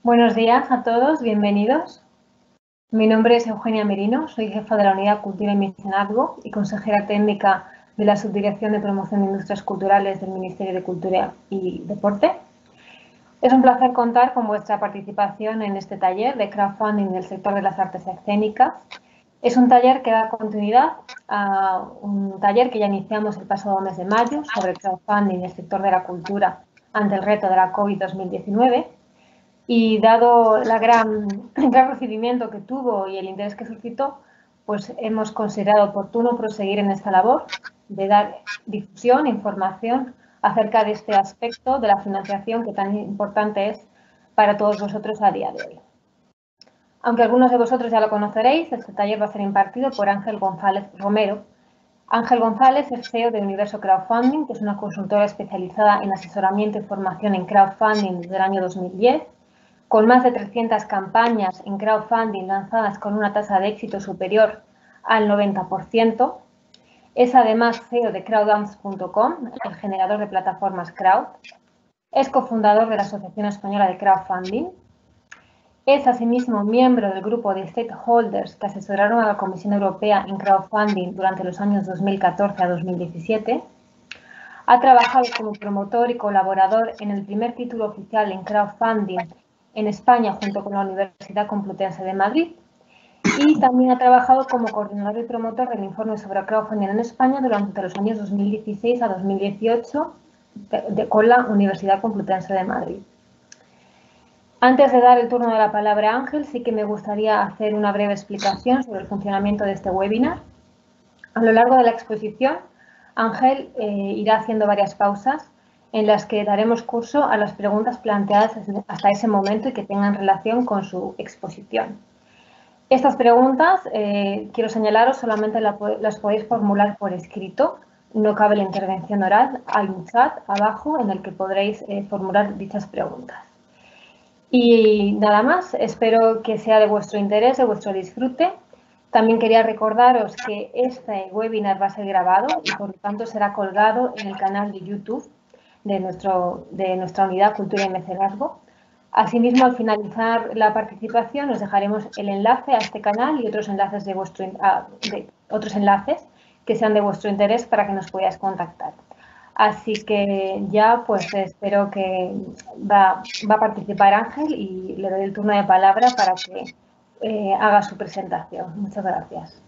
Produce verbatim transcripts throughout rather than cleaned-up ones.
Buenos días a todos, bienvenidos. Mi nombre es Eugenia Merino, soy jefa de la Unidad Cultura y Mecenazgo y consejera técnica de la Subdirección de Promoción de Industrias Culturales del Ministerio de Cultura y Deporte. Es un placer contar con vuestra participación en este taller de crowdfunding del sector de las artes escénicas. Es un taller que da continuidad a un taller que ya iniciamos el pasado mes de mayo sobre crowdfunding en el sector de la cultura ante el reto de la COVID dos mil diecinueve. Y dado la gran, el gran recibimiento que tuvo y el interés que suscitó, pues hemos considerado oportuno proseguir en esta labor de dar difusión, información acerca de este aspecto de la financiación que tan importante es para todos vosotros a día de hoy. Aunque algunos de vosotros ya lo conoceréis, este taller va a ser impartido por Ángel González Romero. Ángel González es C E O de Universo Crowdfunding, que es una consultora especializada en asesoramiento y formación en crowdfunding desde el año dos mil diez, con más de trescientas campañas en crowdfunding lanzadas con una tasa de éxito superior al noventa por ciento. Es además C E O de crowdams punto com, el generador de plataformas crowd. Es cofundador de la Asociación Española de Crowdfunding. Es asimismo miembro del grupo de stakeholders que asesoraron a la Comisión Europea en crowdfunding durante los años dos mil catorce a dos mil diecisiete. Ha trabajado como promotor y colaborador en el primer título oficial en crowdfunding en España junto con la Universidad Complutense de Madrid, y también ha trabajado como coordinador y promotor del informe sobre crowdfunding en España durante los años dos mil dieciséis a dos mil dieciocho de, con la Universidad Complutense de Madrid. Antes de dar el turno de la palabra a Ángel, sí que me gustaría hacer una breve explicación sobre el funcionamiento de este webinar. A lo largo de la exposición, Ángel eh, irá haciendo varias pausas en las que daremos curso a las preguntas planteadas hasta ese momento y que tengan relación con su exposición. Estas preguntas, eh, quiero señalaros, solamente la, las podéis formular por escrito, no cabe la intervención oral. Hay un chat abajo en el que podréis eh, formular dichas preguntas. Y nada más, espero que sea de vuestro interés, de vuestro disfrute. También quería recordaros que este webinar va a ser grabado y por lo tanto será colgado en el canal de YouTube de, nuestro, de nuestra unidad Cultura y Mecenazgo. Asimismo, al finalizar la participación, os dejaremos el enlace a este canal y otros enlaces, de vuestro, de, otros enlaces que sean de vuestro interés para que nos podáis contactar. Así que ya pues espero que va, va a participar Ángel y le doy el turno de palabra para que eh, haga su presentación. Muchas gracias.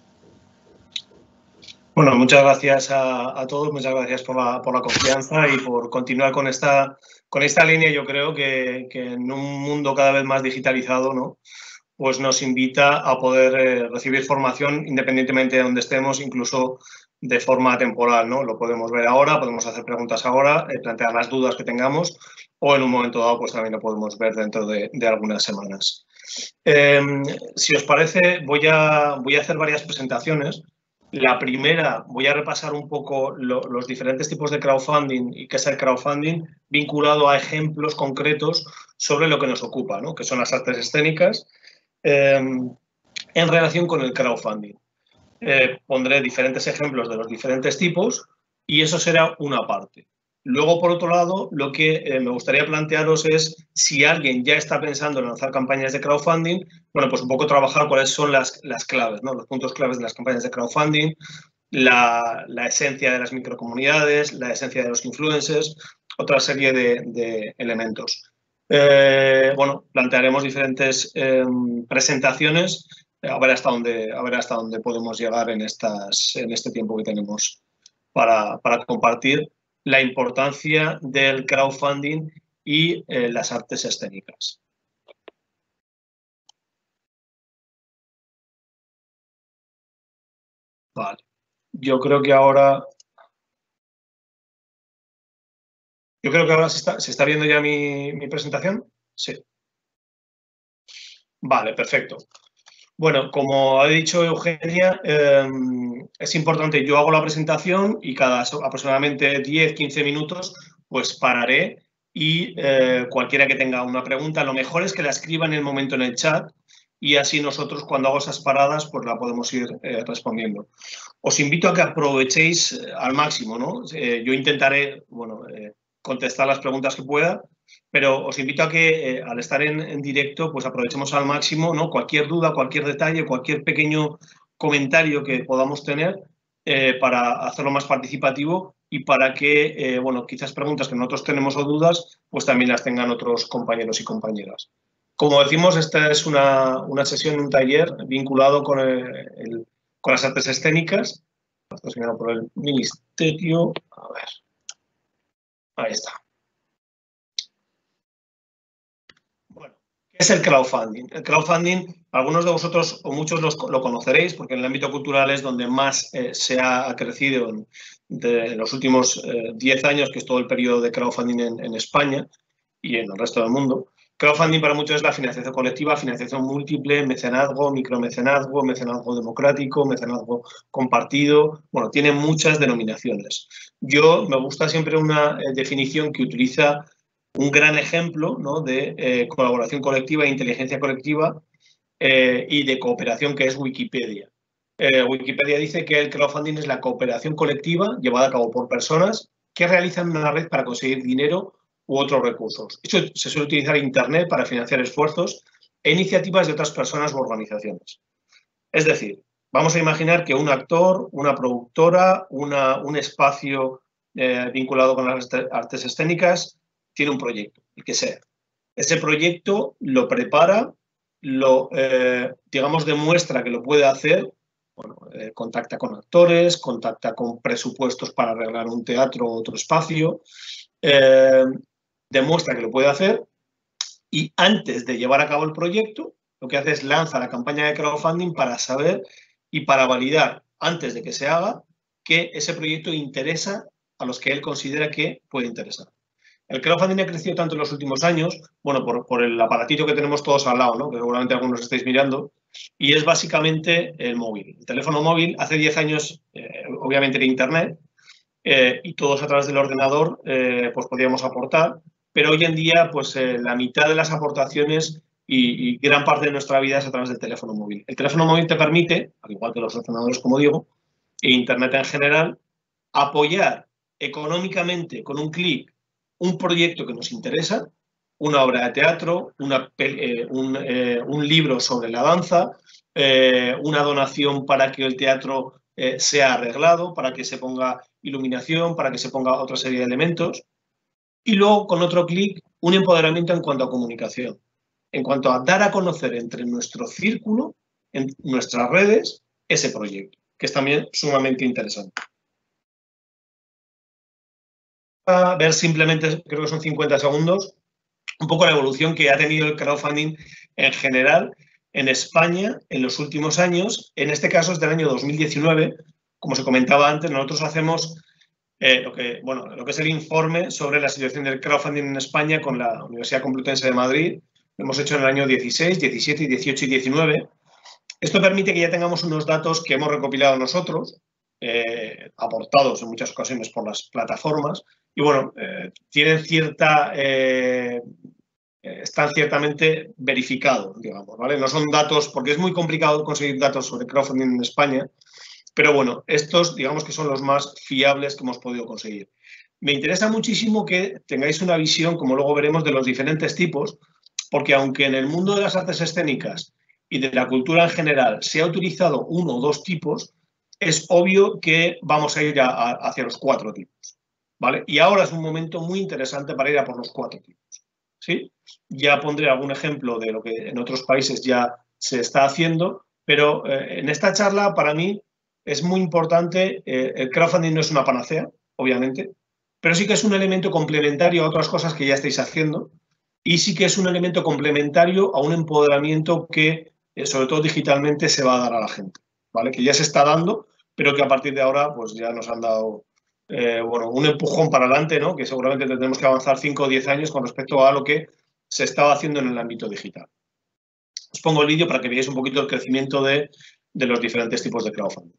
Bueno, muchas gracias a, a todos, muchas gracias por la, por la confianza y por continuar con esta, con esta línea. Yo creo que, que en un mundo cada vez más digitalizado, ¿no?, pues nos invita a poder eh, recibir formación independientemente de donde estemos, incluso de forma temporal, ¿no? Lo podemos ver ahora, podemos hacer preguntas ahora, eh, plantear las dudas que tengamos o en un momento dado pues también lo podemos ver dentro de, de algunas semanas. Eh, si os parece, voy a, voy a hacer varias presentaciones. La primera, voy a repasar un poco lo, los diferentes tipos de crowdfunding y qué es el crowdfunding vinculado a ejemplos concretos sobre lo que nos ocupa, ¿no?, que son las artes escénicas, eh, en relación con el crowdfunding. Eh, pondré diferentes ejemplos de los diferentes tipos y eso será una parte. Luego, por otro lado, lo que eh, me gustaría plantearos es si alguien ya está pensando en lanzar campañas de crowdfunding, bueno, pues un poco trabajar cuáles son las, las claves, ¿no?, los puntos claves de las campañas de crowdfunding, la, la esencia de las microcomunidades, la esencia de los influencers, otra serie de, de elementos. Eh, bueno, plantearemos diferentes eh, presentaciones, a ver hasta dónde, a ver hasta dónde podemos llegar en, estas, en este tiempo que tenemos para, para compartir la importancia del crowdfunding y eh, las artes escénicas. Vale. Yo creo que ahora... Yo creo que ahora se está, ¿se está viendo ya mi, mi presentación? Sí. Vale, perfecto. Bueno, como ha dicho Eugenia, eh, es importante, yo hago la presentación y cada aproximadamente diez a quince minutos pues pararé y eh, cualquiera que tenga una pregunta, lo mejor es que la escriba en el momento en el chat y así nosotros cuando hago esas paradas pues la podemos ir eh, respondiendo. Os invito a que aprovechéis al máximo, ¿no? Eh, yo intentaré, bueno, eh, contestar las preguntas que pueda, Pero os invito a que eh, al estar en, en directo, pues aprovechemos al máximo, ¿no? Cualquier duda, cualquier detalle, cualquier pequeño comentario que podamos tener eh, para hacerlo más participativo y para que, eh, bueno, quizás preguntas que nosotros tenemos o dudas, pues también las tengan otros compañeros y compañeras. Como decimos, esta es una, una sesión, un taller vinculado con, el, el, con las artes escénicas, patrocinado por el Ministerio. A ver, ahí está. Bueno, ¿qué es el crowdfunding? El crowdfunding, algunos de vosotros o muchos los, lo conoceréis, porque en el ámbito cultural es donde más eh, se ha crecido en, de, en los últimos diez eh, años, que es todo el periodo de crowdfunding en, en España y en el resto del mundo. Crowdfunding para muchos es la financiación colectiva, financiación múltiple, mecenazgo, micromecenazgo, mecenazgo democrático, mecenazgo compartido. Bueno, tiene muchas denominaciones. Yo me gusta siempre una eh, definición que utiliza un gran ejemplo, ¿no?, de eh, colaboración colectiva e inteligencia colectiva eh, y de cooperación, que es Wikipedia. Eh, Wikipedia dice que el crowdfunding es la cooperación colectiva llevada a cabo por personas que realizan una red para conseguir dinero u otros recursos. Esto se suele utilizar Internet para financiar esfuerzos e iniciativas de otras personas u organizaciones. Es decir, vamos a imaginar que un actor, una productora, una, un espacio eh, vinculado con las artes escénicas tiene un proyecto, el que sea. Ese proyecto lo prepara, lo, eh, digamos, demuestra que lo puede hacer, bueno, eh, contacta con actores, contacta con presupuestos para arreglar un teatro o otro espacio, eh, demuestra que lo puede hacer y antes de llevar a cabo el proyecto, lo que hace es lanza la campaña de crowdfunding para saber y para validar, antes de que se haga, que ese proyecto interesa a los que él considera que puede interesar. El crowdfunding ha crecido tanto en los últimos años, bueno, por, por el aparatito que tenemos todos al lado, ¿no?, que seguramente algunos estáis mirando, y es básicamente el móvil. El teléfono móvil hace diez años, eh, obviamente, era Internet, eh, y todos a través del ordenador eh, pues podíamos aportar, pero hoy en día pues eh, la mitad de las aportaciones y, y gran parte de nuestra vida es a través del teléfono móvil. El teléfono móvil te permite, al igual que los ordenadores, como digo, e Internet en general, apoyar económicamente con un clic un proyecto que nos interesa, una obra de teatro, una, eh, un, eh, un libro sobre la danza, eh, una donación para que el teatro eh, sea arreglado, para que se ponga iluminación, para que se ponga otra serie de elementos. Y luego, con otro clic, un empoderamiento en cuanto a comunicación, en cuanto a dar a conocer entre nuestro círculo, en nuestras redes, ese proyecto, que es también sumamente interesante. A ver simplemente, creo que son cincuenta segundos, un poco la evolución que ha tenido el crowdfunding en general en España en los últimos años. En este caso es del año dos mil diecinueve. Como se comentaba antes, nosotros hacemos eh, lo, que, bueno, lo que es el informe sobre la situación del crowdfunding en España con la Universidad Complutense de Madrid. Lo hemos hecho en el año dieciséis, diecisiete, dieciocho y diecinueve. Esto permite que ya tengamos unos datos que hemos recopilado nosotros, eh, aportados en muchas ocasiones por las plataformas, y bueno, eh, tienen cierta, eh, están ciertamente verificados, digamos, ¿vale? No son datos, porque es muy complicado conseguir datos sobre crowdfunding en España, pero bueno, estos digamos que son los más fiables que hemos podido conseguir. Me interesa muchísimo que tengáis una visión, como luego veremos, de los diferentes tipos, porque aunque en el mundo de las artes escénicas y de la cultura en general se ha utilizado uno o dos tipos, es obvio que vamos a ir a, a, hacia los cuatro tipos, ¿vale? Y ahora es un momento muy interesante para ir a por los cuatro tipos, ¿sí? Ya pondré algún ejemplo de lo que en otros países ya se está haciendo, pero eh, en esta charla para mí es muy importante, eh, el crowdfunding no es una panacea, obviamente, pero sí que es un elemento complementario a otras cosas que ya estáis haciendo y sí que es un elemento complementario a un empoderamiento que, eh, sobre todo digitalmente, se va a dar a la gente, ¿vale? Que ya se está dando, pero que a partir de ahora pues ya nos han dado eh, bueno, un empujón para adelante, ¿no?, que seguramente tendremos que avanzar cinco o diez años con respecto a lo que se estaba haciendo en el ámbito digital. Os pongo el vídeo para que veáis un poquito el crecimiento de, de los diferentes tipos de crowdfunding.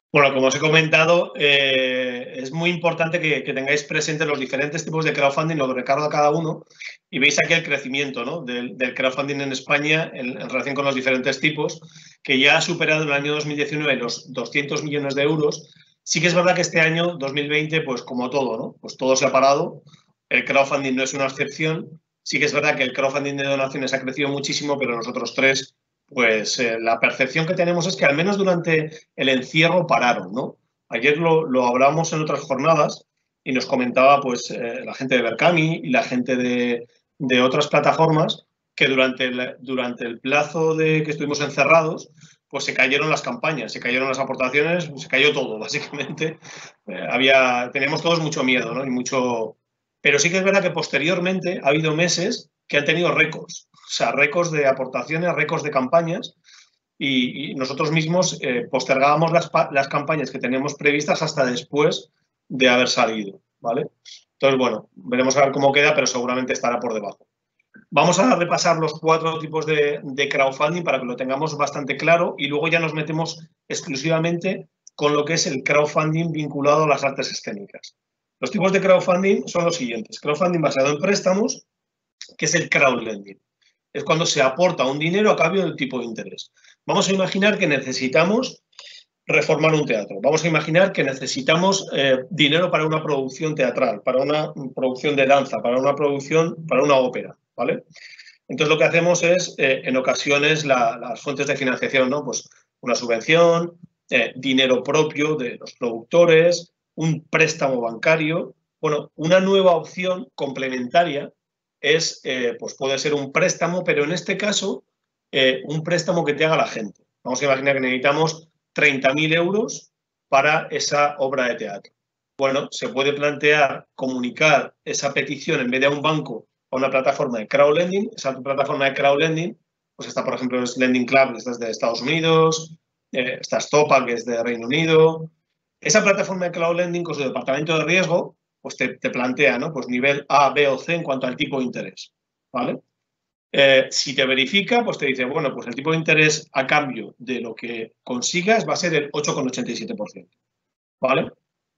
Bueno, como os he comentado, eh, es muy importante que, que tengáis presentes los diferentes tipos de crowdfunding, lo que recarga cada uno, y veis aquí el crecimiento, ¿no?, del, del crowdfunding en España en, en relación con los diferentes tipos, que ya ha superado en el año dos mil diecinueve los doscientos millones de euros. Sí que es verdad que este año, dos mil veinte, pues como todo, ¿no?, pues todo se ha parado. El crowdfunding no es una excepción. Sí que es verdad que el crowdfunding de donaciones ha crecido muchísimo, pero nosotros tres, pues eh, la percepción que tenemos es que al menos durante el encierro pararon, ¿no? Ayer lo, lo hablábamos en otras jornadas y nos comentaba pues eh, la gente de Berkami y la gente de, de otras plataformas que durante el, durante el plazo de que estuvimos encerrados, pues se cayeron las campañas, se cayeron las aportaciones, se cayó todo, básicamente. Eh, había, teníamos todos mucho miedo, ¿no? Y mucho... Pero sí que es verdad que posteriormente ha habido meses que han tenido récords, o sea, récords de aportaciones, récords de campañas, y, y nosotros mismos eh, postergábamos las, las campañas que teníamos previstas hasta después de haber salido, ¿vale? Entonces, bueno, veremos a ver cómo queda, pero seguramente estará por debajo. Vamos a repasar los cuatro tipos de, de crowdfunding para que lo tengamos bastante claro y luego ya nos metemos exclusivamente con lo que es el crowdfunding vinculado a las artes escénicas. Los tipos de crowdfunding son los siguientes. Crowdfunding basado en préstamos, que es el crowdlending. Es cuando se aporta un dinero a cambio del tipo de interés. Vamos a imaginar que necesitamos reformar un teatro. Vamos a imaginar que necesitamos eh, dinero para una producción teatral, para una producción de danza, para una producción, para una ópera, ¿vale? Entonces lo que hacemos es, eh, en ocasiones, la, las fuentes de financiación, ¿no? Pues una subvención, eh, dinero propio de los productores, un préstamo bancario. Bueno, una nueva opción complementaria es, eh, pues puede ser un préstamo, pero en este caso, eh, un préstamo que te haga la gente. Vamos a imaginar que necesitamos treinta mil euros para esa obra de teatro. Bueno, se puede plantear comunicar esa petición en vez de a un banco a una plataforma de crowdlending. Esa plataforma de crowdlending, pues está, por ejemplo, es Lending Club, que es de Estados Unidos, eh, está Stopa, que es de Reino Unido. Esa plataforma de crowdlending con su departamento de riesgo, pues te, te plantea, ¿no?, pues nivel A, B o C en cuanto al tipo de interés, ¿vale? Eh, si te verifica, pues te dice, bueno, pues el tipo de interés a cambio de lo que consigas va a ser el ocho coma ochenta y siete por ciento, ¿vale?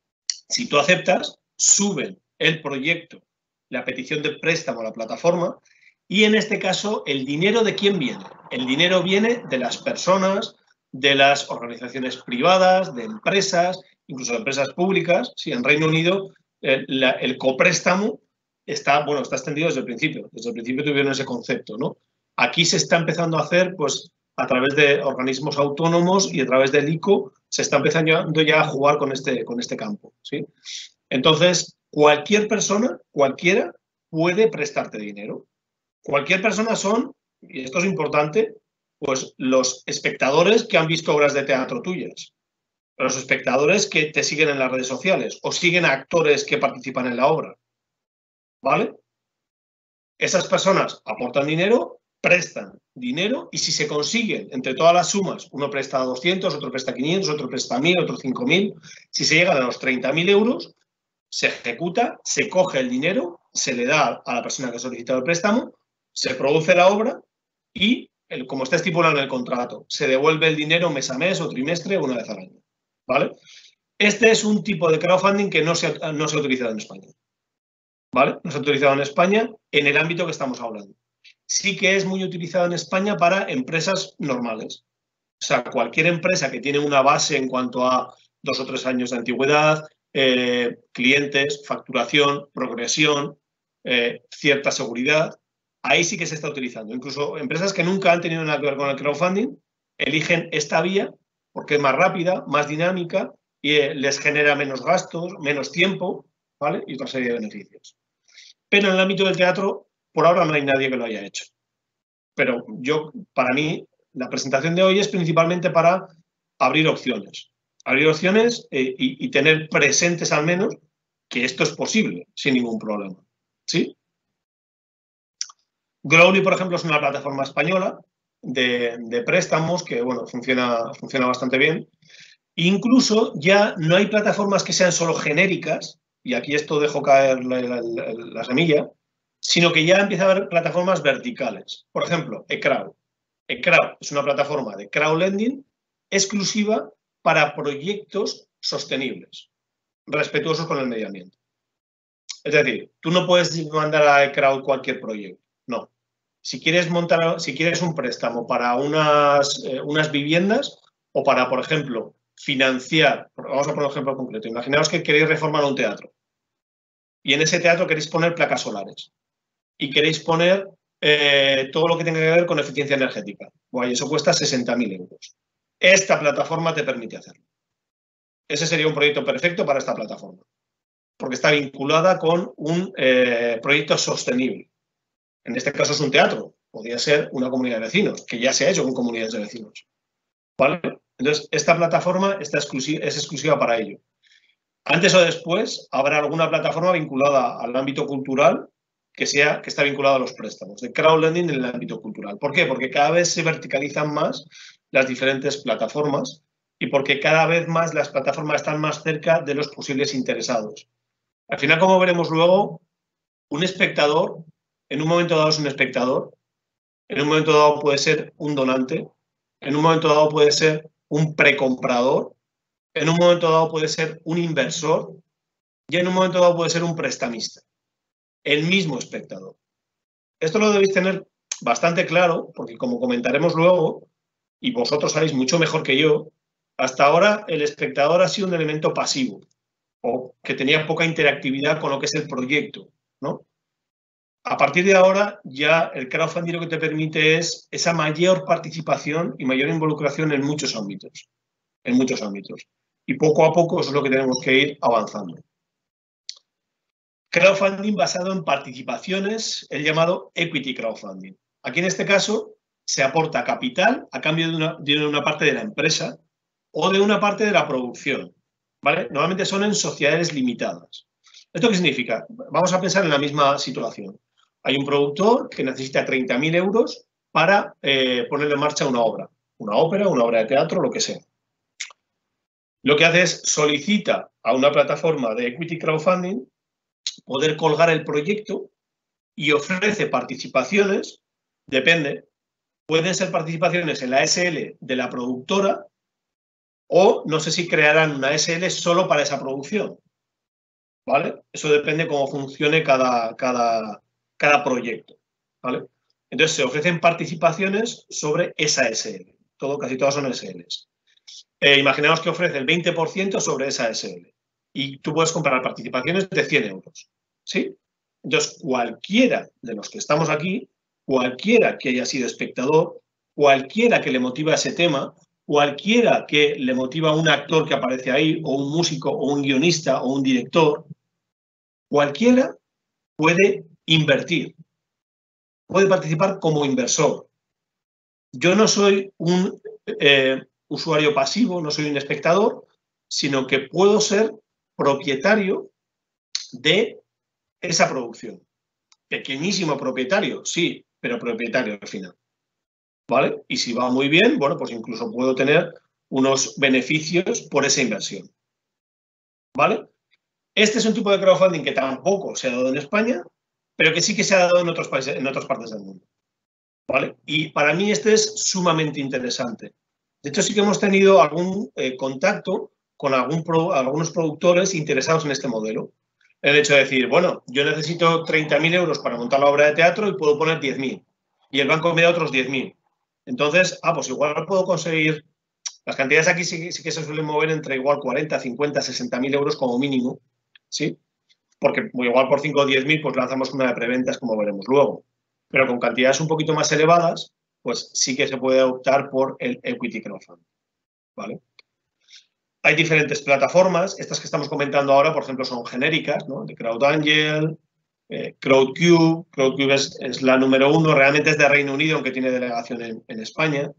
Si tú aceptas, suben el proyecto, la petición de préstamo a la plataforma y en este caso, ¿el dinero de quién viene? El dinero viene de las personas, de las organizaciones privadas, de empresas, incluso de empresas públicas. Sí, en Reino Unido eh, la, el copréstamo está, bueno, está extendido desde el principio. Desde el principio tuvieron ese concepto, ¿no? Aquí se está empezando a hacer, pues, a través de organismos autónomos y a través del I C O se está empezando ya a jugar con este, con este campo, ¿sí? Entonces, cualquier persona, cualquiera, puede prestarte dinero. Cualquier persona son, y esto es importante, pues los espectadores que han visto obras de teatro tuyas, los espectadores que te siguen en las redes sociales o siguen a actores que participan en la obra, ¿vale? Esas personas aportan dinero, prestan dinero y si se consiguen entre todas las sumas, uno presta doscientos, otro presta quinientos, otro presta mil, otro cinco mil, si se llegan a los treinta mil euros, se ejecuta, se coge el dinero, se le da a la persona que ha solicitado el préstamo, se produce la obra y, el, como está estipulado en el contrato, se devuelve el dinero mes a mes o trimestre una vez al año, ¿vale? Este es un tipo de crowdfunding que no se, no se ha utilizado en España, ¿vale? No se ha utilizado en España en el ámbito que estamos hablando. Sí que es muy utilizado en España para empresas normales. O sea, cualquier empresa que tiene una base en cuanto a dos o tres años de antigüedad, eh, clientes, facturación, progresión, eh, cierta seguridad, ahí sí que se está utilizando. Incluso empresas que nunca han tenido nada que ver con el crowdfunding eligen esta vía porque es más rápida, más dinámica y eh, les genera menos gastos, menos tiempo, ¿vale? Y otra serie de beneficios. Pero en el ámbito del teatro, por ahora no hay nadie que lo haya hecho. Pero yo, para mí, la presentación de hoy es principalmente para abrir opciones. Abrir opciones eh, y, y tener presentes al menos que esto es posible sin ningún problema, ¿sí? Growly, por ejemplo, es una plataforma española de, de préstamos que, bueno, funciona, funciona bastante bien. Incluso ya no hay plataformas que sean solo genéricas, y aquí esto dejo caer la, la, la, la semilla, sino que ya empieza a haber plataformas verticales. Por ejemplo, eCrowd. eCrowd es una plataforma de crowdlending exclusiva para proyectos sostenibles, respetuosos con el medio ambiente. Es decir, tú no puedes mandar a crowd cualquier proyecto, no. Si quieres montar, si quieres un préstamo para unas, eh, unas viviendas o para, por ejemplo, financiar, vamos a poner un ejemplo concreto, imaginaos que queréis reformar un teatro y en ese teatro queréis poner placas solares y queréis poner eh, todo lo que tenga que ver con eficiencia energética. Bueno, y eso cuesta sesenta mil euros. Esta plataforma te permite hacerlo. Ese sería un proyecto perfecto para esta plataforma, porque está vinculada con un eh, proyecto sostenible. En este caso es un teatro, podría ser una comunidad de vecinos, que ya se ha hecho con comunidades de vecinos. ¿Vale? Entonces, esta plataforma está exclusiva, es exclusiva para ello. Antes o después habrá alguna plataforma vinculada al ámbito cultural que, sea, que está vinculada a los préstamos, de crowdlending en el ámbito cultural. ¿Por qué? Porque cada vez se verticalizan más las diferentes plataformas y porque cada vez más las plataformas están más cerca de los posibles interesados. Al final, como veremos luego, un espectador, en un momento dado es un espectador, en un momento dado puede ser un donante, en un momento dado puede ser un precomprador, en un momento dado puede ser un inversor y en un momento dado puede ser un prestamista. El mismo espectador. Esto lo debéis tener bastante claro porque, como comentaremos luego, y vosotros sabéis mucho mejor que yo, hasta ahora el espectador ha sido un elemento pasivo o que tenía poca interactividad con lo que es el proyecto, ¿no? A partir de ahora ya el crowdfunding lo que te permite es esa mayor participación y mayor involucración en muchos ámbitos, en muchos ámbitos. Y poco a poco eso es lo que tenemos que ir avanzando. Crowdfunding basado en participaciones, el llamado equity crowdfunding. Aquí en este caso se aporta capital a cambio de una, de una parte de la empresa o de una parte de la producción, ¿vale? Normalmente son en sociedades limitadas. ¿Esto qué significa? Vamos a pensar en la misma situación. Hay un productor que necesita treinta mil euros para eh, poner en marcha una obra, una ópera, una obra de teatro, lo que sea. Lo que hace es solicita a una plataforma de equity crowdfunding poder colgar el proyecto y ofrece participaciones, depende, pueden ser participaciones en la S L de la productora o no sé si crearán una S L solo para esa producción, ¿vale? Eso depende cómo funcione cada, cada, cada proyecto, ¿vale? Entonces se ofrecen participaciones sobre esa S L, todo, casi todas son S Ls. Eh, imaginemos que ofrece el veinte por ciento sobre esa S L y tú puedes comprar participaciones de cien euros, ¿sí? Entonces, cualquiera de los que estamos aquí, cualquiera que haya sido espectador, cualquiera que le motiva ese tema, cualquiera que le motiva a un actor que aparece ahí, o un músico, o un guionista, o un director, cualquiera puede invertir, puede participar como inversor. Yo no soy un eh, usuario pasivo, no soy un espectador, sino que puedo ser propietario de esa producción. Pequeñísimo propietario, sí, pero propietario al final. ¿Vale? Y si va muy bien, bueno, pues incluso puedo tener unos beneficios por esa inversión. ¿Vale? Este es un tipo de crowdfunding que tampoco se ha dado en España, pero que sí que se ha dado en otros países, en otras partes del mundo. ¿Vale? Y para mí este es sumamente interesante. De hecho, sí que hemos tenido algún eh, contacto con algún pro, algunos productores interesados en este modelo. El hecho de decir, bueno, yo necesito treinta mil euros para montar la obra de teatro y puedo poner diez mil. Y el banco me da otros diez mil. Entonces, ah, pues igual puedo conseguir... Las cantidades aquí sí, sí que se suelen mover entre igual cuarenta, cincuenta, sesenta mil euros como mínimo, ¿sí? Porque igual por cinco o diez mil pues lanzamos una de preventas, como veremos luego. Pero con cantidades un poquito más elevadas, pues sí que se puede optar por el equity crowdfunding, ¿vale? Hay diferentes plataformas. Estas que estamos comentando ahora, por ejemplo, son genéricas, ¿no? De CrowdAngel, eh, CrowdCube. CrowdCube es, es la número uno. Realmente es de Reino Unido, aunque tiene delegación en, en España.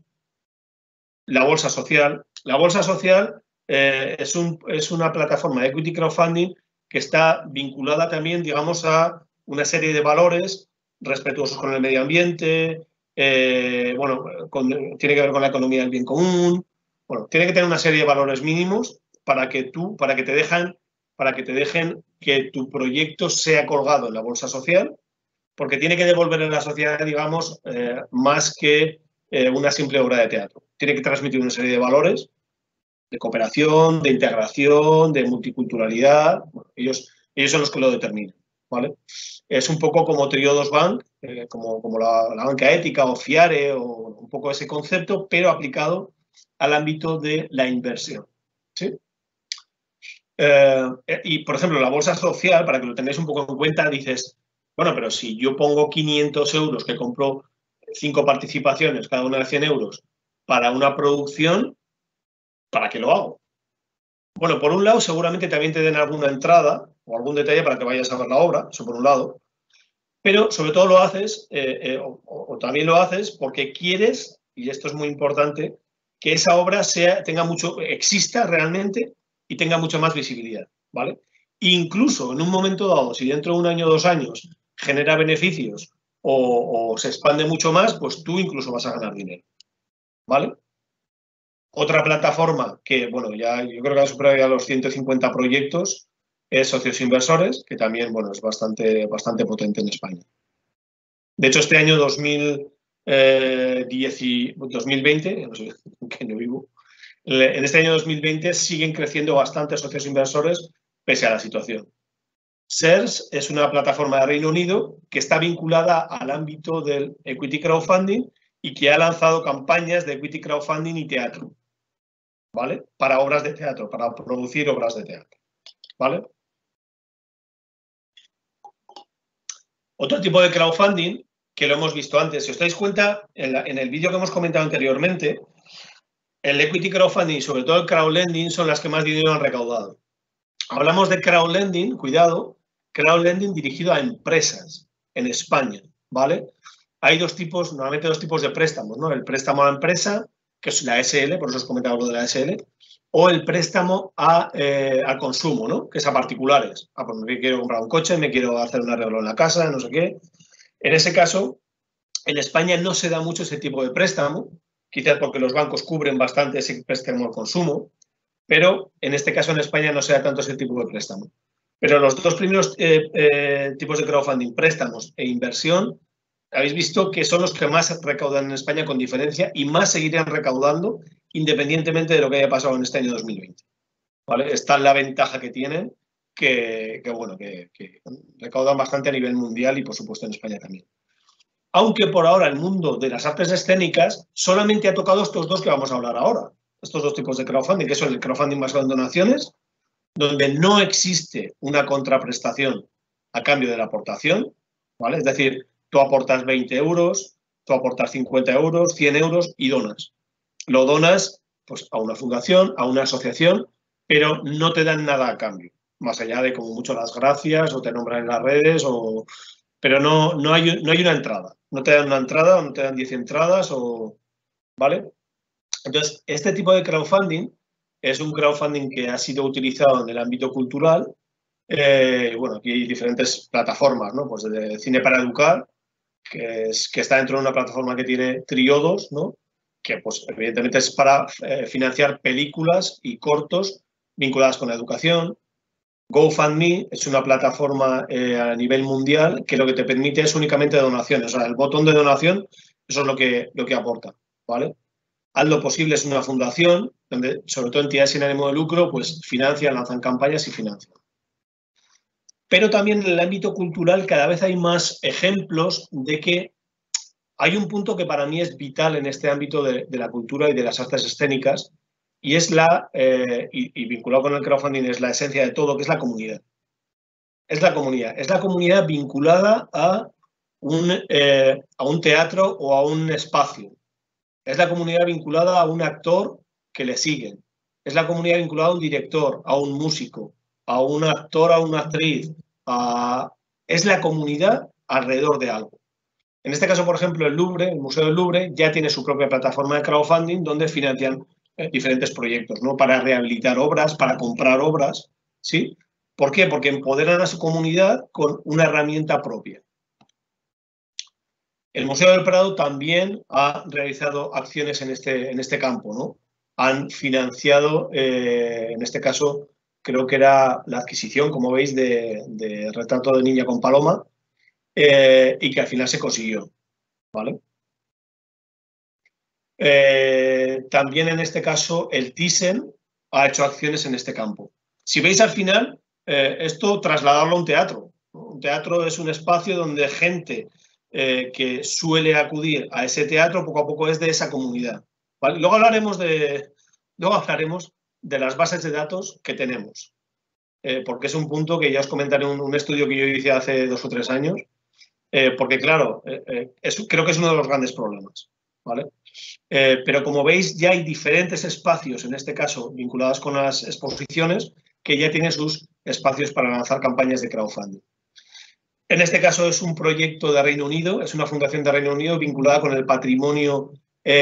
La Bolsa Social. La Bolsa Social eh, es, un, es una plataforma de equity crowdfunding que está vinculada también, digamos, a una serie de valores respetuosos con el medio ambiente, eh, bueno, con, tiene que ver con la economía del bien común. Bueno, tiene que tener una serie de valores mínimos para que tú, para que te dejan, para que te dejen que tu proyecto sea colgado en la bolsa social, porque tiene que devolver a la sociedad, digamos, eh, más que eh, una simple obra de teatro. Tiene que transmitir una serie de valores de cooperación, de integración, de multiculturalidad. Bueno, ellos, ellos son los que lo determinan, ¿vale? Es un poco como Triodos Bank, eh, como, como la, la banca ética o FIARE, o un poco ese concepto, pero aplicado al ámbito de la inversión, ¿sí? Eh, y, por ejemplo, la bolsa social, para que lo tengáis un poco en cuenta, dices, bueno, pero si yo pongo quinientos euros, que compro cinco participaciones, cada una de cien euros, para una producción, ¿para qué lo hago? Bueno, por un lado, seguramente también te den alguna entrada o algún detalle para que vayas a ver la obra, eso por un lado, pero sobre todo lo haces, eh, eh, o, o también lo haces porque quieres, y esto es muy importante, que esa obra sea, tenga mucho, exista realmente y tenga mucha más visibilidad, ¿vale? Incluso en un momento dado, si dentro de un año o dos años genera beneficios o, o se expande mucho más, pues tú incluso vas a ganar dinero, ¿vale? Otra plataforma que, bueno, ya yo creo que ha superado ya los ciento cincuenta proyectos es Socios Inversores, que también, bueno, es bastante, bastante potente en España. De hecho, este año dos mil veinte, no sé en qué año vivo, en este año dos mil veinte siguen creciendo bastante socios inversores pese a la situación. SERS es una plataforma de Reino Unido que está vinculada al ámbito del equity crowdfunding y que ha lanzado campañas de equity crowdfunding y teatro, ¿vale? Para obras de teatro, para producir obras de teatro, ¿vale? Otro tipo de crowdfunding que lo hemos visto antes, si os dais cuenta, en, la, en el vídeo que hemos comentado anteriormente, el equity crowdfunding y sobre todo el crowdlending son las que más dinero han recaudado. Hablamos de crowdlending, cuidado, crowdlending dirigido a empresas en España, ¿vale? Hay dos tipos, normalmente dos tipos de préstamos, ¿no? El préstamo a la empresa, que es la S L, por eso os comentaba lo de la S L, o el préstamo a, eh, al consumo, ¿no? Que es a particulares. Ah, pues me quiero comprar un coche, me quiero hacer un arreglo en la casa, no sé qué. En ese caso, en España no se da mucho ese tipo de préstamo, quizás porque los bancos cubren bastante ese préstamo al consumo, pero en este caso en España no se da tanto ese tipo de préstamo. Pero los dos primeros eh, eh, tipos de crowdfunding, préstamos e inversión, habéis visto que son los que más recaudan en España con diferencia y más seguirán recaudando independientemente de lo que haya pasado en este año dos mil veinte. ¿Vale? Esta es la ventaja que tienen, que, que bueno, que, que recaudan bastante a nivel mundial y por supuesto en España también. Aunque por ahora el mundo de las artes escénicas solamente ha tocado estos dos que vamos a hablar ahora. Estos dos tipos de crowdfunding, que son el crowdfunding basado en donaciones, donde no existe una contraprestación a cambio de la aportación, ¿vale? Es decir, tú aportas veinte euros, tú aportas cincuenta euros, cien euros y donas. Lo donas pues, a una fundación, a una asociación, pero no te dan nada a cambio, más allá de como mucho las gracias o te nombran en las redes, o... pero no, no, hay, no hay una entrada. No te dan una entrada o no te dan diez entradas, o... ¿vale? Entonces, este tipo de crowdfunding es un crowdfunding que ha sido utilizado en el ámbito cultural. Eh, bueno, aquí hay diferentes plataformas, ¿no? Pues de Cine para Educar, que, es, que está dentro de una plataforma que tiene Triodos, ¿no? Que pues evidentemente es para eh, financiar películas y cortos vinculadas con la educación. GoFundMe es una plataforma eh, a nivel mundial que lo que te permite es únicamente donaciones. O sea, el botón de donación, eso es lo que, lo que aporta, ¿vale? Hazlo Posible es una fundación donde, sobre todo entidades sin ánimo de lucro, pues financian, lanzan campañas y financian. Pero también en el ámbito cultural cada vez hay más ejemplos de que hay un punto que para mí es vital en este ámbito de, de la cultura y de las artes escénicas, y es la, eh, y, y vinculado con el crowdfunding, es la esencia de todo, que es la comunidad. Es la comunidad. Es la comunidad vinculada a un, eh, a un teatro o a un espacio. Es la comunidad vinculada a un actor que le siguen. Es la comunidad vinculada a un director, a un músico, a un actor, a una actriz. A... Es la comunidad alrededor de algo. En este caso, por ejemplo, el Louvre, el Museo del Louvre, ya tiene su propia plataforma de crowdfunding donde financian eh, diferentes proyectos, ¿no? Para rehabilitar obras, para comprar obras, ¿sí? ¿Por qué? Porque empoderan a su comunidad con una herramienta propia. El Museo del Prado también ha realizado acciones en este, en este campo, ¿no? Han financiado, eh, en este caso, creo que era la adquisición, como veis, de, de Retrato de Niña con Paloma, eh, y que al final se consiguió, ¿vale? Eh, también en este caso el Thyssen, ha hecho acciones en este campo. Si veis al final, eh, esto trasladarlo a un teatro. Un teatro es un espacio donde gente eh, que suele acudir a ese teatro poco a poco es de esa comunidad, ¿vale? Luego hablaremos de, luego hablaremos de las bases de datos que tenemos, eh, porque es un punto que ya os comentaré un, un estudio que yo hice hace dos o tres años, eh, porque claro, eh, eh, es, creo que es uno de los grandes problemas, ¿vale? Eh, pero como veis, ya hay diferentes espacios, en este caso vinculados con las exposiciones, que ya tienen sus espacios para lanzar campañas de crowdfunding. En este caso es un proyecto de Reino Unido, es una fundación de Reino Unido vinculada con el patrimonio,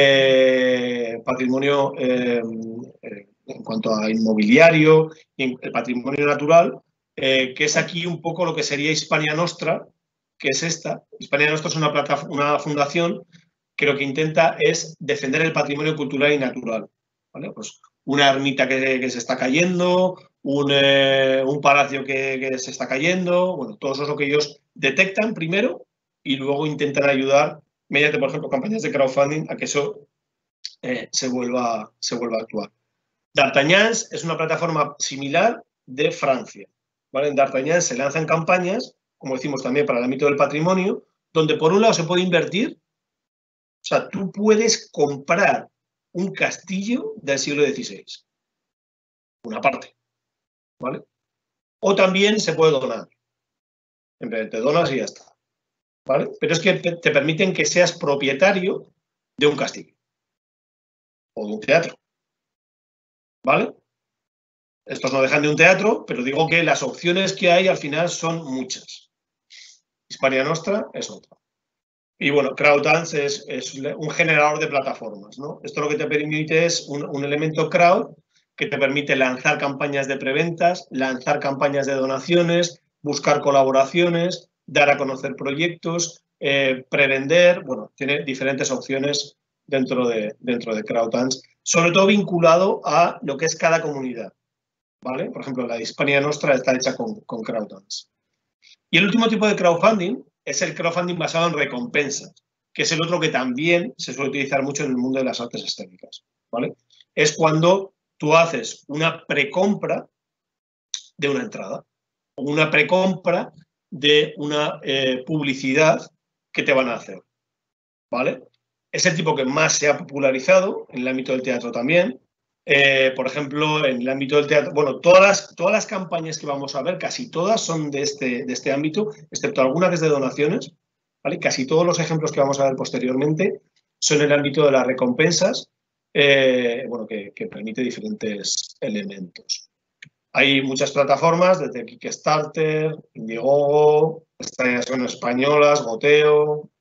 eh, patrimonio eh, en cuanto a inmobiliario y el patrimonio natural, eh, que es aquí un poco lo que sería Hispania Nostra, que es esta. Hispania Nostra es una, una fundación que lo que intenta es defender el patrimonio cultural y natural, ¿vale? Pues una ermita que, que se está cayendo, un, eh, un palacio que, que se está cayendo, bueno, todo eso es lo que ellos detectan primero y luego intentan ayudar mediante, por ejemplo, campañas de crowdfunding a que eso eh, se, vuelva, se vuelva a actuar. D'Artagnans es una plataforma similar de Francia, ¿vale? En D'Artagnans se lanzan campañas, como decimos también para el ámbito del patrimonio, donde por un lado se puede invertir, o sea, tú puedes comprar un castillo del siglo dieciséis, una parte, ¿vale? O también se puede donar. En vez de te donas y ya está, ¿vale? Pero es que te permiten que seas propietario de un castillo o de un teatro, ¿vale? Estos no dejan de un teatro, pero digo que las opciones que hay al final son muchas. Hispania Nostra es otra. Y bueno, CrowdDance es, es un generador de plataformas, ¿no? Esto lo que te permite es un, un elemento crowd que te permite lanzar campañas de preventas, lanzar campañas de donaciones, buscar colaboraciones, dar a conocer proyectos, eh, prevender, bueno, tiene diferentes opciones dentro de, dentro de CrowdDance, sobre todo vinculado a lo que es cada comunidad, ¿vale? Por ejemplo, la de Hispania Nostra está hecha con, con CrowdDance. Y el último tipo de crowdfunding es el crowdfunding basado en recompensas, que es el otro que también se suele utilizar mucho en el mundo de las artes escénicas, ¿vale? Es cuando tú haces una precompra de una entrada o una precompra de una eh, publicidad que te van a hacer, ¿vale? Es el tipo que más se ha popularizado en el ámbito del teatro también. Eh, por ejemplo, en el ámbito del teatro, bueno, todas las, todas las campañas que vamos a ver, casi todas son de este, de este ámbito, excepto algunas que es de donaciones, ¿vale? Casi todos los ejemplos que vamos a ver posteriormente son en el ámbito de las recompensas, eh, bueno, que, que permite diferentes elementos. Hay muchas plataformas, desde Kickstarter, Indiegogo, estas son españolas, Goteo,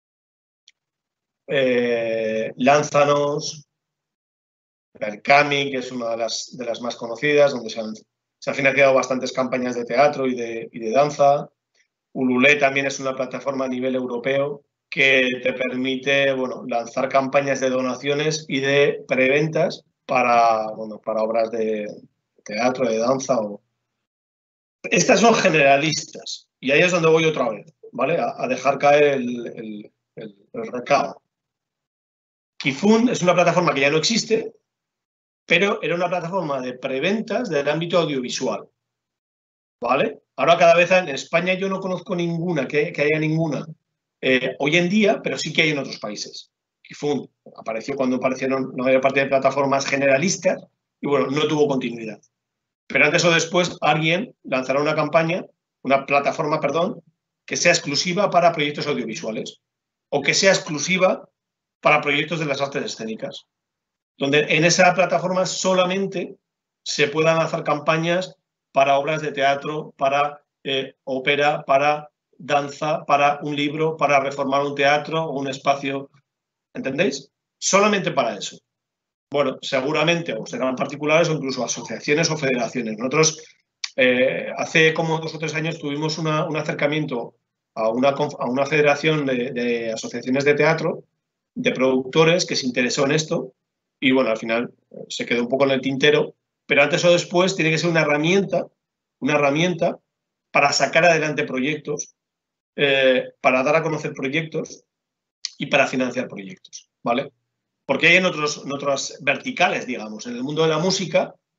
eh, Lánzanos, Berkami, que es una de las, de las más conocidas, donde se han, se han financiado bastantes campañas de teatro y de, y de danza. Ulule también es una plataforma a nivel europeo que te permite, bueno, lanzar campañas de donaciones y de preventas para, bueno, para obras de teatro, de danza. O... Estas son generalistas y ahí es donde voy otra vez, ¿vale? A, a dejar caer el, el, el, el recado. Kifun es una plataforma que ya no existe, pero era una plataforma de preventas del ámbito audiovisual, ¿vale? Ahora cada vez en España yo no conozco ninguna, que, que haya ninguna eh, hoy en día, pero sí que hay en otros países. Kifun apareció cuando aparecieron la mayor parte de plataformas generalistas y bueno, no tuvo continuidad. Pero antes o después alguien lanzará una campaña, una plataforma, perdón, que sea exclusiva para proyectos audiovisuales o que sea exclusiva para proyectos de las artes escénicas, donde en esa plataforma solamente se puedan lanzar campañas para obras de teatro, para eh, ópera, para danza, para un libro, para reformar un teatro o un espacio, ¿entendéis? Solamente para eso. Bueno, seguramente o serán particulares o incluso asociaciones o federaciones. Nosotros eh, hace como dos o tres años tuvimos una, un acercamiento a una, a una federación de, de asociaciones de teatro, de productores que se interesó en esto y bueno, al final se quedó un poco en el tintero, pero antes o después tiene que ser una herramienta, una herramienta para sacar adelante proyectos, eh, para dar a conocer proyectos y para financiar proyectos, ¿vale? Porque hay en, otros, en otras verticales, digamos, en el mundo de la música,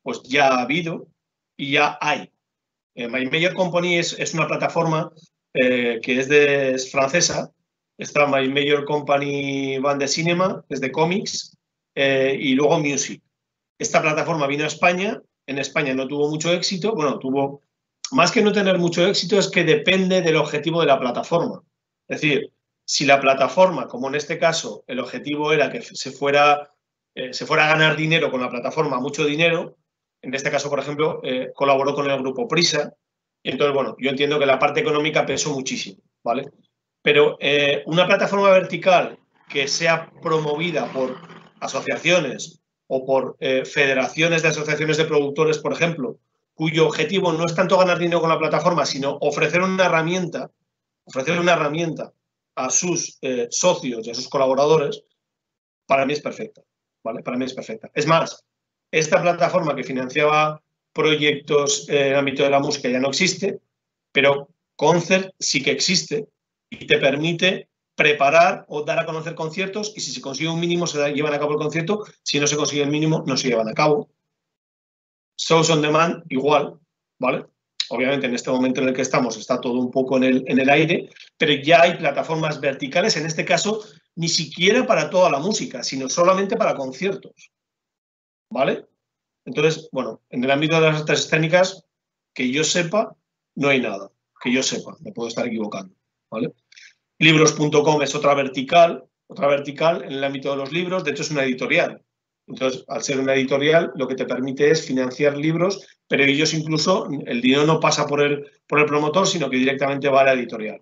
pues ya ha habido y ya hay. Eh, My Major Company es, es una plataforma eh, que es, de, es francesa. Está My Major Company Band de Cinema, es de cómics, eh, y luego Music. Esta plataforma vino a España. En España no tuvo mucho éxito. Bueno, tuvo... Más que no tener mucho éxito, es que depende del objetivo de la plataforma. Es decir, si la plataforma, como en este caso, el objetivo era que se fuera, eh, se fuera a ganar dinero con la plataforma, mucho dinero, en este caso, por ejemplo, eh, colaboró con el grupo Prisa, y entonces, bueno, yo entiendo que la parte económica pesó muchísimo, ¿vale? Pero eh, una plataforma vertical que sea promovida por asociaciones o por eh, federaciones de asociaciones de productores, por ejemplo, cuyo objetivo no es tanto ganar dinero con la plataforma, sino ofrecer una herramienta, ofrecer una herramienta a sus eh, socios y a sus colaboradores, para mí es perfecta, ¿vale? Para mí es perfecta. Es más, esta plataforma que financiaba proyectos en el ámbito de la música ya no existe, pero Concert sí que existe y te permite preparar o dar a conocer conciertos, y si se consigue un mínimo se llevan a cabo el concierto, si no se consigue el mínimo no se llevan a cabo. Shows on Demand, igual, ¿vale? Obviamente en este momento en el que estamos está todo un poco en el, en el aire, pero ya hay plataformas verticales, en este caso ni siquiera para toda la música, sino solamente para conciertos, ¿vale? Entonces, bueno, en el ámbito de las artes escénicas, que yo sepa, no hay nada, que yo sepa, me puedo estar equivocando, ¿vale? Libros punto com es otra vertical, otra vertical en el ámbito de los libros, de hecho es una editorial. Entonces, al ser una editorial, lo que te permite es financiar libros, pero ellos incluso, el dinero no pasa por el, por el promotor, sino que directamente va a la editorial.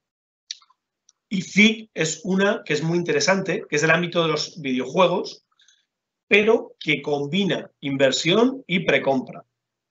Y F I C es una que es muy interesante, que es del ámbito de los videojuegos, pero que combina inversión y precompra,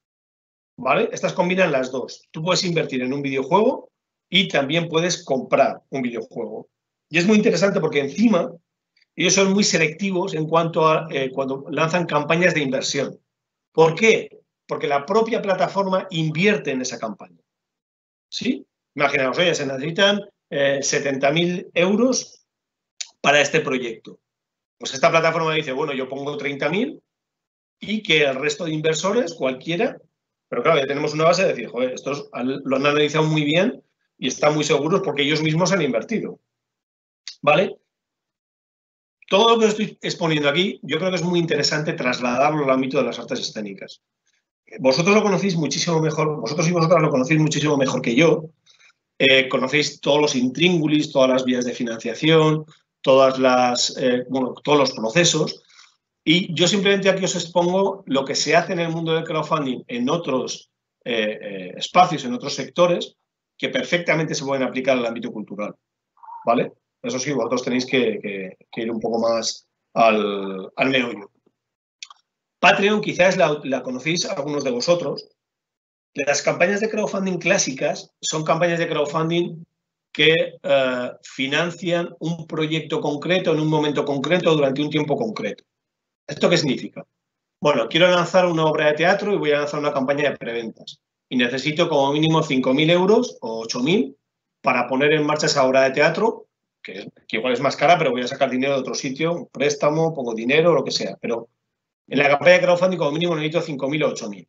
¿vale? Estas combinan las dos. Tú puedes invertir en un videojuego y también puedes comprar un videojuego. Y es muy interesante porque encima ellos son muy selectivos en cuanto a eh, cuando lanzan campañas de inversión. ¿Por qué? Porque la propia plataforma invierte en esa campaña. ¿Sí? Imaginaos, oye, se necesitan eh, setenta mil euros para este proyecto. Pues esta plataforma dice, bueno, yo pongo treinta mil y que el resto de inversores, cualquiera, pero claro, ya tenemos una base de decir, joder, estos lo han analizado muy bien y están muy seguros porque ellos mismos han invertido. ¿Vale? Todo lo que estoy exponiendo aquí, yo creo que es muy interesante trasladarlo al ámbito de las artes escénicas. Vosotros lo conocéis muchísimo mejor, vosotros y vosotras lo conocéis muchísimo mejor que yo. Eh, conocéis todos los intríngulis, todas las vías de financiación, todas las, eh, bueno, todos los procesos. Y yo simplemente aquí os expongo lo que se hace en el mundo del crowdfunding en otros eh, eh, espacios, en otros sectores, que perfectamente se pueden aplicar al ámbito cultural. ¿Vale? Eso sí, vosotros tenéis que, que, que ir un poco más al, al meollo. Patreon, quizás la, la conocéis algunos de vosotros. Las campañas de crowdfunding clásicas son campañas de crowdfunding que eh, financian un proyecto concreto en un momento concreto durante un tiempo concreto. ¿Esto qué significa? Bueno, quiero lanzar una obra de teatro y voy a lanzar una campaña de preventas. Y necesito como mínimo cinco mil euros o ocho mil para poner en marcha esa obra de teatro, que, que igual es más cara, pero voy a sacar dinero de otro sitio, un préstamo, pongo dinero, lo que sea. Pero en la campaña de crowdfunding como mínimo necesito cinco mil o ocho mil.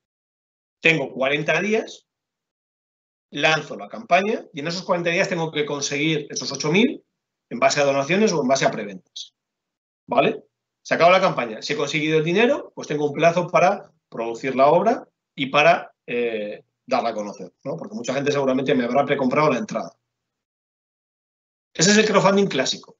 Tengo cuarenta días, lanzo la campaña y en esos cuarenta días tengo que conseguir esos ocho mil en base a donaciones o en base a preventas. ¿Vale? Se acaba la campaña. Si he conseguido el dinero, pues tengo un plazo para producir la obra y para eh, darla a conocer, ¿no? Porque mucha gente seguramente me habrá precomprado la entrada. Ese es el crowdfunding clásico.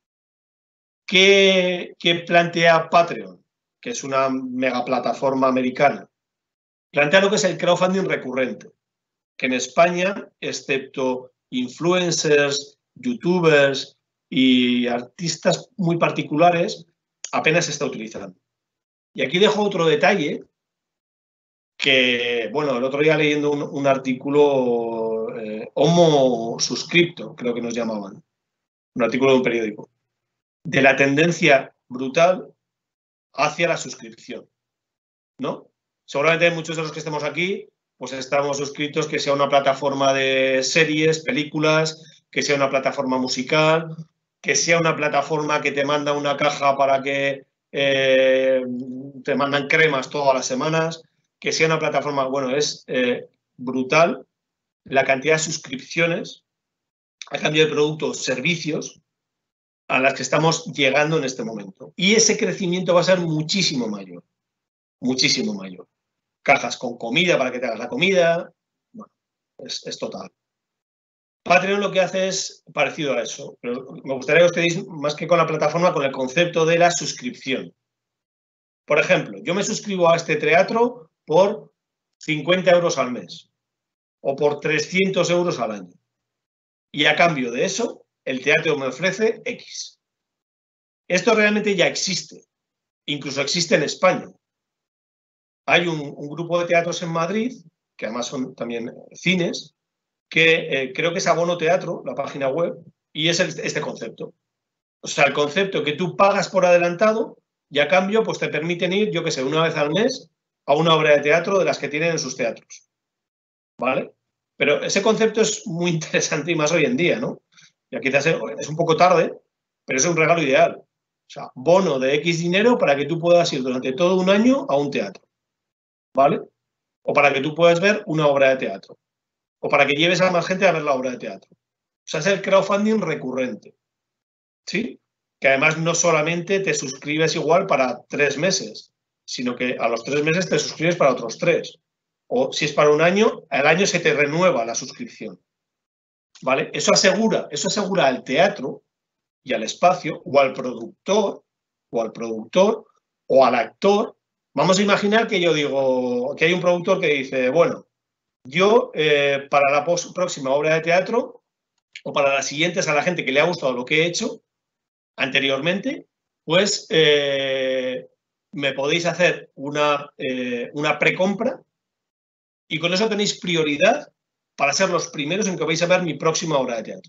¿Qué, qué plantea Patreon? Que es una mega plataforma americana. Plantea lo que es el crowdfunding recurrente, que en España, excepto influencers, youtubers y artistas muy particulares, apenas se está utilizando. Y aquí dejo otro detalle que, bueno, el otro día leyendo un, un artículo eh, Homo Suscripto, creo que nos llamaban, un artículo de un periódico, de la tendencia brutal hacia la suscripción, ¿no? Seguramente muchos de los que estemos aquí, pues estamos suscritos que sea una plataforma de series, películas, que sea una plataforma musical, que sea una plataforma que te manda una caja para que eh, te mandan cremas todas las semanas, que sea una plataforma, bueno, es eh, brutal la cantidad de suscripciones a cambio de productos, servicios a las que estamos llegando en este momento. Y ese crecimiento va a ser muchísimo mayor, muchísimo mayor. Cajas con comida para que te hagas la comida, bueno, es, es total. Patreon lo que hace es parecido a eso, pero me gustaría que os quedéis más que con la plataforma, con el concepto de la suscripción. Por ejemplo, yo me suscribo a este teatro por cincuenta euros al mes o por trescientos euros al año. Y a cambio de eso, el teatro me ofrece X. Esto realmente ya existe, incluso existe en España. Hay un, un grupo de teatros en Madrid, que además son también cines, que eh, creo que es Abono Teatro, la página web, y es el, este concepto. O sea, el concepto que tú pagas por adelantado y a cambio pues te permiten ir, yo qué sé, una vez al mes a una obra de teatro de las que tienen en sus teatros. ¿Vale? Pero ese concepto es muy interesante y más hoy en día, ¿no? Ya quizás es un poco tarde, pero es un regalo ideal. O sea, bono de X dinero para que tú puedas ir durante todo un año a un teatro. ¿Vale? O para que tú puedas ver una obra de teatro. O para que lleves a más gente a ver la obra de teatro. O sea, es el crowdfunding recurrente. ¿Sí? Que además no solamente te suscribes igual para tres meses, sino que a los tres meses te suscribes para otros tres. O si es para un año, al año se te renueva la suscripción. ¿Vale? Eso asegura, eso asegura al teatro y al espacio, o al productor, o al productor, o al actor. Vamos a imaginar que yo digo, que hay un productor que dice, bueno, yo eh, para la próxima obra de teatro, o para las siguientes a la gente que le ha gustado lo que he hecho anteriormente, pues eh, me podéis hacer una, eh, una precompra y con eso tenéis prioridad para ser los primeros en que vais a ver mi próxima obra de teatro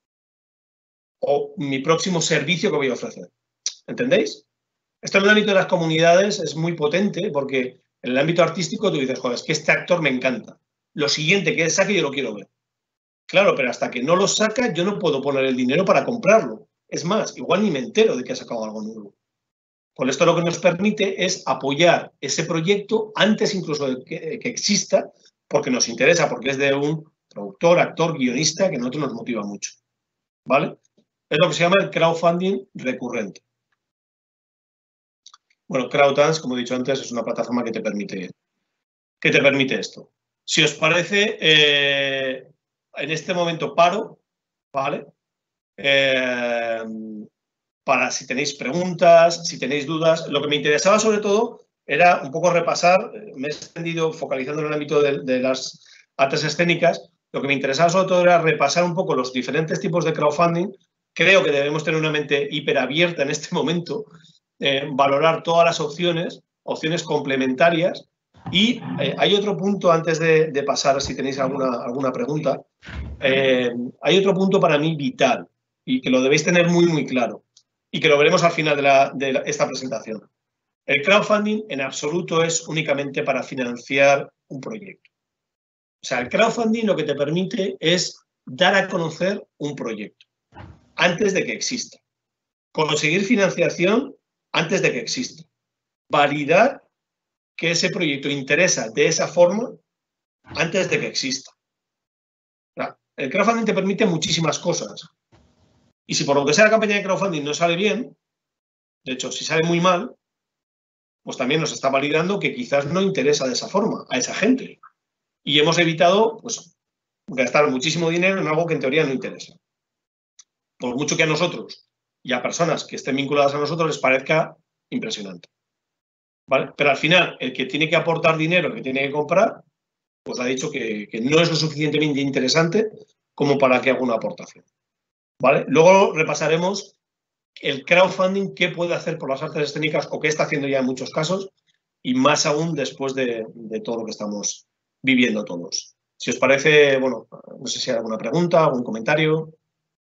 o mi próximo servicio que voy a ofrecer. ¿Entendéis? Esto en el ámbito de las comunidades es muy potente porque en el ámbito artístico tú dices, joder, es que este actor me encanta. Lo siguiente que saque yo lo quiero ver. Claro, pero hasta que no lo saca yo no puedo poner el dinero para comprarlo. Es más, igual ni me entero de que ha sacado algo nuevo. Con esto lo que nos permite es apoyar ese proyecto antes incluso de que, que exista, porque nos interesa, porque es de un productor, actor, guionista que a nosotros nos motiva mucho. ¿Vale? Es lo que se llama el crowdfunding recurrente. Bueno, Crowdance, como he dicho antes, es una plataforma que te permite, que te permite esto. Si os parece, eh, en este momento paro, ¿vale? Eh, para si tenéis preguntas, si tenéis dudas. Lo que me interesaba sobre todo era un poco repasar, me he extendido focalizando en el ámbito de, de las artes escénicas, lo que me interesaba sobre todo era repasar un poco los diferentes tipos de crowdfunding. Creo que debemos tener una mente hiperabierta en este momento, eh, valorar todas las opciones, opciones complementarias. Y eh, hay otro punto antes de, de pasar, si tenéis alguna, alguna pregunta, eh, hay otro punto para mí vital y que lo debéis tener muy, muy claro y que lo veremos al final de, la, de la, esta presentación. El crowdfunding en absoluto es únicamente para financiar un proyecto. O sea, el crowdfunding lo que te permite es dar a conocer un proyecto antes de que exista. Conseguir financiación antes de que exista. Validar que ese proyecto interesa de esa forma antes de que exista. El crowdfunding te permite muchísimas cosas. Y si por lo que sea la campaña de crowdfunding no sale bien, de hecho, si sale muy mal, pues también nos está validando que quizás no interesa de esa forma a esa gente. Y hemos evitado, pues, gastar muchísimo dinero en algo que en teoría no interesa. Por mucho que a nosotros y a personas que estén vinculadas a nosotros les parezca impresionante. ¿Vale? Pero al final, el que tiene que aportar dinero, el que tiene que comprar, pues ha dicho que, que no es lo suficientemente interesante como para que haga una aportación. ¿Vale? Luego repasaremos el crowdfunding, qué puede hacer por las artes escénicas o qué está haciendo ya en muchos casos, y más aún después de, de todo lo que estamos viviendo todos. Si os parece, bueno, no sé si hay alguna pregunta, algún comentario.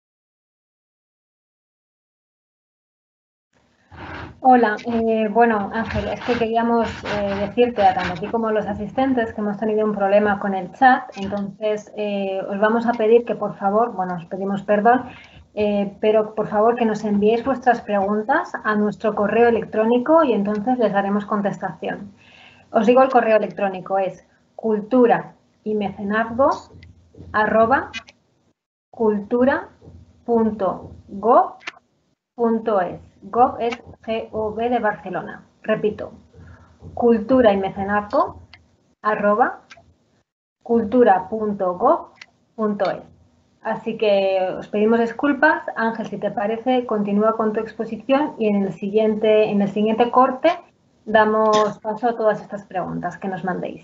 Hola, eh, bueno, Ángel, es que queríamos eh, decirte, tanto a ti como a los asistentes, que hemos tenido un problema con el chat, entonces eh, os vamos a pedir que por favor, bueno, os pedimos perdón, eh, pero por favor que nos enviéis vuestras preguntas a nuestro correo electrónico y entonces les daremos contestación. Os digo el correo electrónico, es cultura y mecenazgo arroba cultura punto gov punto es. Gov es G O V de Barcelona. Repito, cultura y mecenazgo arroba cultura punto gov punto es. Así que os pedimos disculpas. Ángel, si te parece, continúa con tu exposición y en el siguiente, en el siguiente corte damos paso a todas estas preguntas que nos mandéis.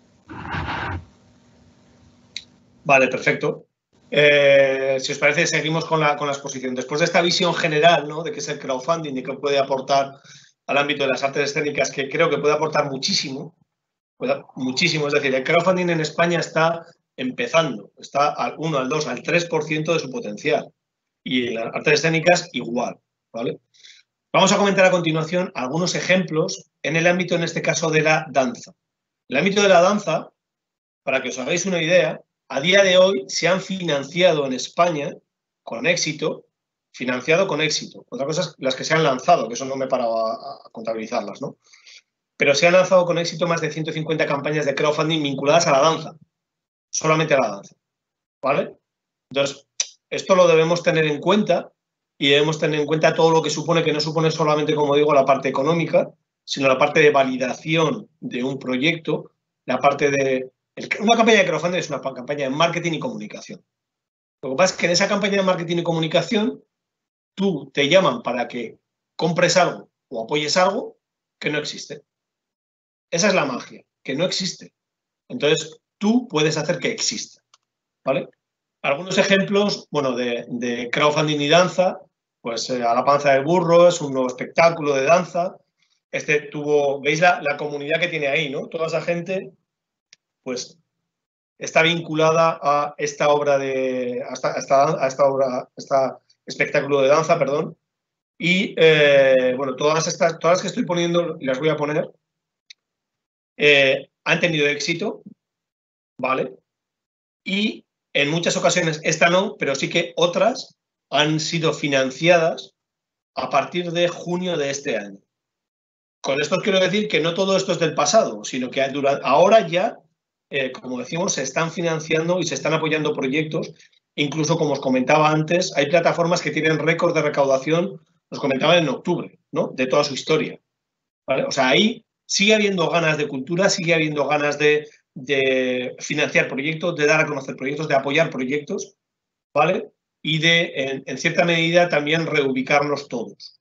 Vale, perfecto. Eh, si os parece, seguimos con la, con la exposición. Después de esta visión general, ¿no?, de qué es el crowdfunding y qué puede aportar al ámbito de las artes escénicas, que creo que puede aportar muchísimo, puede, muchísimo. Es decir, el crowdfunding en España está empezando, está al uno, al dos, al tres por ciento de su potencial. Y en las artes escénicas igual, ¿vale? Vamos a comentar a continuación algunos ejemplos en el ámbito, en este caso, de la danza. El ámbito de la danza, para que os hagáis una idea, a día de hoy se han financiado en España con éxito, financiado con éxito. Otra cosa es las que se han lanzado, que eso no me he parado a, a contabilizarlas, ¿no? Pero se han lanzado con éxito más de ciento cincuenta campañas de crowdfunding vinculadas a la danza, solamente a la danza, ¿vale? Entonces, esto lo debemos tener en cuenta y debemos tener en cuenta todo lo que supone, que no supone solamente, como digo, la parte económica, sino la parte de validación de un proyecto, la parte de... Una campaña de crowdfunding es una campaña de marketing y comunicación. Lo que pasa es que en esa campaña de marketing y comunicación tú te llaman para que compres algo o apoyes algo que no existe. Esa es la magia, que no existe. Entonces, tú puedes hacer que exista, ¿vale? Algunos ejemplos, bueno, de, de crowdfunding y danza, pues eh, A la panza del burro es un nuevo espectáculo de danza. Este tuvo, ¿veis la, la comunidad que tiene ahí, no? Toda esa gente, pues, está vinculada a esta obra de, a esta, a esta, a esta obra, a este espectáculo de danza, perdón. Y, eh, bueno, todas estas, todas las que estoy poniendo, y las voy a poner, eh, han tenido éxito, ¿vale? Y en muchas ocasiones, esta no, pero sí que otras han sido financiadas a partir de junio de este año. Con esto os quiero decir que no todo esto es del pasado, sino que durante, ahora ya, eh, como decimos, se están financiando y se están apoyando proyectos. Incluso, como os comentaba antes, hay plataformas que tienen récord de recaudación, os comentaba en octubre, ¿no?, de toda su historia, ¿vale? O sea, ahí sigue habiendo ganas de cultura, sigue habiendo ganas de, de financiar proyectos, de dar a conocer proyectos, de apoyar proyectos, ¿vale? Y de, en, en cierta medida, también reubicarnos todos.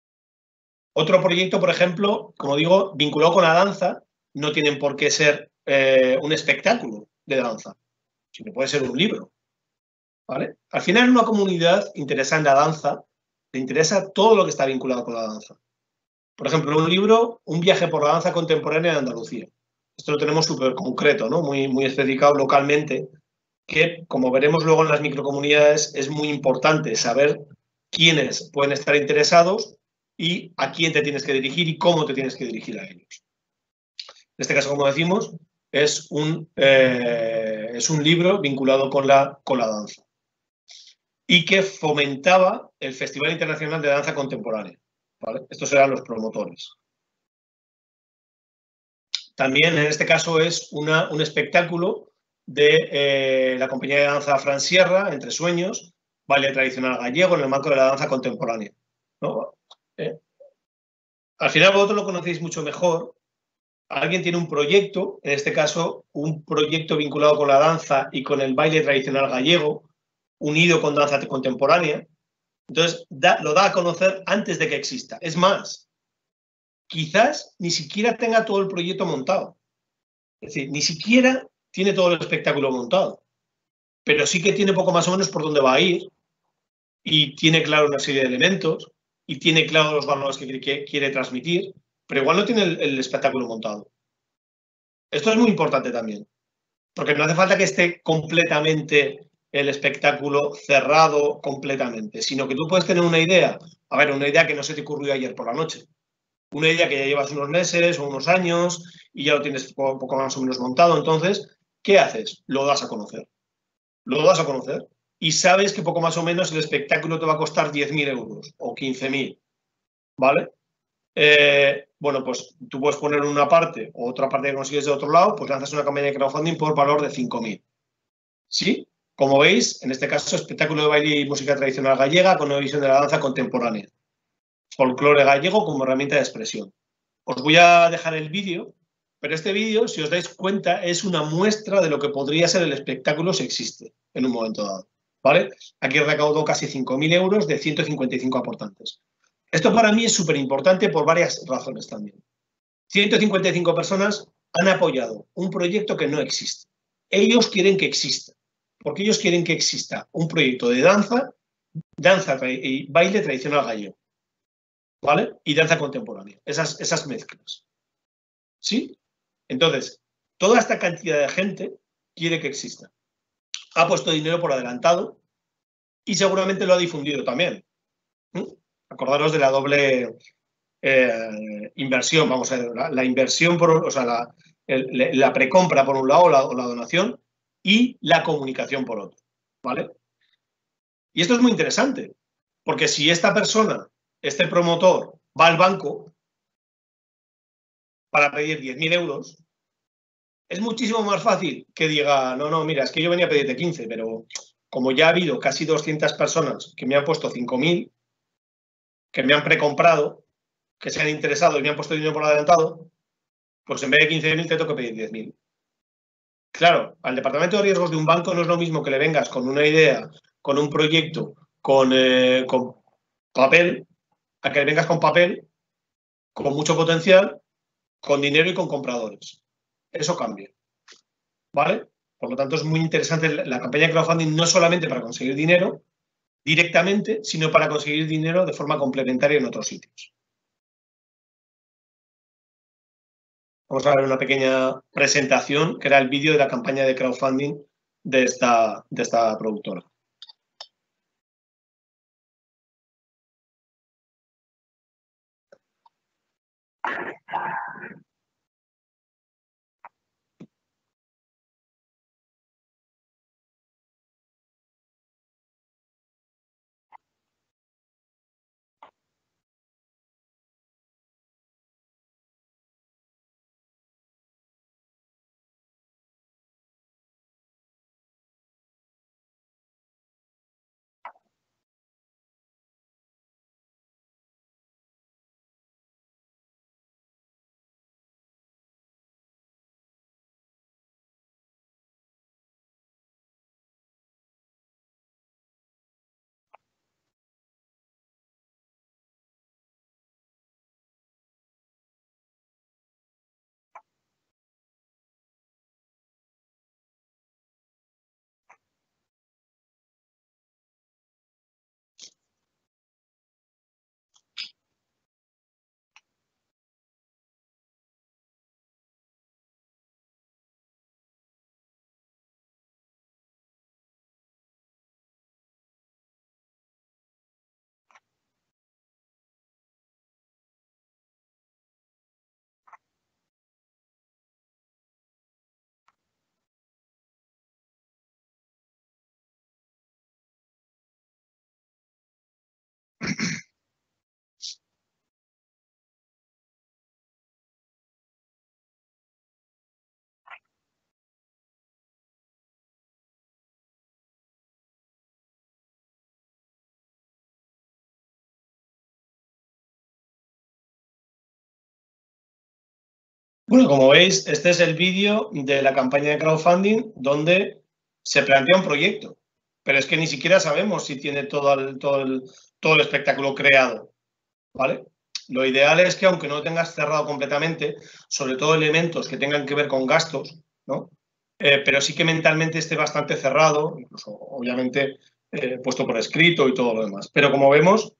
Otro proyecto, por ejemplo, como digo, vinculado con la danza, no tienen por qué ser eh, un espectáculo de danza, sino puede ser un libro, ¿vale? Al final, en una comunidad interesada en la danza, le interesa todo lo que está vinculado con la danza. Por ejemplo, en un libro, Un viaje por la danza contemporánea de Andalucía. Esto lo tenemos súper concreto, ¿no?, muy, muy especificado localmente, que, como veremos luego en las microcomunidades, es muy importante saber quiénes pueden estar interesados y a quién te tienes que dirigir y cómo te tienes que dirigir a ellos. En este caso, como decimos, es un, eh, es un libro vinculado con la, con la danza y que fomentaba el Festival Internacional de Danza Contemporánea, ¿vale? Estos eran los promotores. También, en este caso, es una, un espectáculo de eh, la compañía de danza Fran Sierra, Entre Sueños, baile tradicional gallego en el marco de la danza contemporánea, ¿no? Eh, al final vosotros lo conocéis mucho mejor. Alguien tiene un proyecto, en este caso un proyecto vinculado con la danza y con el baile tradicional gallego, unido con danza contemporánea. Entonces da, lo da a conocer antes de que exista. Es más, quizás ni siquiera tenga todo el proyecto montado. Es decir, ni siquiera tiene todo el espectáculo montado, pero sí que tiene poco más o menos por dónde va a ir y tiene claro una serie de elementos y tiene claro los valores que quiere, que quiere transmitir, pero igual no tiene el, el espectáculo montado. Esto es muy importante también, porque no hace falta que esté completamente el espectáculo cerrado completamente, sino que tú puedes tener una idea, a ver, una idea que no se te ocurrió ayer por la noche, una idea que ya llevas unos meses o unos años y ya lo tienes un poco más o menos montado. Entonces, ¿qué haces? Lo das a conocer. Lo das a conocer. y sabes que poco más o menos el espectáculo te va a costar diez mil euros o quince mil, ¿vale? Eh, bueno, pues tú puedes poner una parte o otra parte que consigues de otro lado, pues lanzas una campaña de crowdfunding por valor de cinco mil. ¿Sí? Como veis, en este caso, espectáculo de baile y música tradicional gallega con una visión de la danza contemporánea. Folclore gallego como herramienta de expresión. Os voy a dejar el vídeo, pero este vídeo, si os dais cuenta, es una muestra de lo que podría ser el espectáculo si existe en un momento dado. ¿Vale? Aquí recaudó casi cinco mil euros de ciento cincuenta y cinco aportantes. Esto para mí es súper importante por varias razones también. ciento cincuenta y cinco personas han apoyado un proyecto que no existe. Ellos quieren que exista, porque ellos quieren que exista un proyecto de danza, danza y baile tradicional gallego, ¿vale? Y danza contemporánea, esas, esas mezclas. ¿Sí? Entonces, toda esta cantidad de gente quiere que exista. Ha puesto dinero por adelantado y seguramente lo ha difundido también. ¿Mm? Acordaros de la doble eh, inversión, vamos a ver, la, la inversión, por, o sea, la, el, la precompra por un lado, la, o la donación, y la comunicación por otro, ¿vale? Y esto es muy interesante, porque si esta persona, este promotor, va al banco para pedir diez mil euros, es muchísimo más fácil que diga, no, no, mira, es que yo venía a pedirte quince, pero como ya ha habido casi doscientas personas que me han puesto cinco mil, que me han precomprado, que se han interesado y me han puesto dinero por adelantado, pues en vez de quince mil te tengo que pedir diez mil. Claro, al departamento de riesgos de un banco no es lo mismo que le vengas con una idea, con un proyecto, con, eh, con papel, a que le vengas con papel, con mucho potencial, con dinero y con compradores. Eso cambia, ¿vale? Por lo tanto, es muy interesante la campaña de crowdfunding no solamente para conseguir dinero directamente, sino para conseguir dinero de forma complementaria en otros sitios. Vamos a ver una pequeña presentación, que era el vídeo de la campaña de crowdfunding de esta, de esta productora. Bueno, como veis, este es el vídeo de la campaña de crowdfunding donde se plantea un proyecto, pero es que ni siquiera sabemos si tiene todo el, todo el, todo el espectáculo creado, ¿vale? Lo ideal es que, aunque no tengas cerrado completamente, sobre todo elementos que tengan que ver con gastos, ¿no? Eh, pero sí que mentalmente esté bastante cerrado, incluso, obviamente, eh, puesto por escrito y todo lo demás. Pero como vemos,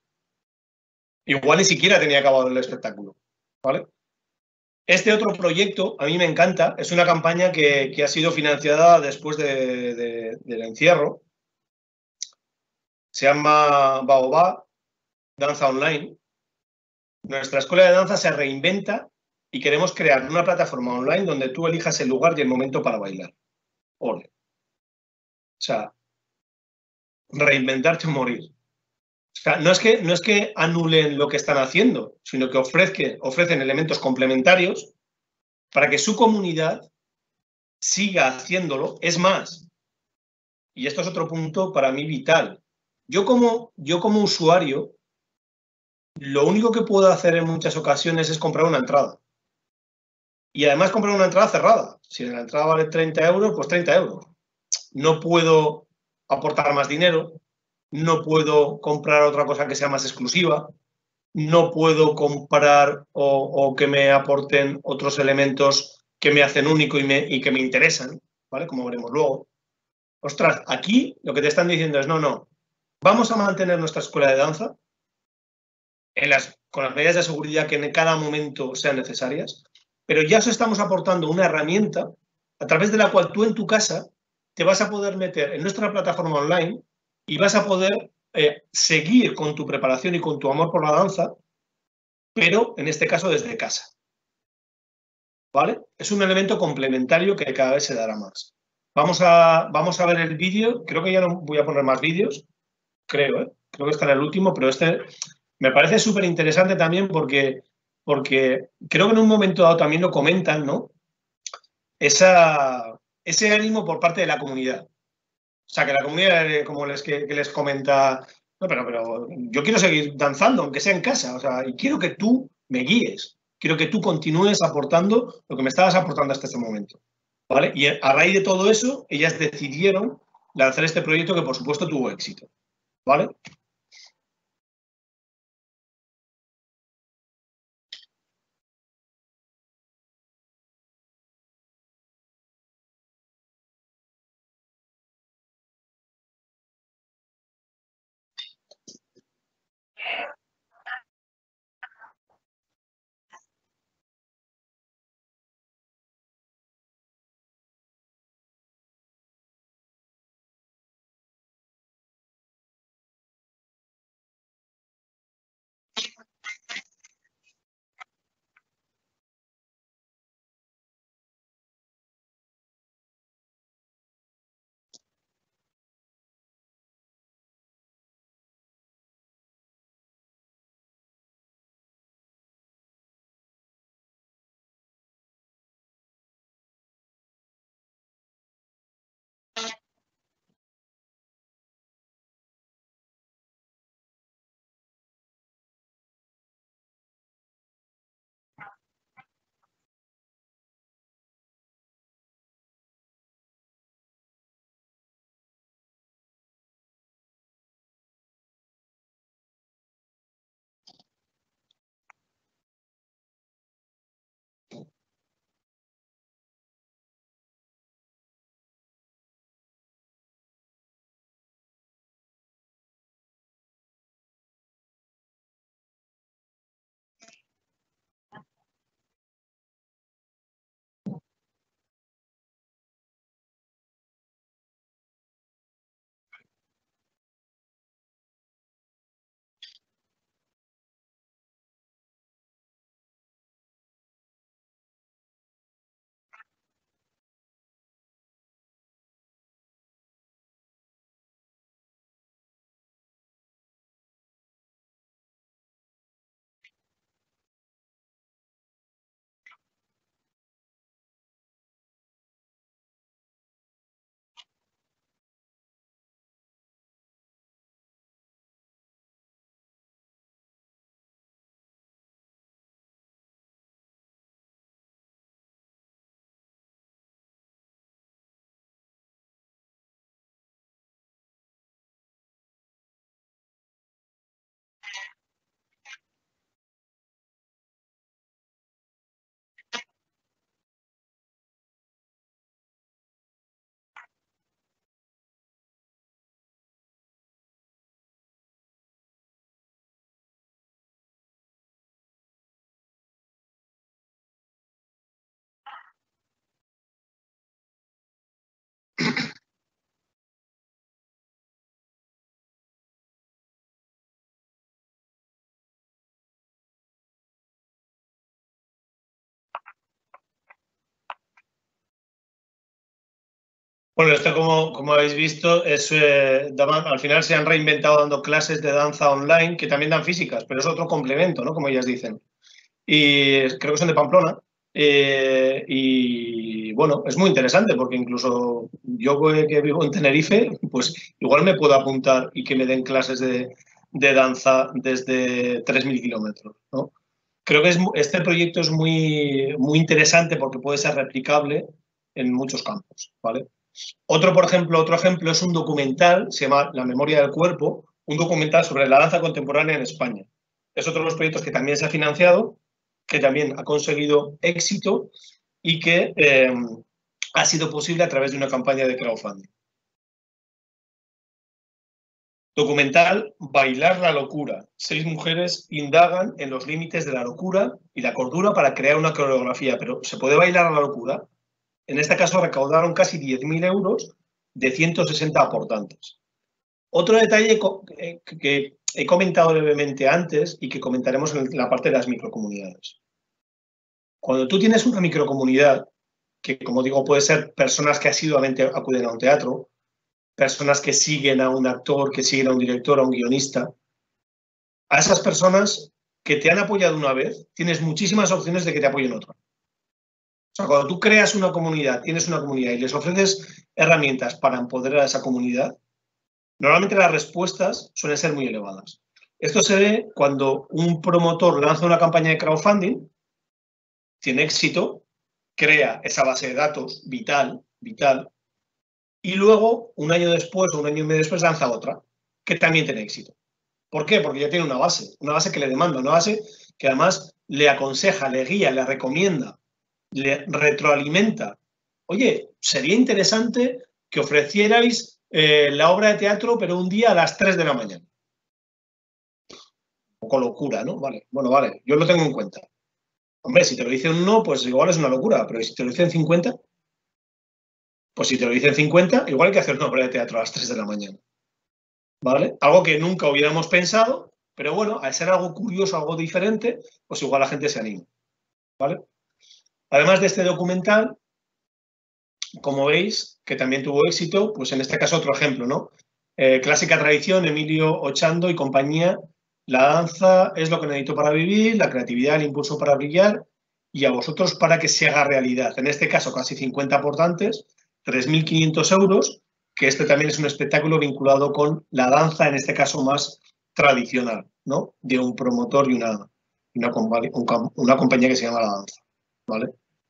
igual ni siquiera tenía acabado el espectáculo, ¿vale? Este otro proyecto a mí me encanta, es una campaña que, que ha sido financiada después de, de, del encierro. Se llama Baobab, Danza Online. Nuestra escuela de danza se reinventa y queremos crear una plataforma online donde tú elijas el lugar y el momento para bailar. Ole. O sea, reinventarte o morir. O sea, no es que, no es que anulen lo que están haciendo, sino que ofrezcan, ofrecen elementos complementarios para que su comunidad siga haciéndolo. Es más, y esto es otro punto para mí vital, yo como, yo como usuario, lo único que puedo hacer en muchas ocasiones es comprar una entrada. Y además comprar una entrada cerrada. Si la entrada vale treinta euros, pues treinta euros. No puedo aportar más dinero, no puedo comprar otra cosa que sea más exclusiva, no puedo comprar o, o que me aporten otros elementos que me hacen único y, me, y que me interesan, ¿vale? Como veremos luego. Ostras, aquí lo que te están diciendo es, no, no, vamos a mantener nuestra escuela de danza en las, con las medidas de seguridad que en cada momento sean necesarias, pero ya os estamos aportando una herramienta a través de la cual tú en tu casa te vas a poder meter en nuestra plataforma online y vas a poder eh, seguir con tu preparación y con tu amor por la danza, pero en este caso desde casa. ¿Vale? Es un elemento complementario que cada vez se dará más. Vamos a, vamos a ver el vídeo. Creo que ya no voy a poner más vídeos. Creo, ¿eh? Creo que está en el último, pero este me parece súper interesante también porque, porque creo que en un momento dado también lo comentan, ¿no? Esa, ese ánimo por parte de la comunidad. O sea, que la comunidad, como les, que, que les comenta, no, pero, pero yo quiero seguir danzando, aunque sea en casa, o sea, y quiero que tú me guíes, quiero que tú continúes aportando lo que me estabas aportando hasta este momento, ¿vale? Y a raíz de todo eso, ellas decidieron lanzar este proyecto que, por supuesto, tuvo éxito, ¿vale? Bueno, esto como, como habéis visto, es, eh, daban, al final se han reinventado dando clases de danza online que también dan físicas, pero es otro complemento, ¿no? Como ellas dicen. Y creo que son de Pamplona. Eh, y bueno, es muy interesante porque incluso yo que vivo en Tenerife, pues igual me puedo apuntar y que me den clases de, de danza desde tres mil kilómetros, ¿no? Creo que es, este proyecto es muy, muy interesante porque puede ser replicable en muchos campos, ¿vale? Otro, por ejemplo, otro ejemplo es un documental, se llama La memoria del cuerpo, un documental sobre la danza contemporánea en España. Es otro de los proyectos que también se ha financiado, que también ha conseguido éxito y que eh, ha sido posible a través de una campaña de crowdfunding. Documental Bailar la locura. Seis mujeres indagan en los límites de la locura y la cordura para crear una coreografía. Pero ¿se puede bailar la locura? En este caso recaudaron casi diez mil euros de ciento sesenta aportantes. Otro detalle que he comentado brevemente antes y que comentaremos en la parte de las microcomunidades. Cuando tú tienes una microcomunidad, que como digo puede ser personas que asiduamente acuden a un teatro, personas que siguen a un actor, que siguen a un director, a un guionista, a esas personas que te han apoyado una vez, tienes muchísimas opciones de que te apoyen otra. O sea, cuando tú creas una comunidad, tienes una comunidad y les ofreces herramientas para empoderar a esa comunidad, normalmente las respuestas suelen ser muy elevadas. Esto se ve cuando un promotor lanza una campaña de crowdfunding, tiene éxito, crea esa base de datos vital, vital, y luego, un año después o un año y medio después, lanza otra, que también tiene éxito. ¿Por qué? Porque ya tiene una base, una base que le demanda, una base que además le aconseja, le guía, le recomienda, le retroalimenta. Oye, sería interesante que ofrecierais eh, la obra de teatro, pero un día a las tres de la mañana. Un poco locura, ¿no? Vale, bueno, vale, yo lo tengo en cuenta. Hombre, si te lo dicen uno, pues igual es una locura, pero si te lo dicen cincuenta, pues si te lo dicen cincuenta, igual hay que hacer una obra de teatro a las tres de la mañana. ¿Vale? Algo que nunca hubiéramos pensado, pero bueno, al ser algo curioso, algo diferente, pues igual la gente se anima. ¿Vale? Además de este documental, como veis, que también tuvo éxito, pues en este caso otro ejemplo, ¿no? Eh, clásica tradición, Emilio Ochando y compañía. La danza es lo que necesito para vivir, la creatividad, el impulso para brillar y a vosotros para que se haga realidad. En este caso, casi cincuenta aportantes, tres mil quinientos euros, que este también es un espectáculo vinculado con la danza, en este caso más tradicional, ¿no? De un promotor y una, una, una compañía que se llama La Danza, ¿vale?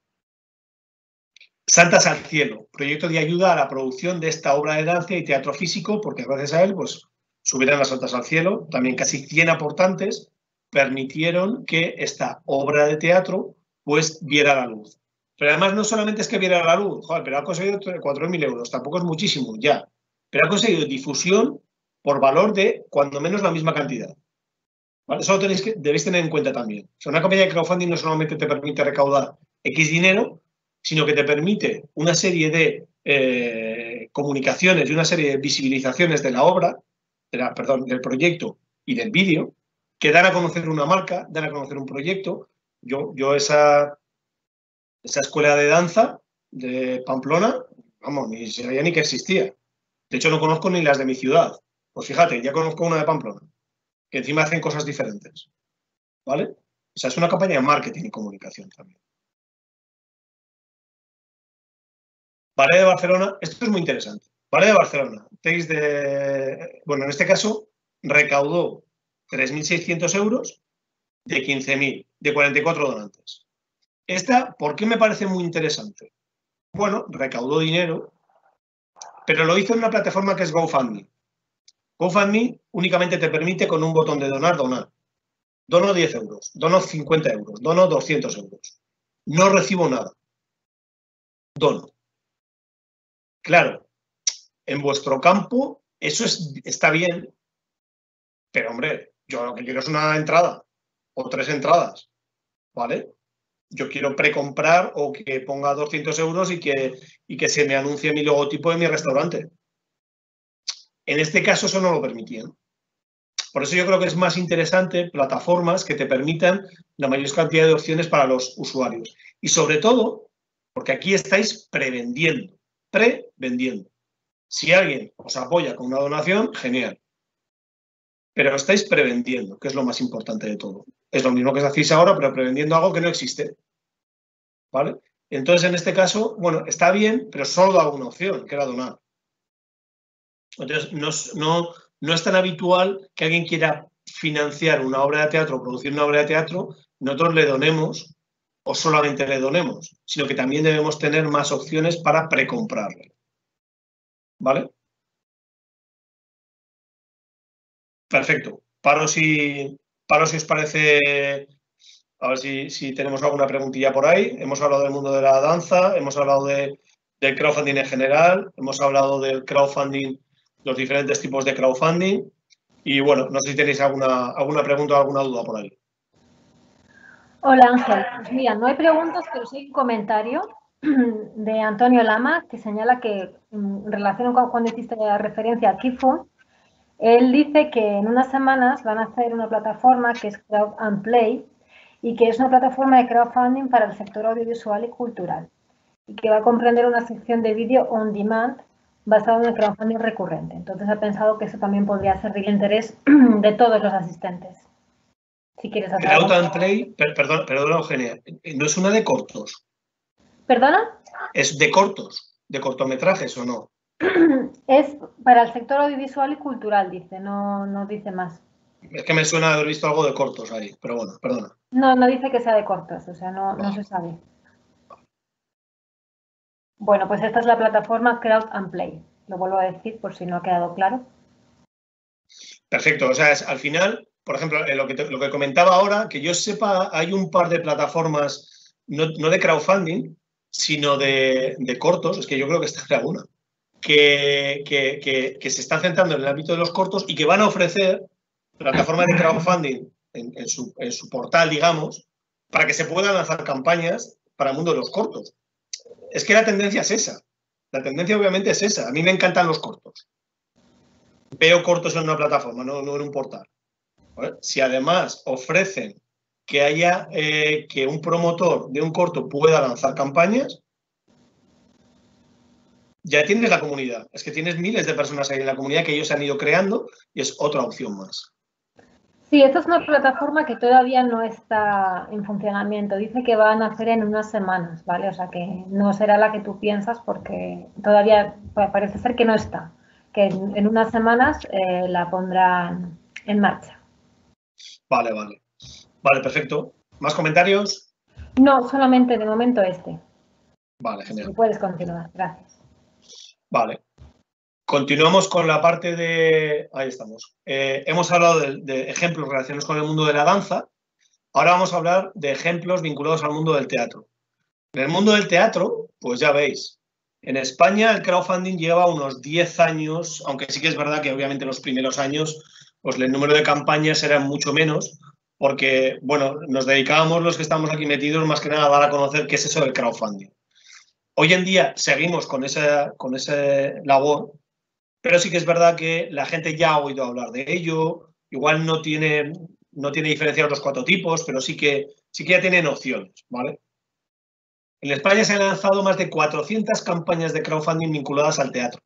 Santas al Cielo, proyecto de ayuda a la producción de esta obra de danza y teatro físico, porque gracias a él, pues, subieron las Santas al Cielo, también casi cien aportantes permitieron que esta obra de teatro, pues, viera la luz. Pero además no solamente es que viera la luz, joder, pero ha conseguido cuatro mil euros, tampoco es muchísimo, ya, pero ha conseguido difusión por valor de cuando menos la misma cantidad. ¿Vale? Eso lo tenéis que, debéis tener en cuenta también. O sea, una campaña de crowdfunding no solamente te permite recaudar X dinero, sino que te permite una serie de eh, comunicaciones y una serie de visibilizaciones de la obra, de la, perdón, del proyecto y del vídeo, que dan a conocer una marca, dan a conocer un proyecto. Yo, yo esa, esa escuela de danza de Pamplona, vamos, ni sabía ni que existía. De hecho, no conozco ni las de mi ciudad. Pues fíjate, ya conozco una de Pamplona, que encima hacen cosas diferentes. ¿Vale? O sea, es una campaña de marketing y comunicación también. Ballet de Barcelona, esto es muy interesante. Ballet de Barcelona, de, bueno, en este caso, recaudó tres mil seiscientos euros de quince mil, de cuarenta y cuatro donantes. Esta, ¿por qué me parece muy interesante? Bueno, recaudó dinero, pero lo hizo en una plataforma que es GoFundMe. GoFundMe únicamente te permite con un botón de donar, donar. Dono diez euros, dono cincuenta euros, dono doscientos euros. No recibo nada. Dono. Claro, en vuestro campo eso es, está bien, pero hombre, yo lo que quiero es una entrada o tres entradas, ¿vale? Yo quiero precomprar o que ponga doscientos euros y que, y que se me anuncie mi logotipo de mi restaurante. En este caso eso no lo permitían. Por eso yo creo que es más interesante plataformas que te permitan la mayor cantidad de opciones para los usuarios. Y sobre todo, porque aquí estáis prevendiendo. prevendiendo. Si alguien os apoya con una donación, genial. Pero estáis prevendiendo, que es lo más importante de todo. Es lo mismo que hacéis ahora, pero prevendiendo algo que no existe. ¿Vale? Entonces, en este caso, bueno, está bien, pero solo da una opción, que era donar. Entonces, no, no, no es tan habitual que alguien quiera financiar una obra de teatro o producir una obra de teatro, nosotros le donemos o solamente le donemos, sino que también debemos tener más opciones para precomprarle. ¿Vale? Perfecto. Paro si, paro si os parece, a ver si, si tenemos alguna preguntilla por ahí. Hemos hablado del mundo de la danza, hemos hablado de, del crowdfunding en general, hemos hablado del crowdfunding, los diferentes tipos de crowdfunding. Y bueno, no sé si tenéis alguna, alguna pregunta o alguna duda por ahí. Hola Ángel, pues mira, no hay preguntas, pero sí hay un comentario de Antonio Lama que señala que en relación con cuando hiciste la referencia a Kifo, él dice que en unas semanas van a hacer una plataforma que es Crowd and Play y que es una plataforma de crowdfunding para el sector audiovisual y cultural y que va a comprender una sección de vídeo on demand basado en el crowdfunding recurrente. Entonces ha pensado que eso también podría ser del interés de todos los asistentes. Si quieres hacer Crowd and Play, per, perdón, perdón, Eugenia, ¿no es una de cortos? ¿Perdona? ¿Es de cortos? ¿De cortometrajes o no? Es para el sector audiovisual y cultural, dice, no, no dice más. Es que me suena haber visto algo de cortos ahí, pero bueno, perdona. No, no dice que sea de cortos, o sea, no, no se sabe. Bueno, pues esta es la plataforma Crowd and Play. Lo vuelvo a decir por si no ha quedado claro. Perfecto, o sea, es, al final, por ejemplo, lo que, te, lo que comentaba ahora, que yo sepa, hay un par de plataformas, no, no de crowdfunding, sino de, de cortos, es que yo creo que esta era una, que, que, que, que se están centrando en el ámbito de los cortos y que van a ofrecer plataformas de crowdfunding en, en, su, en su portal, digamos, para que se puedan lanzar campañas para el mundo de los cortos. Es que la tendencia es esa. La tendencia obviamente es esa. A mí me encantan los cortos. Veo cortos en una plataforma, no, no en un portal. ¿Vale? Si además ofrecen que haya eh, que un promotor de un corto pueda lanzar campañas, ya tienes la comunidad. Es que tienes miles de personas ahí en la comunidad que ellos se han ido creando y es otra opción más. Sí, esta es una plataforma que todavía no está en funcionamiento. Dice que van a hacer en unas semanas, ¿vale? O sea que no será la que tú piensas porque todavía parece ser que no está. Que en, en unas semanas eh, la pondrán en marcha. Vale, vale. Vale, perfecto. ¿Más comentarios? No, solamente de momento este. Vale, genial. Si puedes continuar, gracias. Vale. Continuamos con la parte de... Ahí estamos. Eh, hemos hablado de, de ejemplos relacionados con el mundo de la danza. Ahora vamos a hablar de ejemplos vinculados al mundo del teatro. En el mundo del teatro, pues ya veis, en España el crowdfunding lleva unos diez años, aunque sí que es verdad que obviamente los primeros años pues el número de campañas era mucho menos, porque, bueno, nos dedicábamos los que estamos aquí metidos más que nada a dar a conocer qué es eso del crowdfunding. Hoy en día seguimos con esa, con esa labor, pero sí que es verdad que la gente ya ha oído hablar de ello, igual no tiene, no tiene diferenciados los cuatro tipos, pero sí que, sí que ya tienen opciones, ¿vale? En España se han lanzado más de cuatrocientas campañas de crowdfunding vinculadas al teatro.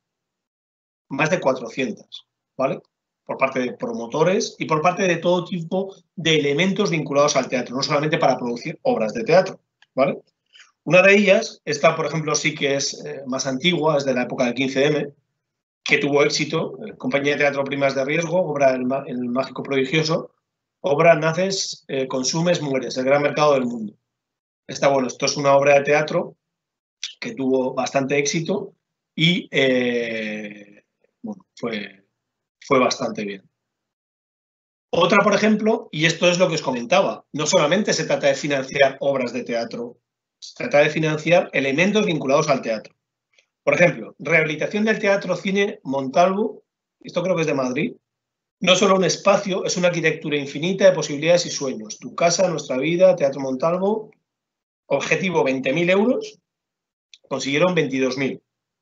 Más de cuatrocientas, ¿vale? Por parte de promotores y por parte de todo tipo de elementos vinculados al teatro, no solamente para producir obras de teatro, ¿vale? Una de ellas, esta por ejemplo sí que es eh, más antigua, es de la época del quince eme, que tuvo éxito, eh, Compañía de Teatro Primas de Riesgo, obra El, el Mágico Prodigioso, obra Naces, eh, Consumes, Mueres, el gran mercado del mundo. Está bueno, esto es una obra de teatro que tuvo bastante éxito y eh, bueno, fue, fue bastante bien. Otra, por ejemplo, y esto es lo que os comentaba, no solamente se trata de financiar obras de teatro, se trata de financiar elementos vinculados al teatro. Por ejemplo, rehabilitación del Teatro Cine Montalvo, esto creo que es de Madrid. No solo un espacio, es una arquitectura infinita de posibilidades y sueños. Tu casa, nuestra vida, Teatro Montalvo. Objetivo veinte mil euros, consiguieron veintidós mil.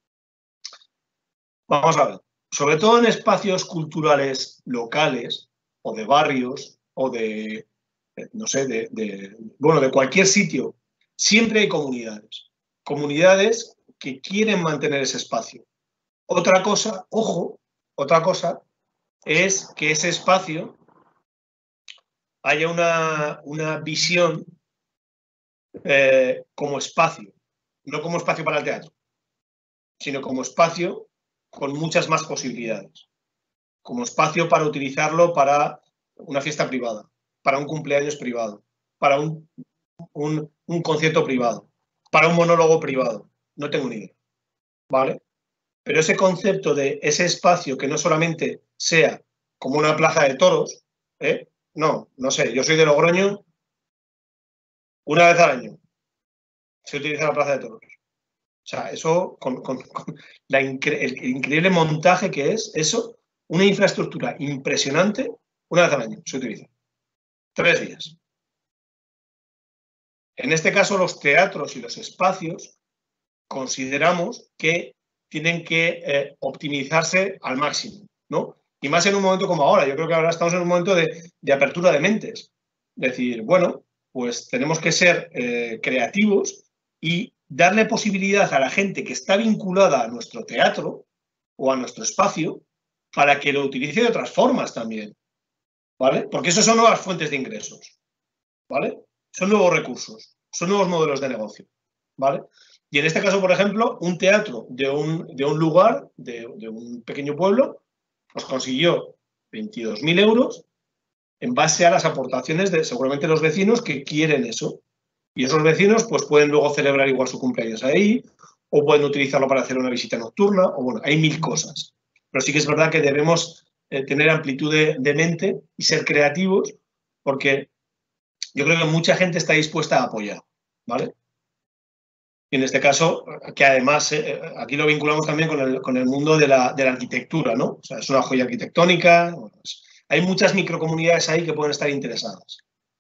Vamos a ver, sobre todo en espacios culturales locales o de barrios o de, no sé, de, de, bueno, de cualquier sitio, siempre hay comunidades. Comunidades que quieren mantener ese espacio. Otra cosa, ojo, otra cosa es que ese espacio haya una, una visión eh, como espacio, no como espacio para el teatro, sino como espacio con muchas más posibilidades, como espacio para utilizarlo para una fiesta privada, para un cumpleaños privado, para un, un, un concierto privado, para un monólogo privado, no tengo ni idea, ¿vale? Pero ese concepto de ese espacio que no solamente sea como una plaza de toros, ¿eh? No, no sé, yo soy de Logroño, una vez al año se utiliza la plaza de toros. O sea, eso, con, con, con la incre el increíble montaje que es eso, una infraestructura impresionante, una vez al año se utiliza. Tres días. En este caso, los teatros y los espacios consideramos que tienen que eh, optimizarse al máximo, ¿no? Y más en un momento como ahora. Yo creo que ahora estamos en un momento de, de apertura de mentes. Decir, bueno, pues tenemos que ser eh, creativos y darle posibilidad a la gente que está vinculada a nuestro teatro o a nuestro espacio para que lo utilice de otras formas también, ¿vale? Porque eso son nuevas fuentes de ingresos, ¿vale? Son nuevos recursos, son nuevos modelos de negocio, ¿vale? Y en este caso, por ejemplo, un teatro de un, de un lugar, de, de un pequeño pueblo, pues consiguió veintidós mil euros en base a las aportaciones de seguramente los vecinos que quieren eso. Y esos vecinos pues pueden luego celebrar igual su cumpleaños ahí, o pueden utilizarlo para hacer una visita nocturna, o bueno, hay mil cosas. Pero sí que es verdad que debemos eh, tener amplitud de, de mente y ser creativos, porque yo creo que mucha gente está dispuesta a apoyar, ¿vale? Y en este caso, que además eh, aquí lo vinculamos también con el, con el mundo de la, de la arquitectura, ¿no? O sea, es una joya arquitectónica. Bueno, pues, hay muchas microcomunidades ahí que pueden estar interesadas.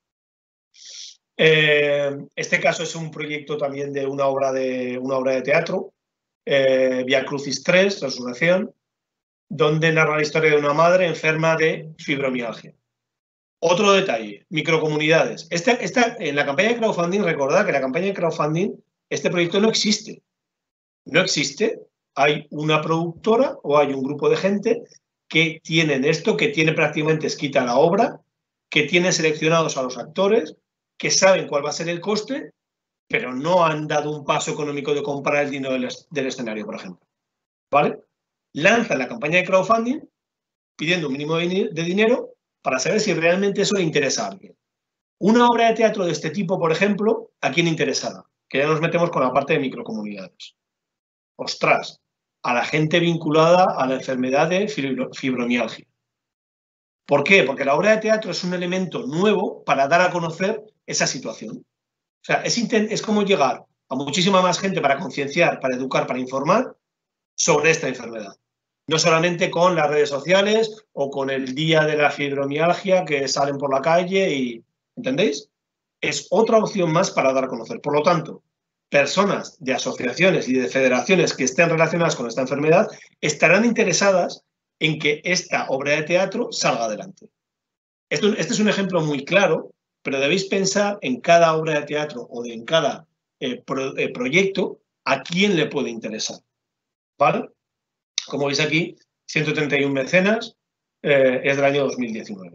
Eh, este caso es un proyecto también de una obra de, una obra de teatro, eh, Vía Crucis tres, Resurrección, donde narra la historia de una madre enferma de fibromialgia. Otro detalle, microcomunidades. Esta, esta, en la campaña de crowdfunding, recordad que la campaña de crowdfunding, este proyecto no existe. No existe. Hay una productora o hay un grupo de gente que tienen esto, que tiene prácticamente escrita la obra, que tiene seleccionados a los actores, que saben cuál va a ser el coste, pero no han dado un paso económico de comprar el dinero del, del escenario, por ejemplo. ¿Vale? Lanzan la campaña de crowdfunding pidiendo un mínimo de, de dinero para saber si realmente eso le interesa a alguien. Una obra de teatro de este tipo, por ejemplo, ¿a quién interesará? Que ya nos metemos con la parte de microcomunidades. Ostras, a la gente vinculada a la enfermedad de fibromialgia. ¿Por qué? Porque la obra de teatro es un elemento nuevo para dar a conocer esa situación. O sea, es, es como llegar a muchísima más gente para concienciar, para educar, para informar sobre esta enfermedad. No solamente con las redes sociales o con el día de la fibromialgia que salen por la calle y... ¿Entendéis? Es otra opción más para dar a conocer. Por lo tanto, personas de asociaciones y de federaciones que estén relacionadas con esta enfermedad estarán interesadas en que esta obra de teatro salga adelante. Esto, este es un ejemplo muy claro, pero debéis pensar en cada obra de teatro o de, en cada eh, pro, eh, proyecto a quién le puede interesar. ¿Vale? Como veis aquí, ciento treinta y uno mecenas, eh, es del año dos mil diecinueve.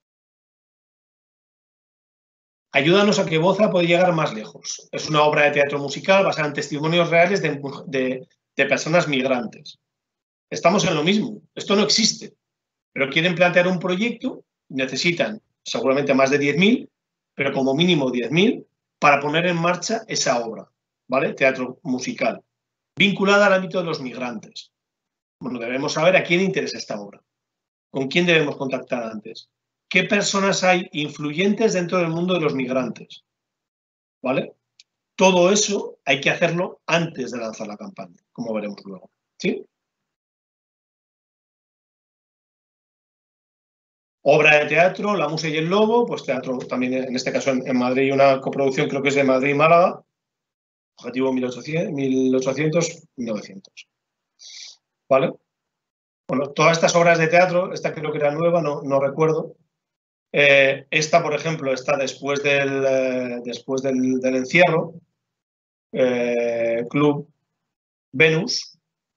Ayúdanos a que Boza pueda llegar más lejos. Es una obra de teatro musical basada en testimonios reales de, de, de personas migrantes. Estamos en lo mismo. Esto no existe. Pero quieren plantear un proyecto, necesitan seguramente más de diez mil, pero como mínimo diez mil, para poner en marcha esa obra, ¿vale? Teatro musical, vinculada al ámbito de los migrantes. Bueno, debemos saber a quién interesa esta obra, con quién debemos contactar antes, qué personas hay influyentes dentro del mundo de los migrantes, ¿vale? Todo eso hay que hacerlo antes de lanzar la campaña, como veremos luego, ¿sí? Obra de teatro, La Musa y el Lobo, pues teatro también en este caso en, en Madrid, una coproducción creo que es de Madrid y Málaga, objetivo mil ochocientos, mil novecientos. ¿Vale? Bueno, todas estas obras de teatro, esta creo que era nueva, no, no recuerdo. Eh, esta, por ejemplo, está después del, eh, después del, del encierro, eh, Club Venus,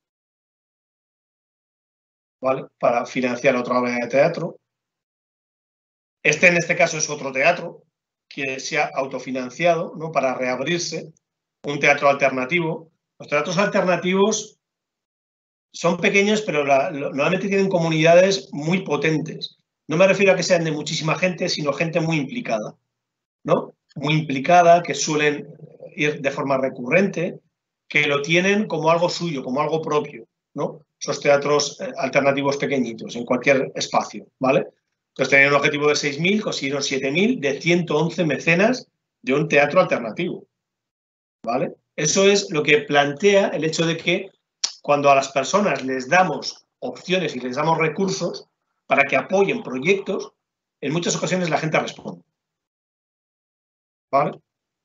¿vale? Para financiar otra obra de teatro. Este, en este caso, es otro teatro que se ha autofinanciado, ¿no? Para reabrirse, un teatro alternativo. Los teatros alternativos son pequeños, pero la, lo, normalmente tienen comunidades muy potentes. No me refiero a que sean de muchísima gente, sino gente muy implicada, ¿no? Muy implicada, que suelen ir de forma recurrente, que lo tienen como algo suyo, como algo propio, ¿no? Esos teatros eh, alternativos pequeñitos, en cualquier espacio, ¿vale? Entonces tenían un objetivo de seis mil, consiguieron siete mil de ciento once mecenas de un teatro alternativo, ¿vale? Eso es lo que plantea el hecho de que cuando a las personas les damos opciones y les damos recursos para que apoyen proyectos, en muchas ocasiones la gente responde, ¿vale?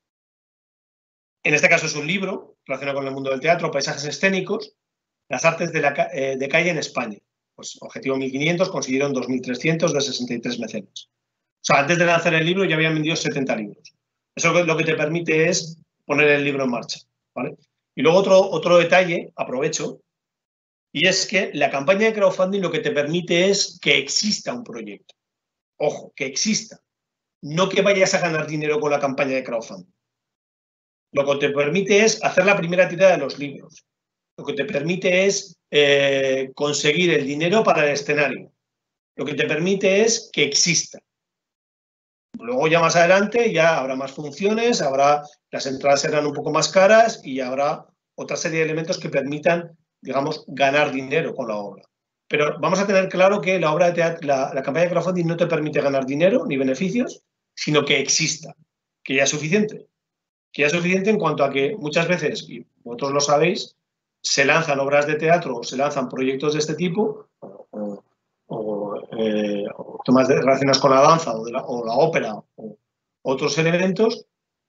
En este caso es un libro relacionado con el mundo del teatro, Paisajes escénicos, las artes de, la, eh, de calle en España. Pues objetivo mil quinientos, consiguieron dos mil trescientos de sesenta y tres mecenas. O sea, antes de lanzar el libro ya habían vendido setenta libros. Eso lo que te permite es poner el libro en marcha, ¿vale? Y luego otro, otro detalle, aprovecho, y es que la campaña de crowdfunding lo que te permite es que exista un proyecto. Ojo, que exista. No que vayas a ganar dinero con la campaña de crowdfunding. Lo que te permite es hacer la primera tirada de los libros. Lo que te permite es eh, conseguir el dinero para el escenario. Lo que te permite es que exista. Luego ya más adelante ya habrá más funciones, habrá, las entradas serán un poco más caras y habrá otra serie de elementos que permitan, digamos, ganar dinero con la obra. Pero vamos a tener claro que la obra de teatro, la, la campaña de crowdfunding no te permite ganar dinero ni beneficios, sino que exista, que ya es suficiente. Que ya es suficiente en cuanto a que muchas veces, y vosotros lo sabéis, se lanzan obras de teatro o se lanzan proyectos de este tipo, o, o, eh, o temas de, relacionados con la danza o, de la, o la ópera o otros elementos,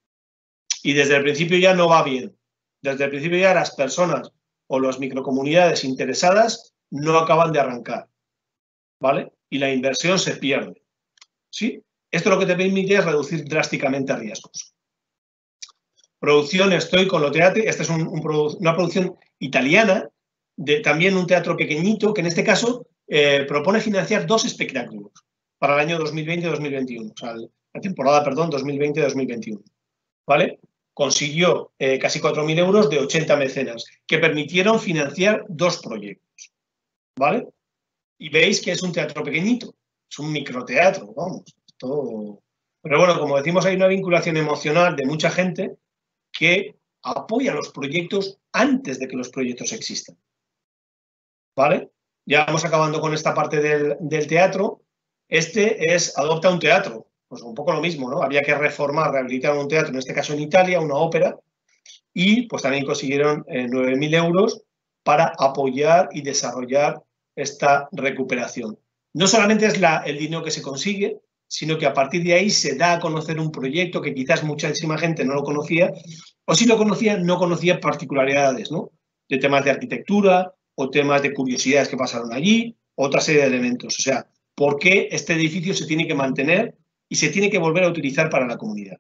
y desde el principio ya no va bien. Desde el principio ya las personas o las microcomunidades interesadas no acaban de arrancar, ¿vale? Y la inversión se pierde, ¿sí? Esto lo que te permite es reducir drásticamente riesgos. Producción, estoy con lo teatro. Esta es un, un, una producción italiana, de también un teatro pequeñito, que en este caso eh, propone financiar dos espectáculos para el año dos mil veinte dos mil veintiuno, o sea, la temporada, perdón, dos mil veinte dos mil veintiuno, ¿vale? Consiguió eh, casi cuatro mil euros de ochenta mecenas, que permitieron financiar dos proyectos, ¿vale? Y veis que es un teatro pequeñito, es un microteatro, vamos, todo... Pero bueno, como decimos, hay una vinculación emocional de mucha gente que apoya los proyectos antes de que los proyectos existan, ¿vale? Ya vamos acabando con esta parte del, del teatro. Este es Adopta un teatro, pues un poco lo mismo, ¿no? Había que reformar, rehabilitar un teatro, en este caso en Italia, una ópera, y pues también consiguieron eh, nueve mil euros para apoyar y desarrollar esta recuperación. No solamente es la, el dinero que se consigue, sino que a partir de ahí se da a conocer un proyecto que quizás muchísima gente no lo conocía, o si lo conocía, no conocía particularidades, ¿no? De temas de arquitectura o temas de curiosidades que pasaron allí, otra serie de elementos. O sea, ¿por qué este edificio se tiene que mantener y se tiene que volver a utilizar para la comunidad?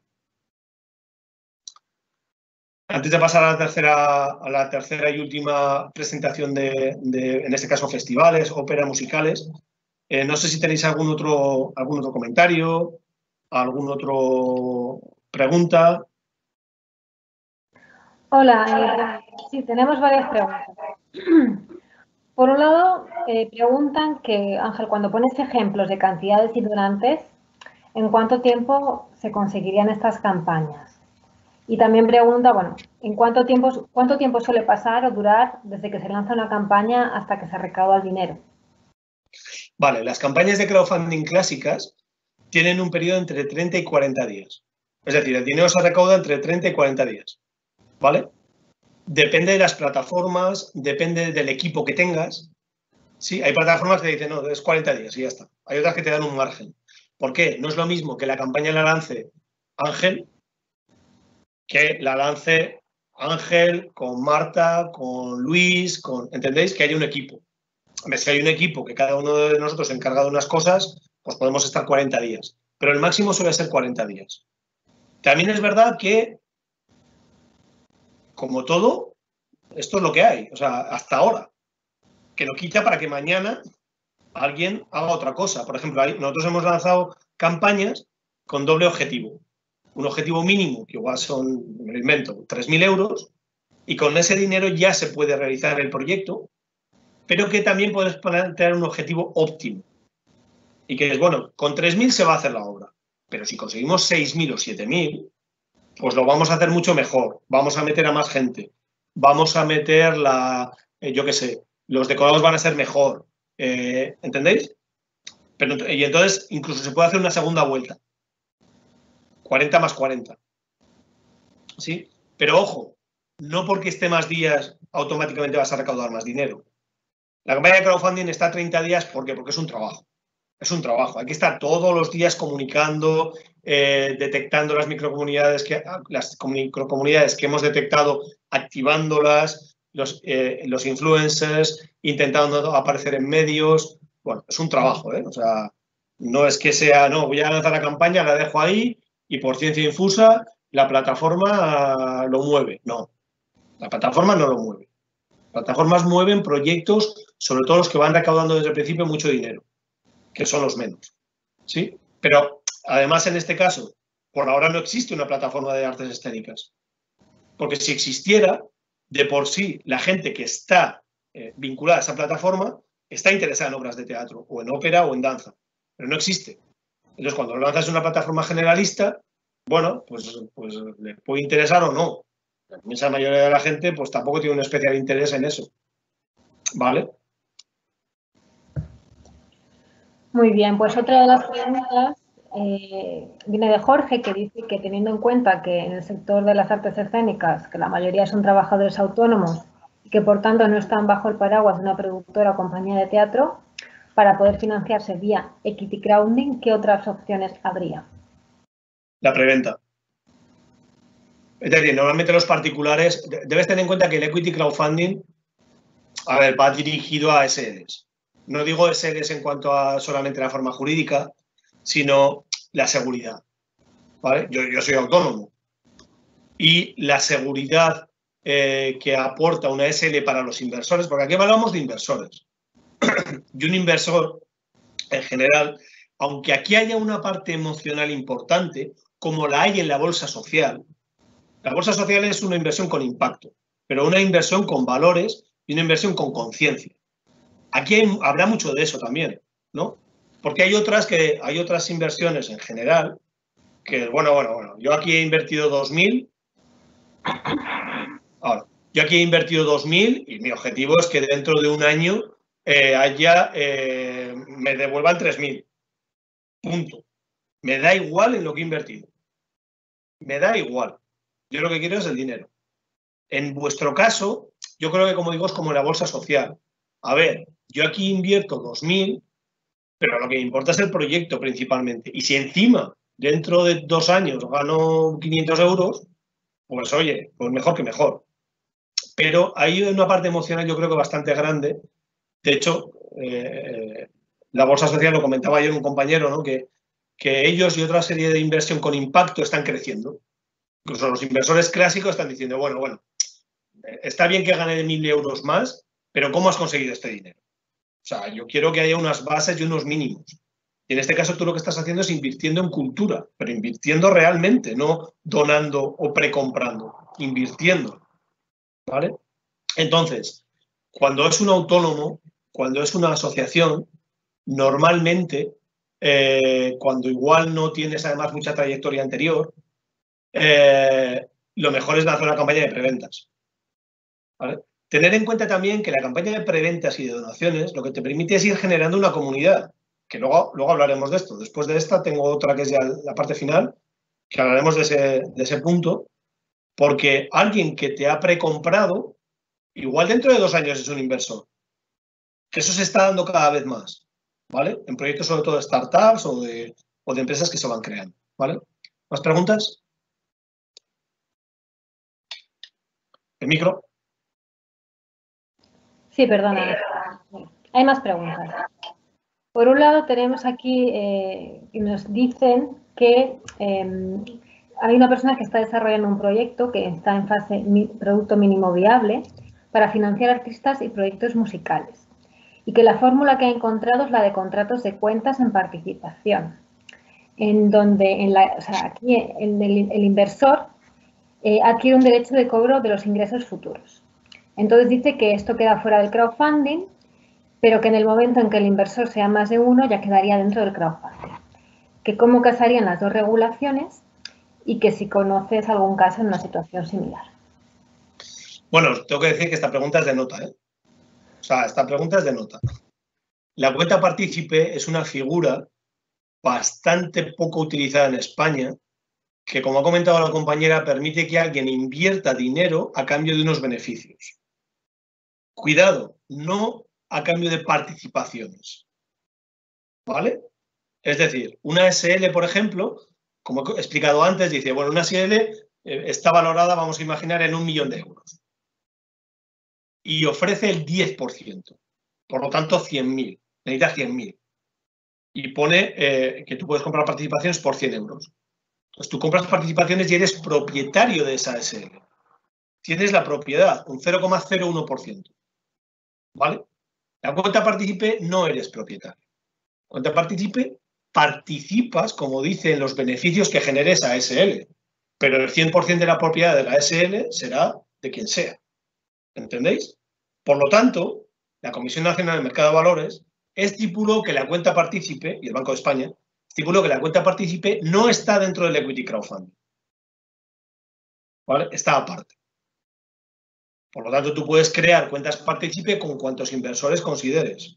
Antes de pasar a la tercera, a la tercera y última presentación de, de, en este caso, festivales, óperas musicales, eh, no sé si tenéis algún otro, algún otro comentario, algún otro pregunta. Hola, eh, sí, tenemos varias preguntas. Por un lado, eh, preguntan que, Ángel, cuando pones ejemplos de cantidades y donantes, ¿en cuánto tiempo se conseguirían estas campañas? Y también pregunta, bueno, ¿en cuánto tiempo, cuánto tiempo suele pasar o durar desde que se lanza una campaña hasta que se recauda el dinero? Vale, las campañas de crowdfunding clásicas tienen un periodo entre treinta y cuarenta días. Es decir, el dinero se recauda entre treinta y cuarenta días, ¿vale? Depende de las plataformas, depende del equipo que tengas. Sí, hay plataformas que dicen, no, es cuarenta días y ya está. Hay otras que te dan un margen. ¿Por qué? No es lo mismo que la campaña la lance Ángel que la lance Ángel con Marta, con Luis, con... ¿Entendéis? Que hay un equipo. Si hay un equipo que cada uno de nosotros se encarga de unas cosas, pues podemos estar cuarenta días. Pero el máximo suele ser cuarenta días. También es verdad que, como todo, Esto es lo que hay, o sea, hasta ahora. Que no quita para que mañana alguien haga otra cosa. Por ejemplo, hay, nosotros hemos lanzado campañas con doble objetivo. Un objetivo mínimo, que igual son, me lo invento, tres mil euros, y con ese dinero ya se puede realizar el proyecto, pero que también puedes plantear un objetivo óptimo. Y que es, bueno, con tres mil se va a hacer la obra, pero si conseguimos seis mil o siete mil, pues lo vamos a hacer mucho mejor. Vamos a meter a más gente. Vamos a meter la, eh, yo qué sé, los decorados van a ser mejor. Eh, ¿Entendéis? Pero, y entonces incluso se puede hacer una segunda vuelta. cuarenta más cuarenta. ¿Sí? Pero ojo, no porque esté más días automáticamente vas a recaudar más dinero. La campaña de crowdfunding está a treinta días, ¿por qué? Porque es un trabajo. Es un trabajo. Hay que estar todos los días comunicando, eh, detectando las microcomunidades que, las microcomunidades que hemos detectado, activándolas, los, eh, los influencers, intentando aparecer en medios. Bueno, es un trabajo, ¿eh? O sea, no es que sea, no, voy a lanzar la campaña, la dejo ahí y por ciencia infusa la plataforma lo mueve. No, la plataforma no lo mueve. Las plataformas mueven proyectos, sobre todo los que van recaudando desde el principio mucho dinero, que son los menos, ¿sí? Pero, además, en este caso, por ahora no existe una plataforma de artes escénicas. Porque si existiera, de por sí, la gente que está eh, vinculada a esa plataforma está interesada en obras de teatro, o en ópera, o en danza. Pero no existe. Entonces, cuando lo lanzas en una plataforma generalista, bueno, pues, pues le puede interesar o no. La inmensa mayoría de la gente, pues tampoco tiene un especial interés en eso. ¿Vale? Muy bien, pues otra de las preguntas eh, viene de Jorge, que dice que teniendo en cuenta que en el sector de las artes escénicas, que la mayoría son trabajadores autónomos y que por tanto no están bajo el paraguas de una productora o compañía de teatro, para poder financiarse vía equity crowdfunding, ¿qué otras opciones habría? La preventa. Es decir, normalmente los particulares, debes tener en cuenta que el equity crowdfunding, a ver, va dirigido a S Ls. No digo S Ls en cuanto a solamente la forma jurídica, sino la seguridad. ¿Vale? Yo, yo soy autónomo. Y la seguridad eh, que aporta una S L para los inversores, porque aquí hablamos de inversores. Y un inversor, en general, aunque aquí haya una parte emocional importante, como la hay en la bolsa social, la bolsa social es una inversión con impacto, pero una inversión con valores y una inversión con conciencia. Aquí hay, habrá mucho de eso también, ¿no? Porque hay otras, que, hay otras inversiones en general que, bueno, bueno, bueno, yo aquí he invertido dos mil. Ahora, yo aquí he invertido dos mil y mi objetivo es que dentro de un año eh, haya, eh, me devuelvan tres mil. Punto. Me da igual en lo que he invertido. Me da igual. Yo lo que quiero es el dinero. En vuestro caso, yo creo que, como digo, es como la bolsa social. A ver, yo aquí invierto dos mil, pero lo que me importa es el proyecto principalmente. Y si encima, dentro de dos años, gano quinientos euros, pues oye, pues mejor que mejor. Pero hay una parte emocional, yo creo que bastante grande. De hecho, eh, la bolsa social, lo comentaba ayer un compañero, ¿no? que, que ellos y otra serie de inversión con impacto están creciendo. Incluso los inversores clásicos están diciendo, bueno, bueno, está bien que gane mil euros más, pero ¿cómo has conseguido este dinero? O sea, yo quiero que haya unas bases y unos mínimos. Y en este caso tú lo que estás haciendo es invirtiendo en cultura, pero invirtiendo realmente, no donando o precomprando, invirtiendo. ¿Vale? Entonces, cuando es un autónomo, cuando es una asociación, normalmente, eh, cuando igual no tienes además mucha trayectoria anterior, eh, lo mejor es lanzar una campaña de preventas. ¿Vale? Tener en cuenta también que la campaña de preventas y de donaciones lo que te permite es ir generando una comunidad, que luego, luego hablaremos de esto. Después de esta tengo otra que es ya la parte final, que hablaremos de ese, de ese punto, porque alguien que te ha precomprado, igual dentro de dos años es un inversor. Que eso se está dando cada vez más, ¿vale? En proyectos sobre todo de startups o de, o de empresas que se van creando, ¿vale? ¿Más preguntas? ¿El micro? Sí, perdona. Hay más preguntas. Por un lado, tenemos aquí eh, que nos dicen que eh, hay una persona que está desarrollando un proyecto que está en fase mi, producto mínimo viable, para financiar artistas y proyectos musicales. Y que la fórmula que ha encontrado es la de contratos de cuentas en participación, en donde en la, o sea, aquí el, el, el inversor eh, adquiere un derecho de cobro de los ingresos futuros. Entonces dice que esto queda fuera del crowdfunding, pero que en el momento en que el inversor sea más de uno ya quedaría dentro del crowdfunding. Que cómo casarían las dos regulaciones y que si conoces algún caso en una situación similar. Bueno, tengo que decir que esta pregunta es de nota, ¿eh? O sea, esta pregunta es de nota. La cuenta partícipe es una figura bastante poco utilizada en España, que, como ha comentado la compañera, permite que alguien invierta dinero a cambio de unos beneficios. Cuidado, no a cambio de participaciones, ¿vale? Es decir, una S L, por ejemplo, como he explicado antes, dice, bueno, una S L eh, está valorada, vamos a imaginar, en un millón de euros. Y ofrece el diez por ciento. Por lo tanto, cien mil. Necesita cien mil. Y pone eh, que tú puedes comprar participaciones por cien euros. Entonces, tú compras participaciones y eres propietario de esa S L. Tienes la propiedad, un cero coma cero uno por ciento. ¿Vale? La cuenta partícipe no eres propietario. Cuenta partícipe, participas, como dice, en los beneficios que genere esa S L. Pero el cien por ciento de la propiedad de la S L será de quien sea. ¿Entendéis? Por lo tanto, la Comisión Nacional del Mercado de Valores estipuló que la cuenta partícipe, y el Banco de España, estipuló que la cuenta partícipe no está dentro del equity crowdfunding. ¿Vale? Está aparte. Por lo tanto, tú puedes crear cuentas partícipe con cuantos inversores consideres.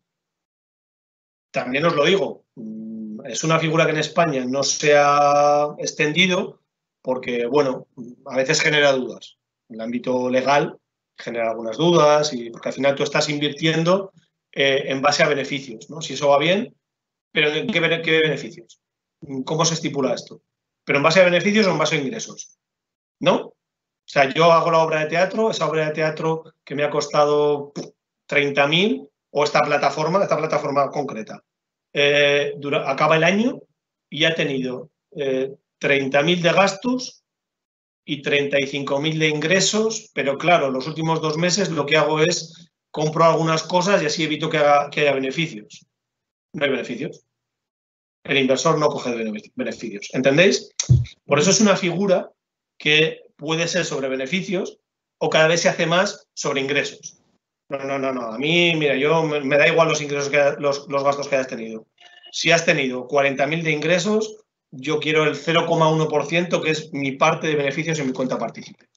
También os lo digo, es una figura que en España no se ha extendido porque, bueno, a veces genera dudas. En el ámbito legal genera algunas dudas y porque al final tú estás invirtiendo eh, en base a beneficios, ¿no? Si eso va bien, pero ¿en qué, qué beneficios? ¿Cómo se estipula esto? ¿Pero en base a beneficios o en base a ingresos? ¿No? O sea, yo hago la obra de teatro, esa obra de teatro que me ha costado treinta mil, o esta plataforma, esta plataforma concreta, eh, dura, acaba el año y ha tenido eh, treinta mil de gastos y treinta y cinco mil de ingresos, pero claro, los últimos dos meses lo que hago es compro algunas cosas y así evito que, haga, que haya beneficios. No hay beneficios. El inversor no coge beneficios. ¿Entendéis? Por eso es una figura que puede ser sobre beneficios o cada vez se hace más sobre ingresos. No, no, no, no. A mí, mira, yo me, me da igual los ingresos que los, los gastos que hayas tenido. Si has tenido cuarenta mil de ingresos, yo quiero el cero coma uno por ciento, que es mi parte de beneficios en mi cuenta partícipe.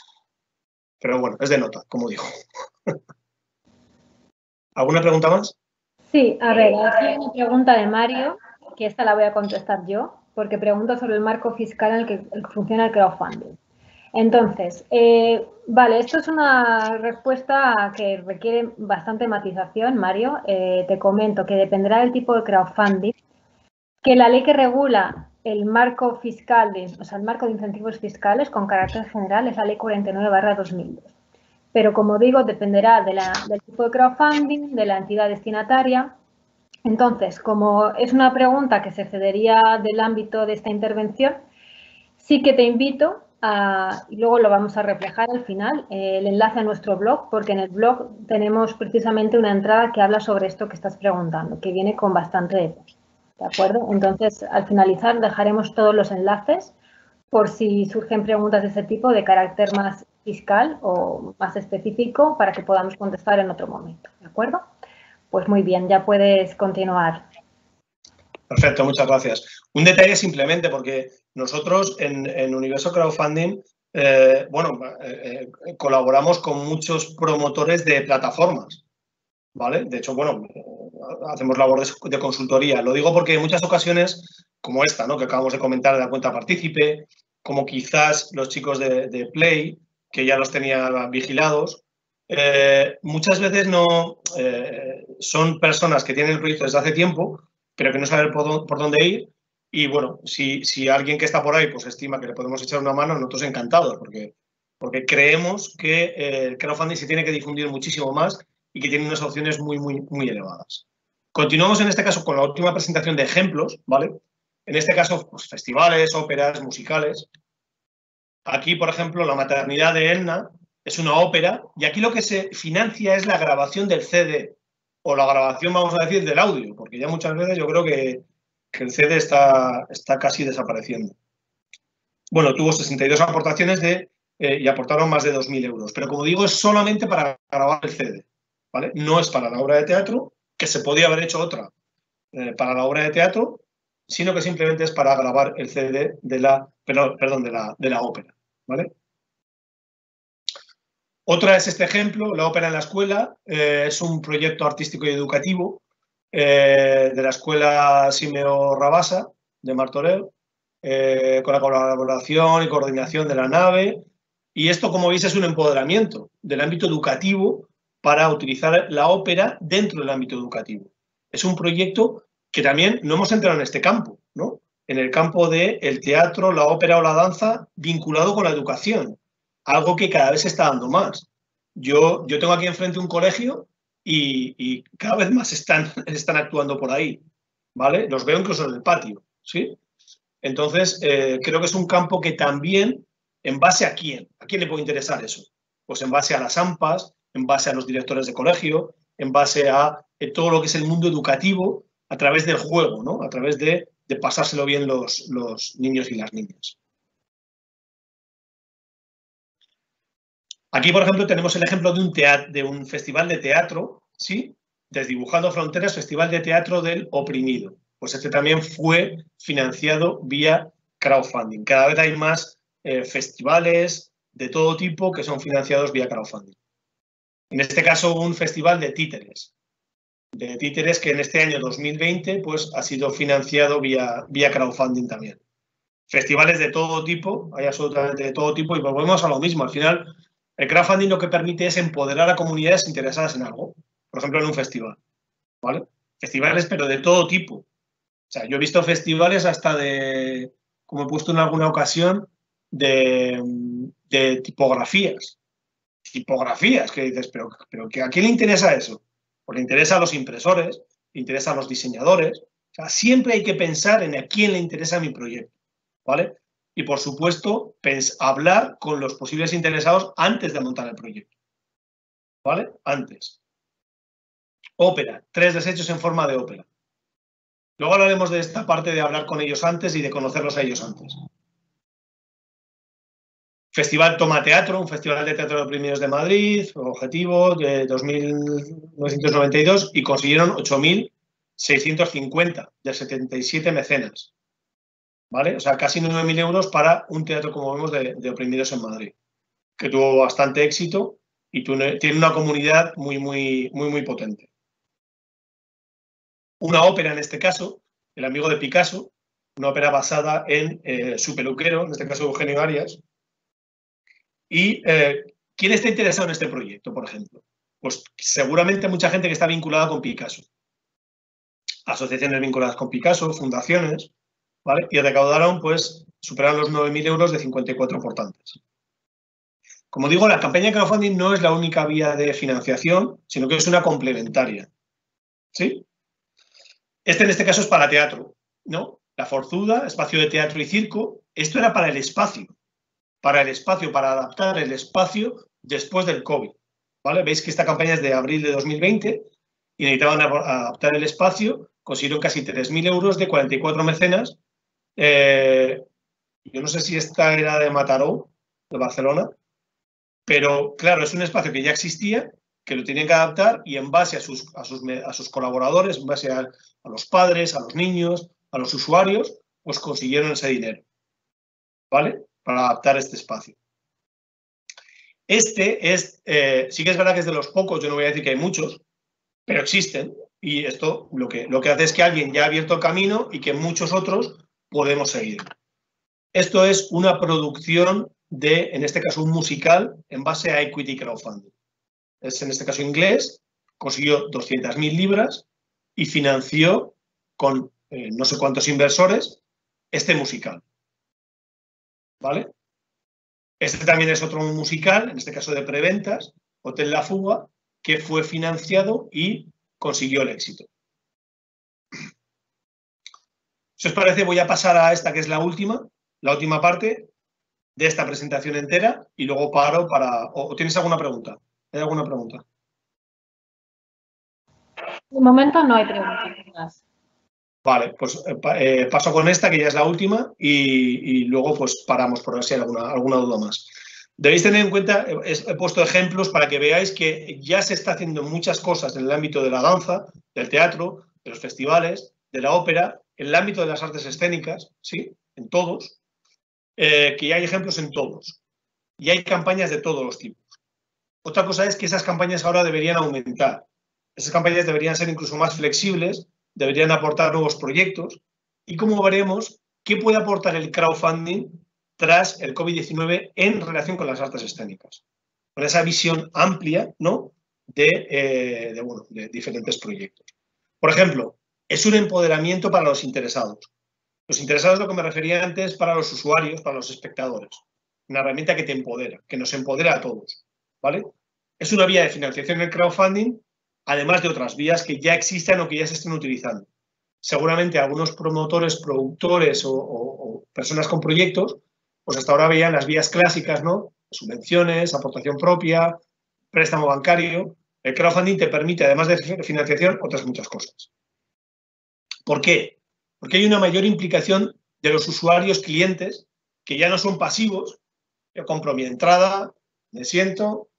Pero bueno, es de nota, como digo. ¿Alguna pregunta más? Sí, a ver, aquí hay una pregunta de Mario, que esta la voy a contestar yo, porque pregunta sobre el marco fiscal en el que, el que funciona el crowdfunding. Entonces, eh, vale, esto es una respuesta que requiere bastante matización, Mario. Eh, te comento que dependerá del tipo de crowdfunding, que la ley que regula el marco fiscal, de, o sea, el marco de incentivos fiscales con carácter general es la ley cuarenta y nueve barra dos mil dos. Pero, como digo, dependerá de la, del tipo de crowdfunding, de la entidad destinataria. Entonces, como es una pregunta que se excedería del ámbito de esta intervención, sí que te invito a, y luego lo vamos a reflejar al final, eh, el enlace a nuestro blog, porque en el blog tenemos precisamente una entrada que habla sobre esto que estás preguntando, que viene con bastante detalle. ¿De acuerdo? Entonces, al finalizar, dejaremos todos los enlaces por si surgen preguntas de ese tipo de carácter más fiscal o más específico para que podamos contestar en otro momento. ¿De acuerdo? Pues muy bien, ya puedes continuar. Perfecto, muchas gracias. Un detalle simplemente, porque nosotros en, en Universo Crowdfunding, eh, bueno, eh, eh, colaboramos con muchos promotores de plataformas, ¿vale? De hecho, bueno, hacemos labor de, de consultoría. Lo digo porque en muchas ocasiones, como esta, ¿no?, que acabamos de comentar de la cuenta partícipe, como quizás los chicos de, de Play, que ya los tenía vigilados, eh, muchas veces no eh, son personas que tienen el proyecto desde hace tiempo, pero que no saben por, por dónde ir. Y bueno, si, si alguien que está por ahí pues estima que le podemos echar una mano, nosotros encantados, porque, porque creemos que eh, el crowdfunding se tiene que difundir muchísimo más y que tiene unas opciones muy, muy, muy elevadas. Continuamos en este caso con la última presentación de ejemplos, ¿vale? En este caso, pues, festivales, óperas, musicales. Aquí, por ejemplo, la maternidad de Elna es una ópera, y aquí lo que se financia es la grabación del C D, o la grabación, vamos a decir, del audio, porque ya muchas veces yo creo que, que el C D está, está casi desapareciendo. Bueno, tuvo sesenta y dos aportaciones de, eh, y aportaron más de dos mil euros, pero como digo, es solamente para grabar el C D, ¿vale? No es para la obra de teatro, que se podía haber hecho otra eh, para la obra de teatro, sino que simplemente es para grabar el C D de la, perdón, perdón, de la, de la ópera, ¿vale? Otra es este ejemplo, la ópera en la escuela, eh, es un proyecto artístico y educativo eh, de la escuela Simeo Rabasa de Martorell, eh, con la colaboración y coordinación de la nave. Y esto, como veis, es un empoderamiento del ámbito educativo para utilizar la ópera dentro del ámbito educativo. Es un proyecto que también no hemos entrado en este campo, ¿no? En el campo del teatro, la ópera o la danza vinculado con la educación, algo que cada vez se está dando más. Yo, yo tengo aquí enfrente un colegio y, y cada vez más están, están actuando por ahí, ¿vale? Los veo incluso en el patio, ¿sí? Entonces, eh, creo que es un campo que también, ¿en base a quién? ¿A quién le puede interesar eso? Pues en base a las AMPAs, en base a los directores de colegio, en base a eh, todo lo que es el mundo educativo a través del juego, ¿no? A través de, de pasárselo bien los, los niños y las niñas. Aquí, por ejemplo, tenemos el ejemplo de un, teatro, de un festival de teatro, ¿sí? Desdibujando Fronteras, Festival de Teatro del Oprimido. Pues este también fue financiado vía crowdfunding. Cada vez hay más eh, festivales de todo tipo que son financiados vía crowdfunding. En este caso, un festival de títeres. De títeres que en este año dos mil veinte pues, ha sido financiado vía, vía crowdfunding también. Festivales de todo tipo, hay absolutamente de todo tipo, y volvemos a lo mismo. Al final, el crowdfunding lo que permite es empoderar a comunidades interesadas en algo. Por ejemplo, en un festival, ¿vale? Festivales, pero de todo tipo. O sea, yo he visto festivales hasta de, como he puesto en alguna ocasión, de, de tipografías. Tipografías, que dices, pero, pero ¿a quién le interesa eso? Pues le interesa a los impresores, le interesa a los diseñadores. O sea, siempre hay que pensar en a quién le interesa mi proyecto, ¿vale? Y, por supuesto, hablar con los posibles interesados antes de montar el proyecto, ¿vale? Antes. Ópera, tres desechos en forma de ópera. Luego hablaremos de esta parte de hablar con ellos antes y de conocerlos a ellos antes. Festival Toma Teatro, un festival de teatro de oprimidos de Madrid, objetivo de dos mil novecientos noventa y dos, y consiguieron ocho mil seiscientos cincuenta de setenta y siete mecenas, ¿vale? O sea, casi nueve mil euros para un teatro, como vemos, de, de oprimidos en Madrid, que tuvo bastante éxito y tiene una comunidad muy, muy, muy, muy potente. Una ópera, en este caso, El amigo de Picasso, una ópera basada en eh, su peluquero, en este caso Eugenio Arias. ¿Y eh, quién está interesado en este proyecto, por ejemplo? Pues seguramente mucha gente que está vinculada con Picasso. Asociaciones vinculadas con Picasso, fundaciones, ¿vale? Y recaudaron, pues, superaron los nueve mil euros de cincuenta y cuatro aportantes. Como digo, la campaña de crowdfunding no es la única vía de financiación, sino que es una complementaria, ¿sí? Este, en este caso, es para teatro, ¿no? La Forzuda, espacio de teatro y circo. Esto era para el espacio, para el espacio, para adaptar el espacio después del COVID, ¿vale? Veis que esta campaña es de abril de dos mil veinte y necesitaban adaptar el espacio, consiguieron casi tres mil euros de cuarenta y cuatro mecenas. Eh, yo no sé si esta era de Mataró, de Barcelona, pero claro, es un espacio que ya existía, que lo tenían que adaptar y en base a sus, a sus, a sus colaboradores, en base a, a los padres, a los niños, a los usuarios, pues consiguieron ese dinero, ¿vale? Para adaptar este espacio. Este es, eh, sí que es verdad que es de los pocos, yo no voy a decir que hay muchos, pero existen. Y esto lo que, lo que hace es que alguien ya ha abierto el camino y que muchos otros podemos seguir. Esto es una producción de, en este caso, un musical en base a Equity Crowdfunding. Es, en este caso, inglés, consiguió doscientas mil libras y financió con eh, no sé cuántos inversores este musical, ¿vale? Este también es otro musical, en este caso de preventas, Hotel La Fuga, que fue financiado y consiguió el éxito. Si os parece, voy a pasar a esta, que es la última, la última parte, de esta presentación entera y luego paro para... ¿O tienes alguna pregunta? ¿Hay alguna pregunta? De momento no hay preguntas. Vale, pues eh, paso con esta, que ya es la última, y, y luego pues paramos por ver si hay alguna, alguna duda más. Debéis tener en cuenta, he, he puesto ejemplos para que veáis que ya se está haciendo muchas cosas en el ámbito de la danza, del teatro, de los festivales, de la ópera, en el ámbito de las artes escénicas, ¿sí? En todos, eh, que ya hay ejemplos en todos. Y hay campañas de todos los tipos. Otra cosa es que esas campañas ahora deberían aumentar. Esas campañas deberían ser incluso más flexibles, deberían aportar nuevos proyectos y, como veremos, qué puede aportar el crowdfunding tras el COVID diecinueve en relación con las artes escénicas. Con esa visión amplia, ¿no?, de, eh, de, bueno, de diferentes proyectos. Por ejemplo, es un empoderamiento para los interesados. Los interesados, lo que me refería antes, para los usuarios, para los espectadores. Una herramienta que te empodera, que nos empodera a todos, ¿vale? Es una vía de financiación el crowdfunding, además de otras vías que ya existan o que ya se estén utilizando. Seguramente algunos promotores, productores o, o, o personas con proyectos, pues hasta ahora veían las vías clásicas, ¿no? Subvenciones, aportación propia, préstamo bancario. El crowdfunding te permite, además de financiación, otras muchas cosas. ¿Por qué? Porque hay una mayor implicación de los usuarios, clientes, que ya no son pasivos. Yo compro mi entrada, me siento.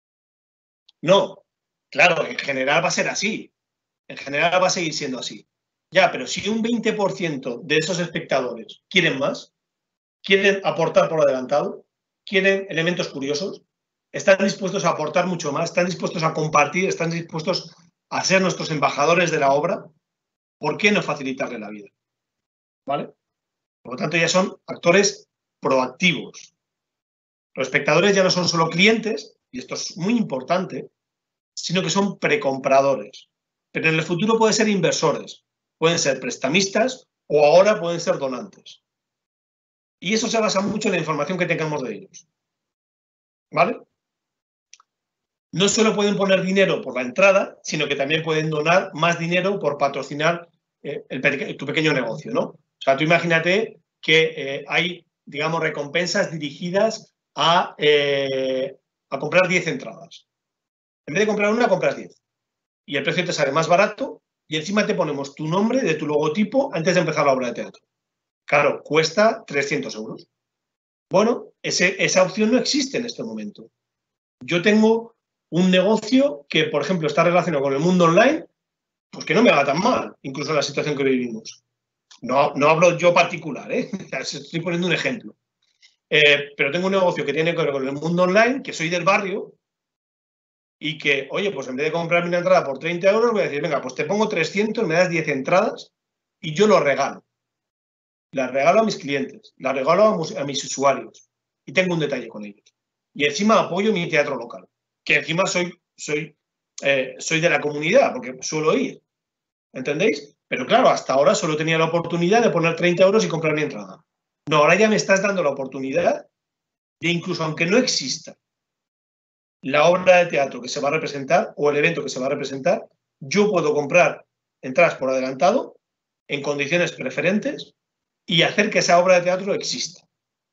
No. Claro, en general va a ser así. En general va a seguir siendo así. Ya, pero si un veinte por ciento de esos espectadores quieren más, quieren aportar por adelantado, quieren elementos curiosos, están dispuestos a aportar mucho más, están dispuestos a compartir, están dispuestos a ser nuestros embajadores de la obra, ¿por qué no facilitarle la vida? ¿Vale? Por lo tanto, ya son actores proactivos. Los espectadores ya no son solo clientes, y esto es muy importante, sino que son precompradores. Pero en el futuro pueden ser inversores, pueden ser prestamistas o ahora pueden ser donantes. Y eso se basa mucho en la información que tengamos de ellos. ¿Vale? No solo pueden poner dinero por la entrada, sino que también pueden donar más dinero por patrocinar eh, el, tu pequeño negocio, ¿no? O sea, tú imagínate que eh, hay, digamos, recompensas dirigidas a, eh, a comprar diez entradas. En vez de comprar una, compras diez. Y el precio te sale más barato y encima te ponemos tu nombre de tu logotipo antes de empezar la obra de teatro. Claro, cuesta trescientos euros. Bueno, ese, esa opción no existe en este momento. Yo tengo un negocio que, por ejemplo, está relacionado con el mundo online, pues que no me haga tan mal, incluso en la situación que vivimos. No, no hablo yo particular, ¿eh? Estoy poniendo un ejemplo. Eh, pero tengo un negocio que tiene que ver con el mundo online, que soy del barrio, y que, oye, pues en vez de comprarme una entrada por treinta euros, voy a decir, venga, pues te pongo trescientos, me das diez entradas y yo lo regalo. Las regalo a mis clientes, las regalo a, a mis usuarios y tengo un detalle con ellos. Y encima apoyo mi teatro local, que encima soy, soy, eh, soy de la comunidad, porque suelo ir. ¿Entendéis? Pero claro, hasta ahora solo tenía la oportunidad de poner treinta euros y comprar mi entrada. No, ahora ya me estás dando la oportunidad de, incluso aunque no exista la obra de teatro que se va a representar o el evento que se va a representar, yo puedo comprar entradas por adelantado en condiciones preferentes y hacer que esa obra de teatro exista.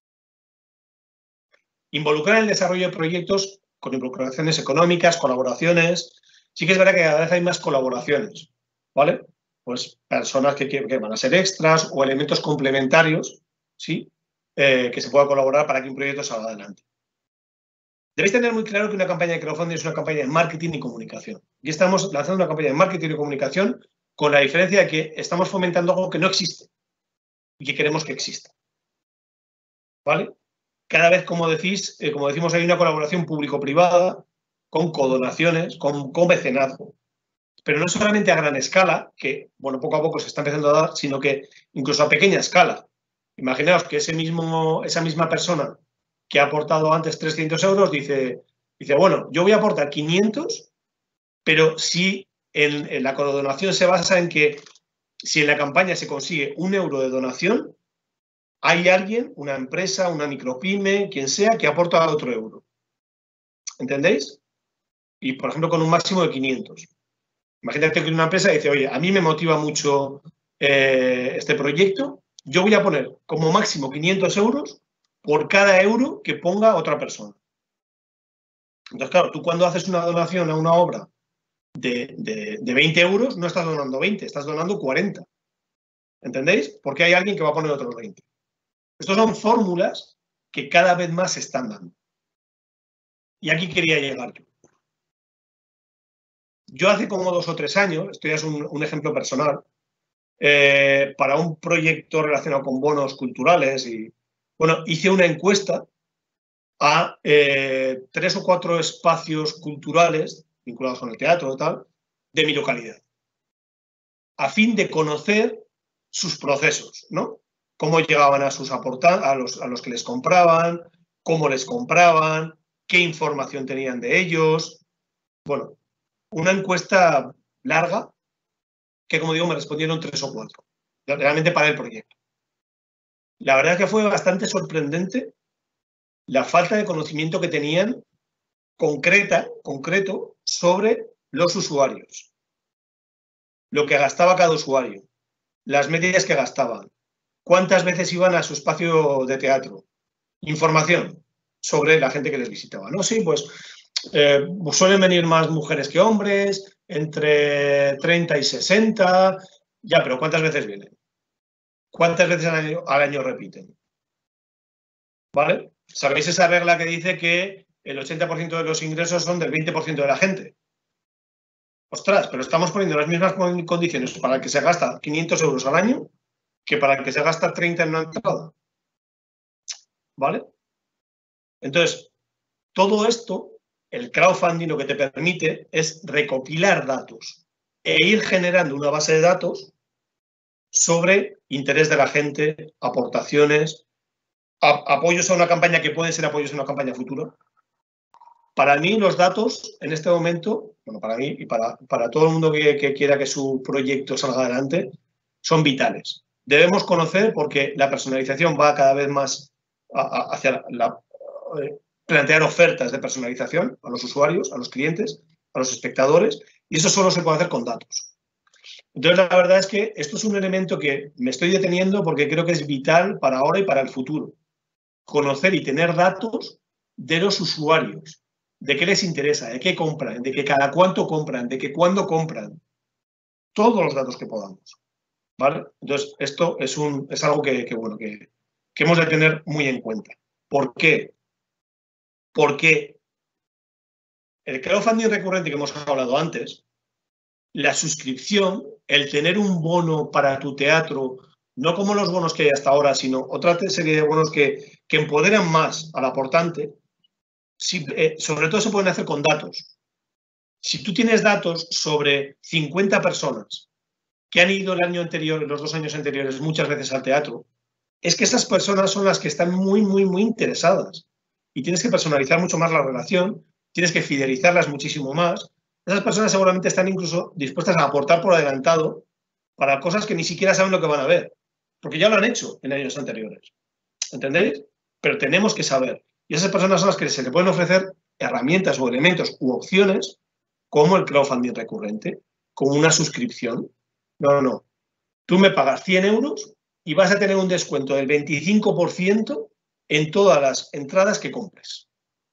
Involucrar el desarrollo de proyectos con involucraciones económicas, colaboraciones. Sí que es verdad que cada vez hay más colaboraciones, ¿vale? Pues personas que, que van a ser extras o elementos complementarios, ¿sí? Eh, que se pueda colaborar para que un proyecto salga adelante. Debéis tener muy claro que una campaña de crowdfunding es una campaña de marketing y comunicación. Y estamos lanzando una campaña de marketing y comunicación con la diferencia de que estamos fomentando algo que no existe y que queremos que exista. ¿Vale? Cada vez, como decís, eh, como decimos, hay una colaboración público-privada con codonaciones, con, con mecenazgo. Pero no solamente a gran escala, que, bueno, poco a poco se está empezando a dar, sino que incluso a pequeña escala. Imaginaos que ese mismo, esa misma persona que ha aportado antes trescientos euros dice, dice, bueno, yo voy a aportar quinientos, pero si en, en la codonación se basa en que si en la campaña se consigue un euro de donación, hay alguien, una empresa, una micropyme, quien sea, que aporta otro euro. ¿Entendéis? Y, por ejemplo, con un máximo de quinientos. Imagínate que una empresa dice, oye, a mí me motiva mucho eh, este proyecto, yo voy a poner como máximo quinientos euros por cada euro que ponga otra persona. Entonces, claro, tú cuando haces una donación a una obra de, de, de veinte euros, no estás donando veinte, estás donando cuarenta. ¿Entendéis? Porque hay alguien que va a poner otros veinte. Estas son fórmulas que cada vez más se están dando. Y aquí quería llegar yo. Yo hace como dos o tres años, esto ya es un, un ejemplo personal, eh, para un proyecto relacionado con bonos culturales, y bueno, hice una encuesta a eh, tres o cuatro espacios culturales vinculados con el teatro y tal, de mi localidad, a fin de conocer sus procesos, ¿no? Cómo llegaban a sus aportantes, a los, a los que les compraban, cómo les compraban, qué información tenían de ellos. Bueno, una encuesta larga que, como digo, me respondieron tres o cuatro, realmente para el proyecto. La verdad es que fue bastante sorprendente la falta de conocimiento que tenían concreta, concreto sobre los usuarios, lo que gastaba cada usuario, las medias que gastaban, cuántas veces iban a su espacio de teatro, información sobre la gente que les visitaba. No, sí, pues eh, suelen venir más mujeres que hombres, entre treinta y sesenta, ya, pero ¿cuántas veces vienen? ¿Cuántas veces al año, al año repiten? ¿Vale? ¿Sabéis esa regla que dice que el ochenta por ciento de los ingresos son del veinte por ciento de la gente? Ostras, pero estamos poniendo las mismas condiciones para el que se gasta quinientos euros al año que para el que se gasta treinta en una entrada. ¿Vale? Entonces, todo esto, el crowdfunding lo que te permite es recopilar datos e ir generando una base de datos sobre interés de la gente, aportaciones, a, apoyos a una campaña que pueden ser apoyos a una campaña futura. Para mí, los datos en este momento, bueno, para mí y para, para todo el mundo que, que quiera que su proyecto salga adelante, son vitales. Debemos conocer, porque la personalización va cada vez más a, a, hacia la, la eh, plantear ofertas de personalización a los usuarios, a los clientes, a los espectadores, y eso solo se puede hacer con datos. Entonces, la verdad es que esto es un elemento que me estoy deteniendo porque creo que es vital para ahora y para el futuro. Conocer y tener datos de los usuarios, de qué les interesa, de qué compran, de que cada cuánto compran, de que cuándo compran. Todos los datos que podamos. ¿Vale? Entonces, esto es, un, es algo que, que, bueno, que, que hemos de tener muy en cuenta. ¿Por qué? Porque el crowdfunding recurrente que hemos hablado antes, la suscripción, el tener un bono para tu teatro, no como los bonos que hay hasta ahora, sino otra serie de bonos que, que empoderan más al aportante, si, eh, sobre todo se pueden hacer con datos. Si tú tienes datos sobre cincuenta personas que han ido el año anterior, los dos años anteriores, muchas veces al teatro, es que esas personas son las que están muy, muy, muy interesadas. Y tienes que personalizar mucho más la relación, tienes que fidelizarlas muchísimo más. Esas personas seguramente están incluso dispuestas a aportar por adelantado para cosas que ni siquiera saben lo que van a ver, porque ya lo han hecho en años anteriores. ¿Entendéis? Pero tenemos que saber. Y esas personas son las que se le pueden ofrecer herramientas o elementos u opciones como el crowdfunding recurrente, como una suscripción. No, no, no. Tú me pagas cien euros y vas a tener un descuento del veinticinco por ciento en todas las entradas que compres.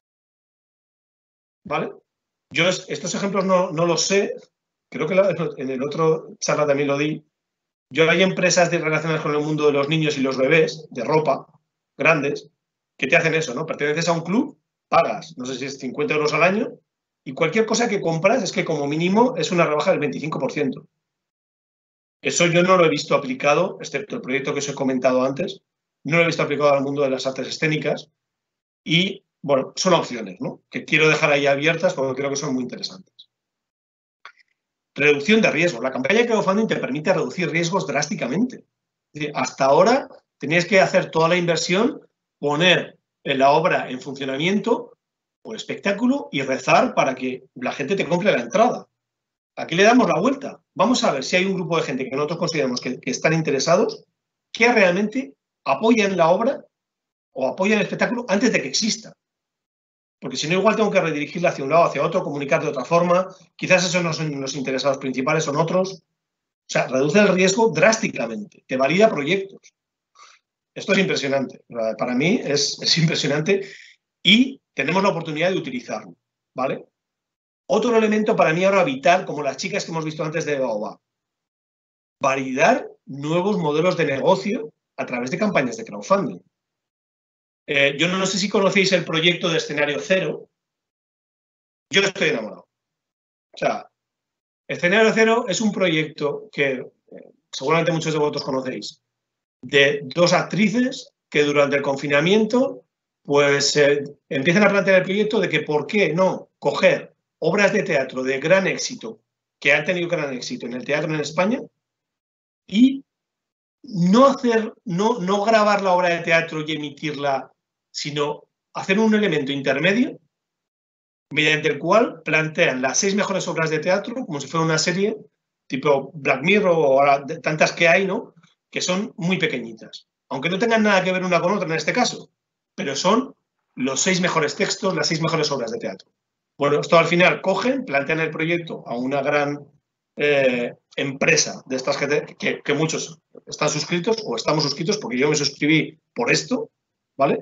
¿Vale? Yo estos ejemplos no, no los sé. Creo que en el otro charla también lo di. Yo hay empresas relacionadas con el mundo de los niños y los bebés, de ropa, grandes, que te hacen eso, ¿no? Perteneces a un club, pagas, no sé si es cincuenta euros al año, y cualquier cosa que compras es que como mínimo es una rebaja del veinticinco por ciento. Eso yo no lo he visto aplicado, excepto el proyecto que os he comentado antes, no lo he visto aplicado al mundo de las artes escénicas y, bueno, son opciones, ¿no? Que quiero dejar ahí abiertas porque creo que son muy interesantes. Reducción de riesgos. La campaña de crowdfunding te permite reducir riesgos drásticamente. Es decir, hasta ahora tenías que hacer toda la inversión, poner la obra en funcionamiento o espectáculo y rezar para que la gente te compre la entrada. Aquí le damos la vuelta. Vamos a ver si hay un grupo de gente que nosotros consideramos que, que están interesados, que realmente apoyan la obra o apoyan el espectáculo antes de que exista. Porque si no, igual tengo que redirigirla hacia un lado, hacia otro, comunicar de otra forma. Quizás esos no son los interesados principales, son otros. O sea, reduce el riesgo drásticamente, te valida proyectos. Esto es impresionante. Para mí es, es impresionante y tenemos la oportunidad de utilizarlo, ¿vale? Otro elemento para mí ahora vital, como las chicas que hemos visto antes de Baobab, validar nuevos modelos de negocio a través de campañas de crowdfunding. Eh, yo no sé si conocéis el proyecto de Escenario Cero. Yo estoy enamorado. O sea, Escenario Cero es un proyecto que eh, seguramente muchos de vosotros conocéis, de dos actrices que durante el confinamiento pues eh, empiezan a plantear el proyecto de que por qué no coger obras de teatro de gran éxito, que han tenido gran éxito en el teatro en España, y no hacer, no, no grabar la obra de teatro y emitirla, sino hacer un elemento intermedio mediante el cual plantean las seis mejores obras de teatro como si fuera una serie tipo Black Mirror o ahora tantas que hay, ¿no? Que son muy pequeñitas, aunque no tengan nada que ver una con otra en este caso, pero son los seis mejores textos, las seis mejores obras de teatro. Bueno, esto al final cogen, plantean el proyecto a una gran eh, empresa de estas que, te, que, que muchos están suscritos o estamos suscritos, porque yo me suscribí por esto, ¿vale?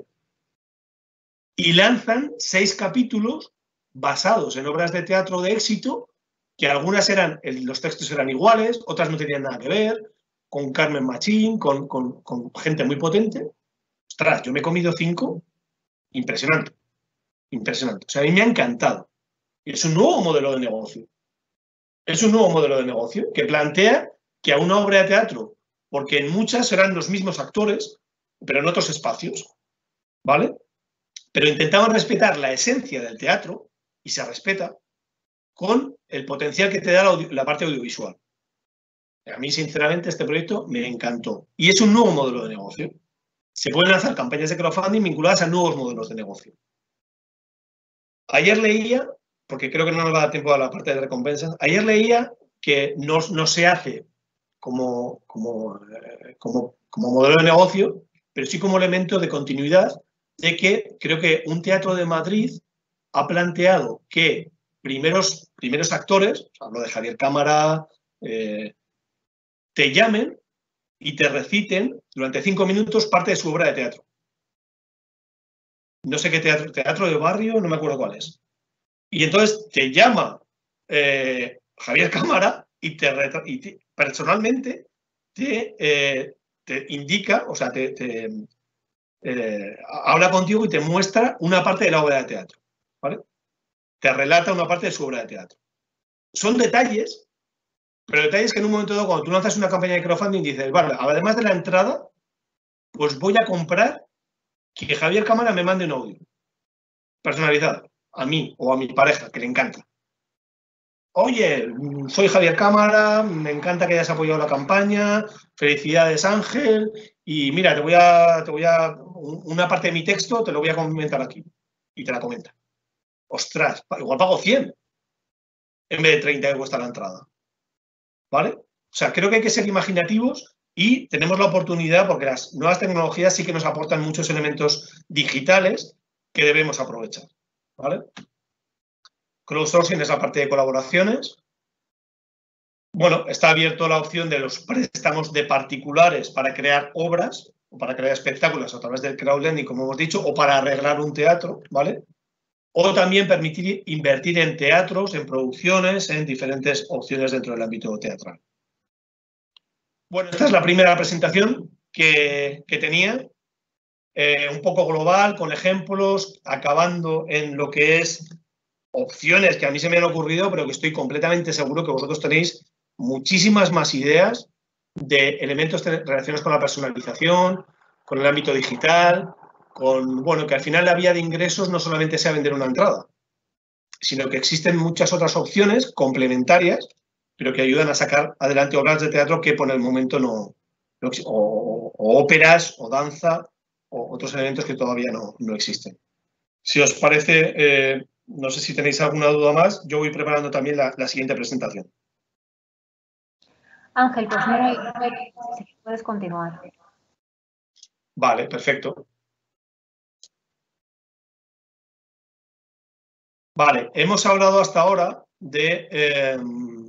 Y lanzan seis capítulos basados en obras de teatro de éxito, que algunas eran, los textos eran iguales, otras no tenían nada que ver, con Carmen Machín, con, con, con gente muy potente. Ostras, yo me he comido cinco, impresionante, impresionante. O sea, a mí me ha encantado. Y es un nuevo modelo de negocio. Es un nuevo modelo de negocio que plantea que a una obra de teatro, porque en muchas serán los mismos actores, pero en otros espacios, ¿vale? Pero intentaban respetar la esencia del teatro, y se respeta, con el potencial que te da la, audio, la parte audiovisual. A mí, sinceramente, este proyecto me encantó. Y es un nuevo modelo de negocio. Se pueden lanzar campañas de crowdfunding vinculadas a nuevos modelos de negocio. Ayer leía, porque creo que no nos va a dar tiempo a la parte de recompensas, ayer leía que no, no se hace como, como, como, como modelo de negocio, pero sí como elemento de continuidad, de que creo que un teatro de Madrid ha planteado que primeros, primeros actores, hablo de Javier Cámara, eh, te llamen y te reciten durante cinco minutos parte de su obra de teatro. No sé qué teatro, teatro de barrio, no me acuerdo cuál es. Y entonces te llama eh, Javier Cámara y, te, y te, personalmente te, eh, te indica, o sea, te, te eh, habla contigo y te muestra una parte de la obra de teatro, ¿vale? Te relata una parte de su obra de teatro. Son detalles, pero detalles que en un momento dado, cuando tú lanzas una campaña de crowdfunding, dices, vale, además de la entrada, pues voy a comprar que Javier Cámara me mande un audio personalizado a mí o a mi pareja, que le encanta. Oye, soy Javier Cámara, me encanta que hayas apoyado la campaña, felicidades Ángel, y mira, te voy a, te voy a, una parte de mi texto te lo voy a comentar aquí, y te la comenta. Ostras, igual pago cien en vez de treinta que cuesta la entrada, ¿vale? O sea, creo que hay que ser imaginativos y tenemos la oportunidad, porque las nuevas tecnologías sí que nos aportan muchos elementos digitales que debemos aprovechar, ¿vale? Crowdsourcing es la parte de colaboraciones. Bueno, está abierto la opción de los préstamos de particulares para crear obras o para crear espectáculos a través del crowdlending, como hemos dicho, o para arreglar un teatro, ¿vale? O también permitir invertir en teatros, en producciones, en diferentes opciones dentro del ámbito teatral. Bueno, esta es la primera presentación que, que tenía, eh, un poco global, con ejemplos, acabando en lo que es opciones que a mí se me han ocurrido, pero que estoy completamente seguro que vosotros tenéis muchísimas más ideas de elementos relacionados con la personalización, con el ámbito digital, con, bueno, que al final la vía de ingresos no solamente sea vender una entrada, sino que existen muchas otras opciones complementarias, pero que ayudan a sacar adelante obras de teatro que por el momento no, no o, o óperas, o danza, o otros elementos que todavía no, no existen. Si os parece, eh, no sé si tenéis alguna duda más, yo voy preparando también la, la siguiente presentación. Ángel, pues no hay, no hay, si puedes continuar. Vale, perfecto. Vale, hemos hablado hasta ahora de, eh,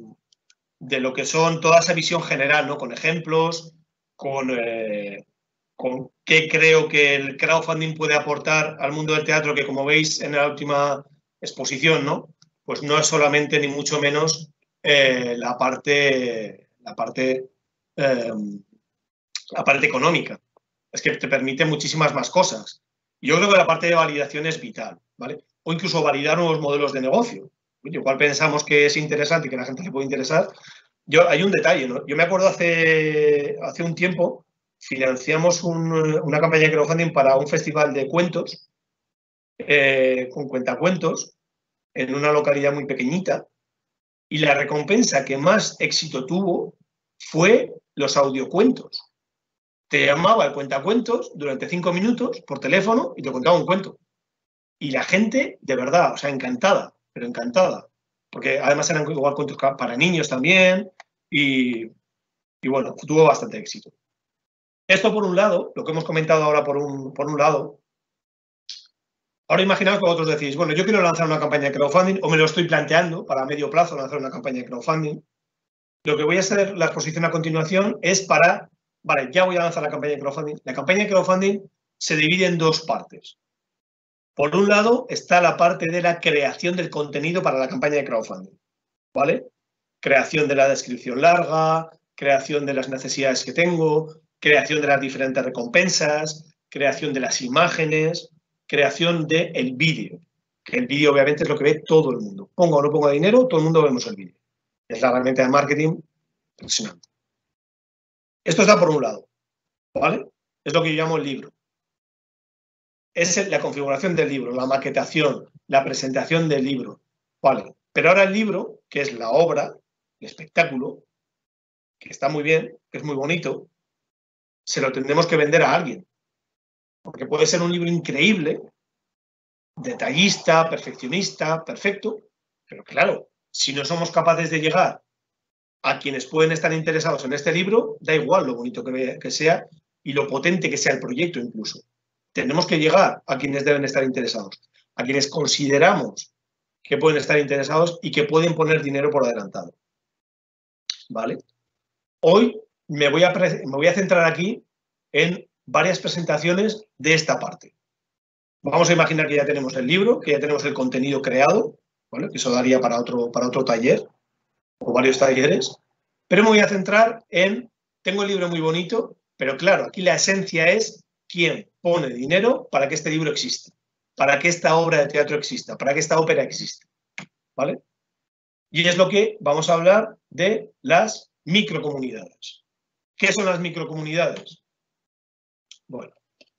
de lo que son toda esa visión general, ¿no? Con ejemplos, con, eh, con qué creo que el crowdfunding puede aportar al mundo del teatro, que como veis en la última exposición, ¿no? Pues no es solamente ni mucho menos eh, la parte, la parte, eh, la parte económica. Es que te permite muchísimas más cosas. Yo creo que la parte de validación es vital, ¿vale? O incluso validar nuevos modelos de negocio. Igual pensamos que es interesante y que a la gente le puede interesar. Yo, hay un detalle, ¿no? Yo me acuerdo hace, hace un tiempo financiamos un, una campaña de crowdfunding para un festival de cuentos, eh, con cuentacuentos, en una localidad muy pequeñita, y la recompensa que más éxito tuvo fue los audiocuentos. Te llamaba el cuentacuentos durante cinco minutos por teléfono y te contaba un cuento. Y la gente, de verdad, o sea, encantada, pero encantada. Porque además eran igual cuentos para niños también y, y bueno, tuvo bastante éxito. Esto por un lado, lo que hemos comentado ahora por un, por un lado. Ahora imaginaos que vosotros decís, bueno, yo quiero lanzar una campaña de crowdfunding o me lo estoy planteando para medio plazo lanzar una campaña de crowdfunding. Lo que voy a hacer, la exposición a continuación, es para, vale, ya voy a lanzar la campaña de crowdfunding. La campaña de crowdfunding se divide en dos partes. Por un lado está la parte de la creación del contenido para la campaña de crowdfunding, ¿vale? Creación de la descripción larga, creación de las necesidades que tengo, creación de las diferentes recompensas, creación de las imágenes, creación del vídeo, que el vídeo obviamente es lo que ve todo el mundo. Ponga o no ponga dinero, todo el mundo vemos el vídeo. Es la herramienta de marketing impresionante. Esto está por un lado, ¿vale? Es lo que yo llamo el libro. Es la configuración del libro, la maquetación, la presentación del libro, ¿vale? Pero ahora el libro, que es la obra, el espectáculo, que está muy bien, que es muy bonito, se lo tendremos que vender a alguien. Porque puede ser un libro increíble, detallista, perfeccionista, perfecto, pero claro, si no somos capaces de llegar a quienes pueden estar interesados en este libro, da igual lo bonito que, que sea y lo potente que sea el proyecto incluso. Tenemos que llegar a quienes deben estar interesados, a quienes consideramos que pueden estar interesados y que pueden poner dinero por adelantado. ¿Vale? Hoy me voy a, me voy a centrar aquí en varias presentaciones de esta parte. Vamos a imaginar que ya tenemos el libro, que ya tenemos el contenido creado, ¿vale? Que eso daría para otro, para otro taller o varios talleres, pero me voy a centrar en, tengo el libro muy bonito, pero claro, aquí la esencia es quién pone dinero para que este libro exista, para que esta obra de teatro exista, para que esta ópera exista, ¿vale? Y es lo que vamos a hablar de las microcomunidades. ¿Qué son las microcomunidades? Bueno.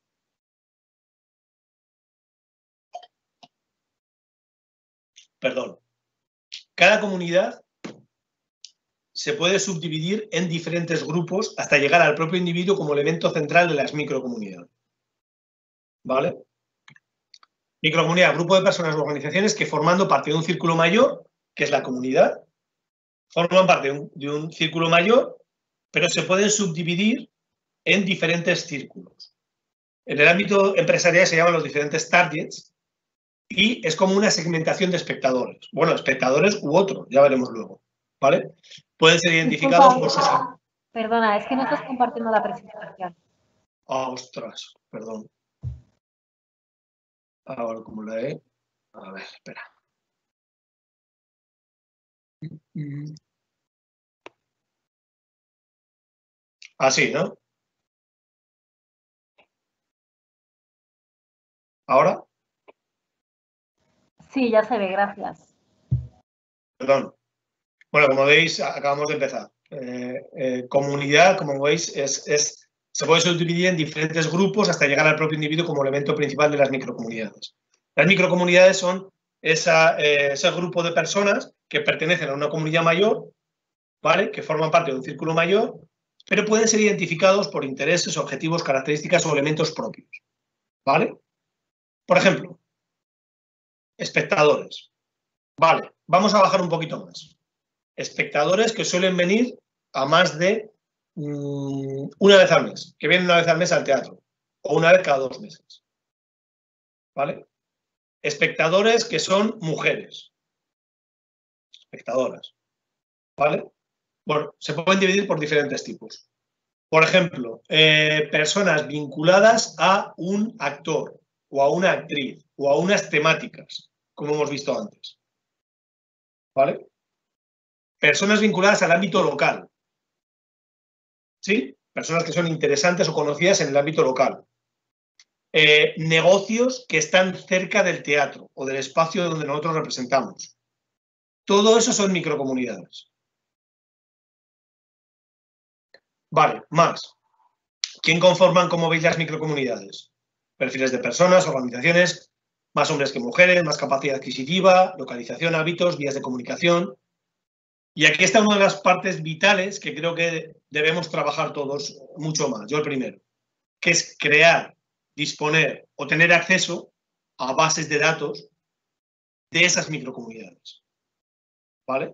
Perdón. Cada comunidad se puede subdividir en diferentes grupos hasta llegar al propio individuo como elemento central de las microcomunidades. ¿Vale? Microcomunidad, grupo de personas o organizaciones que formando parte de un círculo mayor, que es la comunidad, forman parte de un, de un círculo mayor, pero se pueden subdividir en diferentes círculos. En el ámbito empresarial se llaman los diferentes targets y es como una segmentación de espectadores. Bueno, espectadores u otros, ya veremos luego. ¿Vale? Pueden ser identificados por sus... Perdona, es que no estás compartiendo la presentación. Ah, ostras, perdón. Ahora, ¿cómo la he? A ver, espera. Así, ¿no? ¿Ahora? Sí, ya se ve, gracias. Perdón. Bueno, como veis, acabamos de empezar. Eh, eh, comunidad, como veis, es, es, se puede subdividir en diferentes grupos hasta llegar al propio individuo como elemento principal de las microcomunidades. Las microcomunidades son esa, eh, ese grupo de personas que pertenecen a una comunidad mayor, ¿vale? Que forman parte de un círculo mayor, pero pueden ser identificados por intereses, objetivos, características o elementos propios, ¿vale? Por ejemplo, espectadores. Vale, vamos a bajar un poquito más. Espectadores que suelen venir a más de mmm, una vez al mes, que vienen una vez al mes al teatro, o una vez cada dos meses. ¿Vale? Espectadores que son mujeres. Espectadoras. ¿Vale? Bueno, se pueden dividir por diferentes tipos. Por ejemplo, eh, personas vinculadas a un actor o a una actriz o a unas temáticas, como hemos visto antes. ¿Vale? Personas vinculadas al ámbito local. ¿Sí? Personas que son interesantes o conocidas en el ámbito local. Eh, negocios que están cerca del teatro o del espacio donde nosotros representamos. Todo eso son microcomunidades. Vale, más. ¿Quién conforman, como veis, las microcomunidades? Perfiles de personas, organizaciones, más hombres que mujeres, más capacidad adquisitiva, localización, hábitos, vías de comunicación. Y aquí está una de las partes vitales que creo que debemos trabajar todos mucho más. Yo el primero, que es crear, disponer o tener acceso a bases de datos de esas microcomunidades. ¿Vale?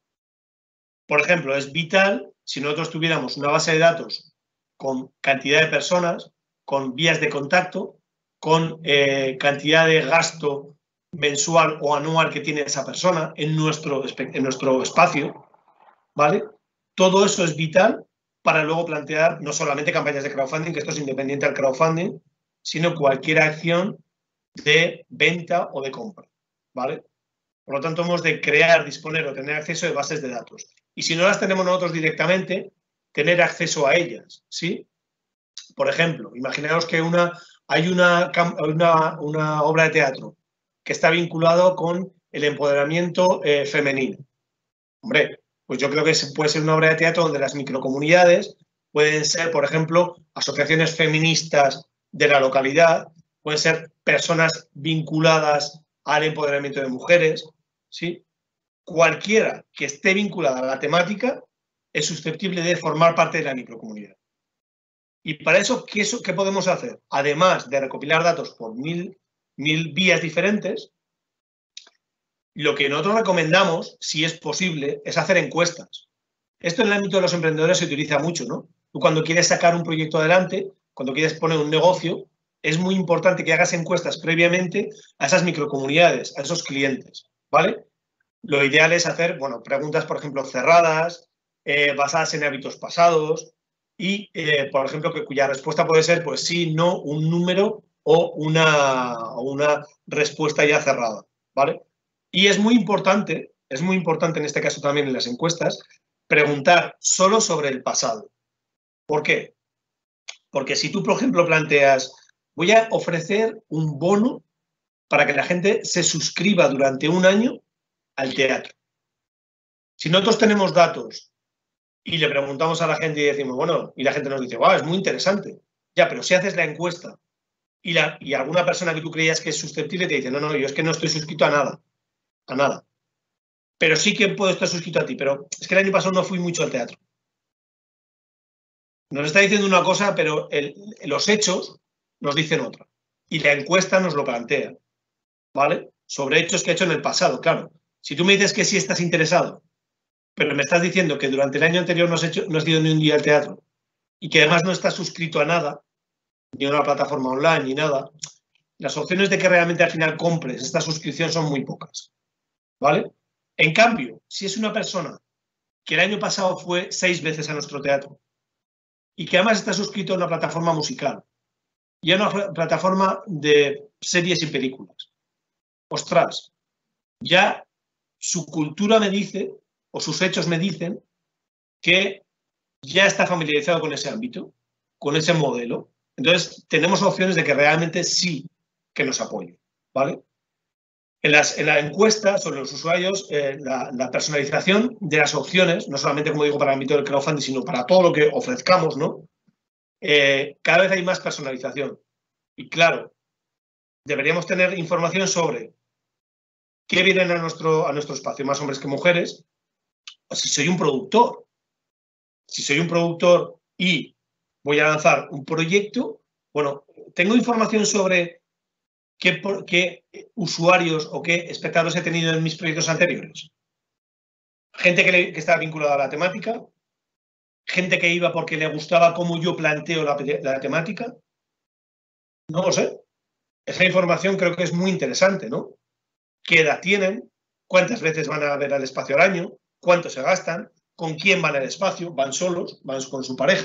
Por ejemplo, es vital si nosotros tuviéramos una base de datos con cantidad de personas, con vías de contacto, con eh, cantidad de gasto mensual o anual que tiene esa persona en nuestro, en nuestro espacio, ¿vale? Todo eso es vital para luego plantear no solamente campañas de crowdfunding, que esto es independiente del crowdfunding, sino cualquier acción de venta o de compra, ¿vale? Por lo tanto, hemos de crear, disponer o tener acceso de bases de datos. Y si no las tenemos nosotros directamente, tener acceso a ellas, ¿sí? Por ejemplo, imaginaos que una, hay una, una, una obra de teatro que está vinculado con el empoderamiento eh, femenino. Hombre, pues yo creo que puede ser una obra de teatro donde las microcomunidades pueden ser, por ejemplo, asociaciones feministas de la localidad, pueden ser personas vinculadas al empoderamiento de mujeres, ¿sí? Cualquiera que esté vinculada a la temática es susceptible de formar parte de la microcomunidad. Y para eso, ¿qué, eso, ¿qué podemos hacer? Además de recopilar datos por mil, mil vías diferentes, lo que nosotros recomendamos, si es posible, es hacer encuestas. Esto en el ámbito de los emprendedores se utiliza mucho, ¿no? Tú cuando quieres sacar un proyecto adelante, cuando quieres poner un negocio, es muy importante que hagas encuestas previamente a esas microcomunidades, a esos clientes, ¿vale? Lo ideal es hacer, bueno, preguntas, por ejemplo, cerradas, eh, basadas en hábitos pasados y, eh, por ejemplo, que, cuya respuesta puede ser, pues sí, no, un número o una, o una respuesta ya cerrada, ¿vale? Y es muy importante, es muy importante en este caso también en las encuestas, preguntar solo sobre el pasado. ¿Por qué? Porque si tú, por ejemplo, planteas, voy a ofrecer un bono para que la gente se suscriba durante un año al teatro. Si nosotros tenemos datos y le preguntamos a la gente y decimos, bueno, y la gente nos dice, wow, es muy interesante. Ya, pero si haces la encuesta y, la, y alguna persona que tú creías que es susceptible te dice, no, no, yo es que no estoy suscrito a nada, a nada. Pero sí que puedo estar suscrito a ti, pero es que el año pasado no fui mucho al teatro. Nos está diciendo una cosa, pero el, los hechos nos dicen otra. Y la encuesta nos lo plantea, ¿vale? Sobre hechos que ha hecho en el pasado, claro. Si tú me dices que sí estás interesado, pero me estás diciendo que durante el año anterior no has, hecho, no has ido ni un día al teatro y que además no estás suscrito a nada, ni a una plataforma online, ni nada, las opciones de que realmente al final compres esta suscripción son muy pocas, ¿vale? En cambio, si es una persona que el año pasado fue seis veces a nuestro teatro y que además está suscrito a una plataforma musical y a una plataforma de series y películas, ostras, ya su cultura me dice, o sus hechos me dicen, que ya está familiarizado con ese ámbito, con ese modelo. Entonces, tenemos opciones de que realmente sí que nos apoyen, ¿vale? En, las, en la encuesta sobre los usuarios, eh, la, la personalización de las opciones, no solamente, como digo, para el ámbito del crowdfunding, sino para todo lo que ofrezcamos, ¿no? Eh, cada vez hay más personalización. Y claro, deberíamos tener información sobre qué vienen a nuestro, a nuestro espacio, más hombres que mujeres, o si soy un productor. Si soy un productor y voy a lanzar un proyecto, bueno, tengo información sobre qué, qué usuarios o qué espectadores he tenido en mis proyectos anteriores. Gente que, le, que estaba vinculada a la temática, gente que iba porque le gustaba cómo yo planteo la, la temática. No lo sé. Esa información creo que es muy interesante, ¿no? ¿Qué edad tienen? ¿Cuántas veces van a ver al espacio al año? ¿Cuánto se gastan? ¿Con quién van al espacio? ¿Van solos? ¿Van con su pareja?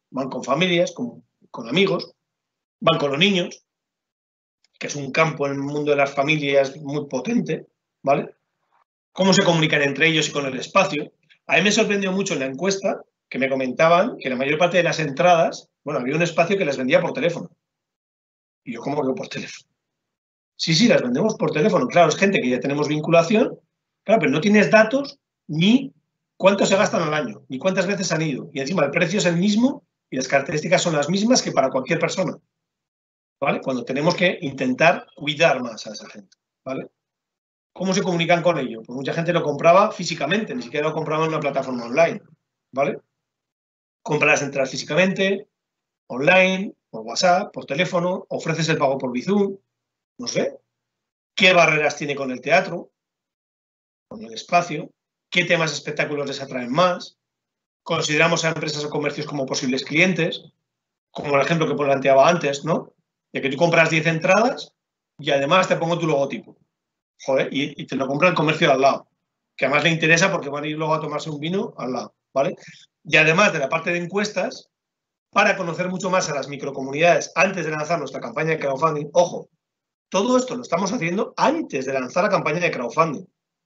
van con familias, con, con amigos, van con los niños, que es un campo en el mundo de las familias muy potente, ¿vale? Cómo se comunican entre ellos y con el espacio. A mí me sorprendió mucho en la encuesta que me comentaban que la mayor parte de las entradas, bueno, había un espacio que las vendía por teléfono. Y yo, ¿cómo que por teléfono? Sí, sí, las vendemos por teléfono. Claro, es gente que ya tenemos vinculación, claro, pero no tienes datos ni cuánto se gastan al año, ni cuántas veces han ido. Y encima el precio es el mismo y las características son las mismas que para cualquier persona, ¿vale? Cuando tenemos que intentar cuidar más a esa gente, ¿vale? ¿Cómo se comunican con ello? Pues mucha gente lo compraba físicamente, ni siquiera lo compraba en una plataforma online, ¿vale? Compra las entradas físicamente, online, por WhatsApp, por teléfono, ofreces el pago por Bizum, no sé. ¿Qué barreras tiene con el teatro? Con el espacio. ¿Qué temas espectáculos les atraen más? Consideramos a empresas o comercios como posibles clientes, como el ejemplo que planteaba antes, ¿no? De que tú compras diez entradas y además te pongo tu logotipo. Joder, y, y te lo compra el comercio de al lado, que además le interesa porque van a ir luego a tomarse un vino al lado, ¿vale? Y además de la parte de encuestas, para conocer mucho más a las microcomunidades antes de lanzar nuestra campaña de crowdfunding, ojo, todo esto lo estamos haciendo antes de lanzar la campaña de crowdfunding.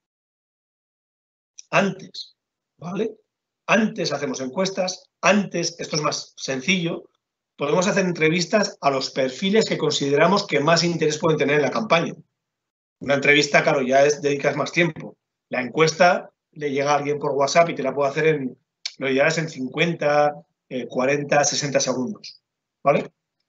Antes, ¿vale? Antes hacemos encuestas, antes, esto es más sencillo, podemos hacer entrevistas a los perfiles que consideramos que más interés pueden tener en la campaña. Una entrevista, claro, ya es dedicas más tiempo. La encuesta le llega a alguien por WhatsApp y te la puedo hacer en, lo ideal es en cincuenta, eh, cuarenta, sesenta segundos, ¿vale?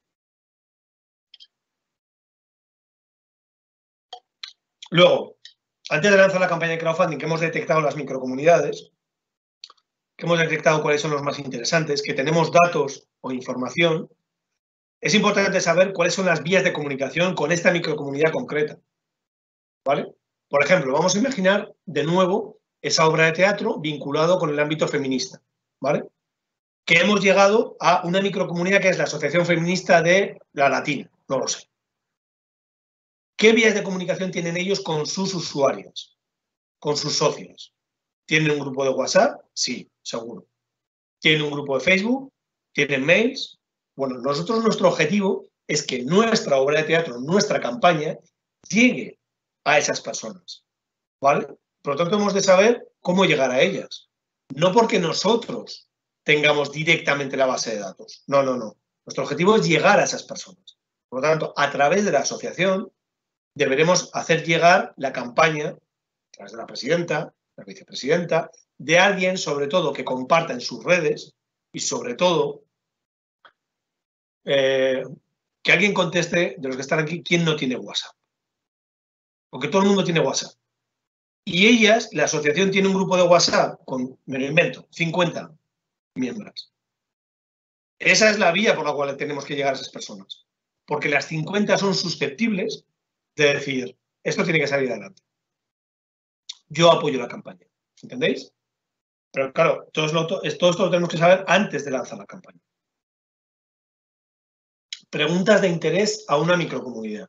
Luego, antes de lanzar la campaña de crowdfunding, que hemos detectado las microcomunidades, que hemos detectado cuáles son los más interesantes, que tenemos datos o información, es importante saber cuáles son las vías de comunicación con esta microcomunidad concreta, ¿vale? Por ejemplo, vamos a imaginar de nuevo esa obra de teatro vinculado con el ámbito feminista, ¿vale? Que hemos llegado a una microcomunidad que es la Asociación Feminista de la Latina, no lo sé. ¿Qué vías de comunicación tienen ellos con sus usuarias, con sus socios? ¿Tienen un grupo de WhatsApp? Sí, seguro. ¿Tienen un grupo de Facebook? ¿Tienen mails? Bueno, nosotros nuestro objetivo es que nuestra obra de teatro, nuestra campaña, llegue a esas personas, ¿vale? Por lo tanto, hemos de saber cómo llegar a ellas. No porque nosotros tengamos directamente la base de datos. No, no, no. Nuestro objetivo es llegar a esas personas. Por lo tanto, a través de la asociación deberemos hacer llegar la campaña, a través de la presidenta, la vicepresidenta, de alguien, sobre todo, que comparta en sus redes y, sobre todo, eh, que alguien conteste de los que están aquí quién no tiene WhatsApp. Porque todo el mundo tiene WhatsApp. Y ellas, la asociación tiene un grupo de WhatsApp con, me lo invento, cincuenta miembros. Esa es la vía por la cual tenemos que llegar a esas personas. Porque las cincuenta son susceptibles de decir, esto tiene que salir adelante. Yo apoyo la campaña. ¿Entendéis? Pero claro, todo esto, todo esto lo tenemos que saber antes de lanzar la campaña. Preguntas de interés a una microcomunidad.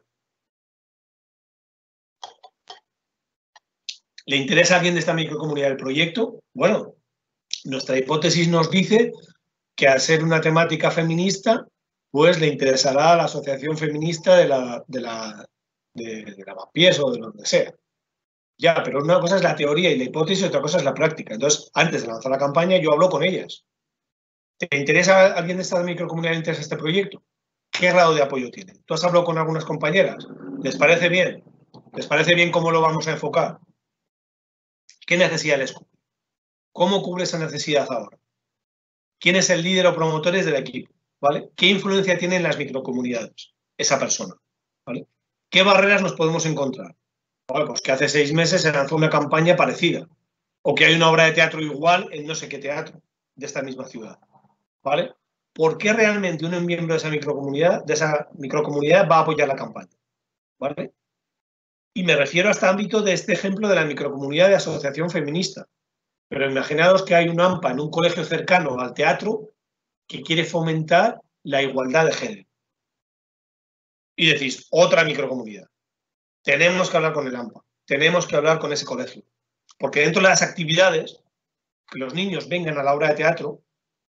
¿Le interesa a alguien de esta microcomunidad el proyecto? Bueno, nuestra hipótesis nos dice que al ser una temática feminista, pues le interesará a la asociación feminista de la, de la, de, de Lavapiés o de donde sea. Ya, pero una cosa es la teoría y la hipótesis y otra cosa es la práctica. Entonces, antes de lanzar la campaña, yo hablo con ellas. ¿Te interesa a alguien de esta microcomunidad, le interesa este proyecto? ¿Qué grado de apoyo tiene? ¿Tú has hablado con algunas compañeras? ¿Les parece bien? ¿Les parece bien cómo lo vamos a enfocar? ¿Qué necesidad les cubre? ¿Cómo cubre esa necesidad ahora? ¿Quién es el líder o promotores del equipo? ¿Vale? ¿Qué influencia tienen las microcomunidades esa persona? ¿Vale? ¿Qué barreras nos podemos encontrar? Bueno, pues que hace seis meses se lanzó una campaña parecida o que hay una obra de teatro igual en no sé qué teatro de esta misma ciudad. ¿Vale? ¿Por qué realmente un miembro de esa microcomunidad, de esa microcomunidad va a apoyar la campaña? ¿Vale? Y me refiero a este ámbito de este ejemplo de la microcomunidad de asociación feminista. Pero imaginaos que hay un AMPA en un colegio cercano al teatro que quiere fomentar la igualdad de género. Y decís, otra microcomunidad. Tenemos que hablar con el AMPA, tenemos que hablar con ese colegio. Porque dentro de las actividades, que los niños vengan a la obra de teatro,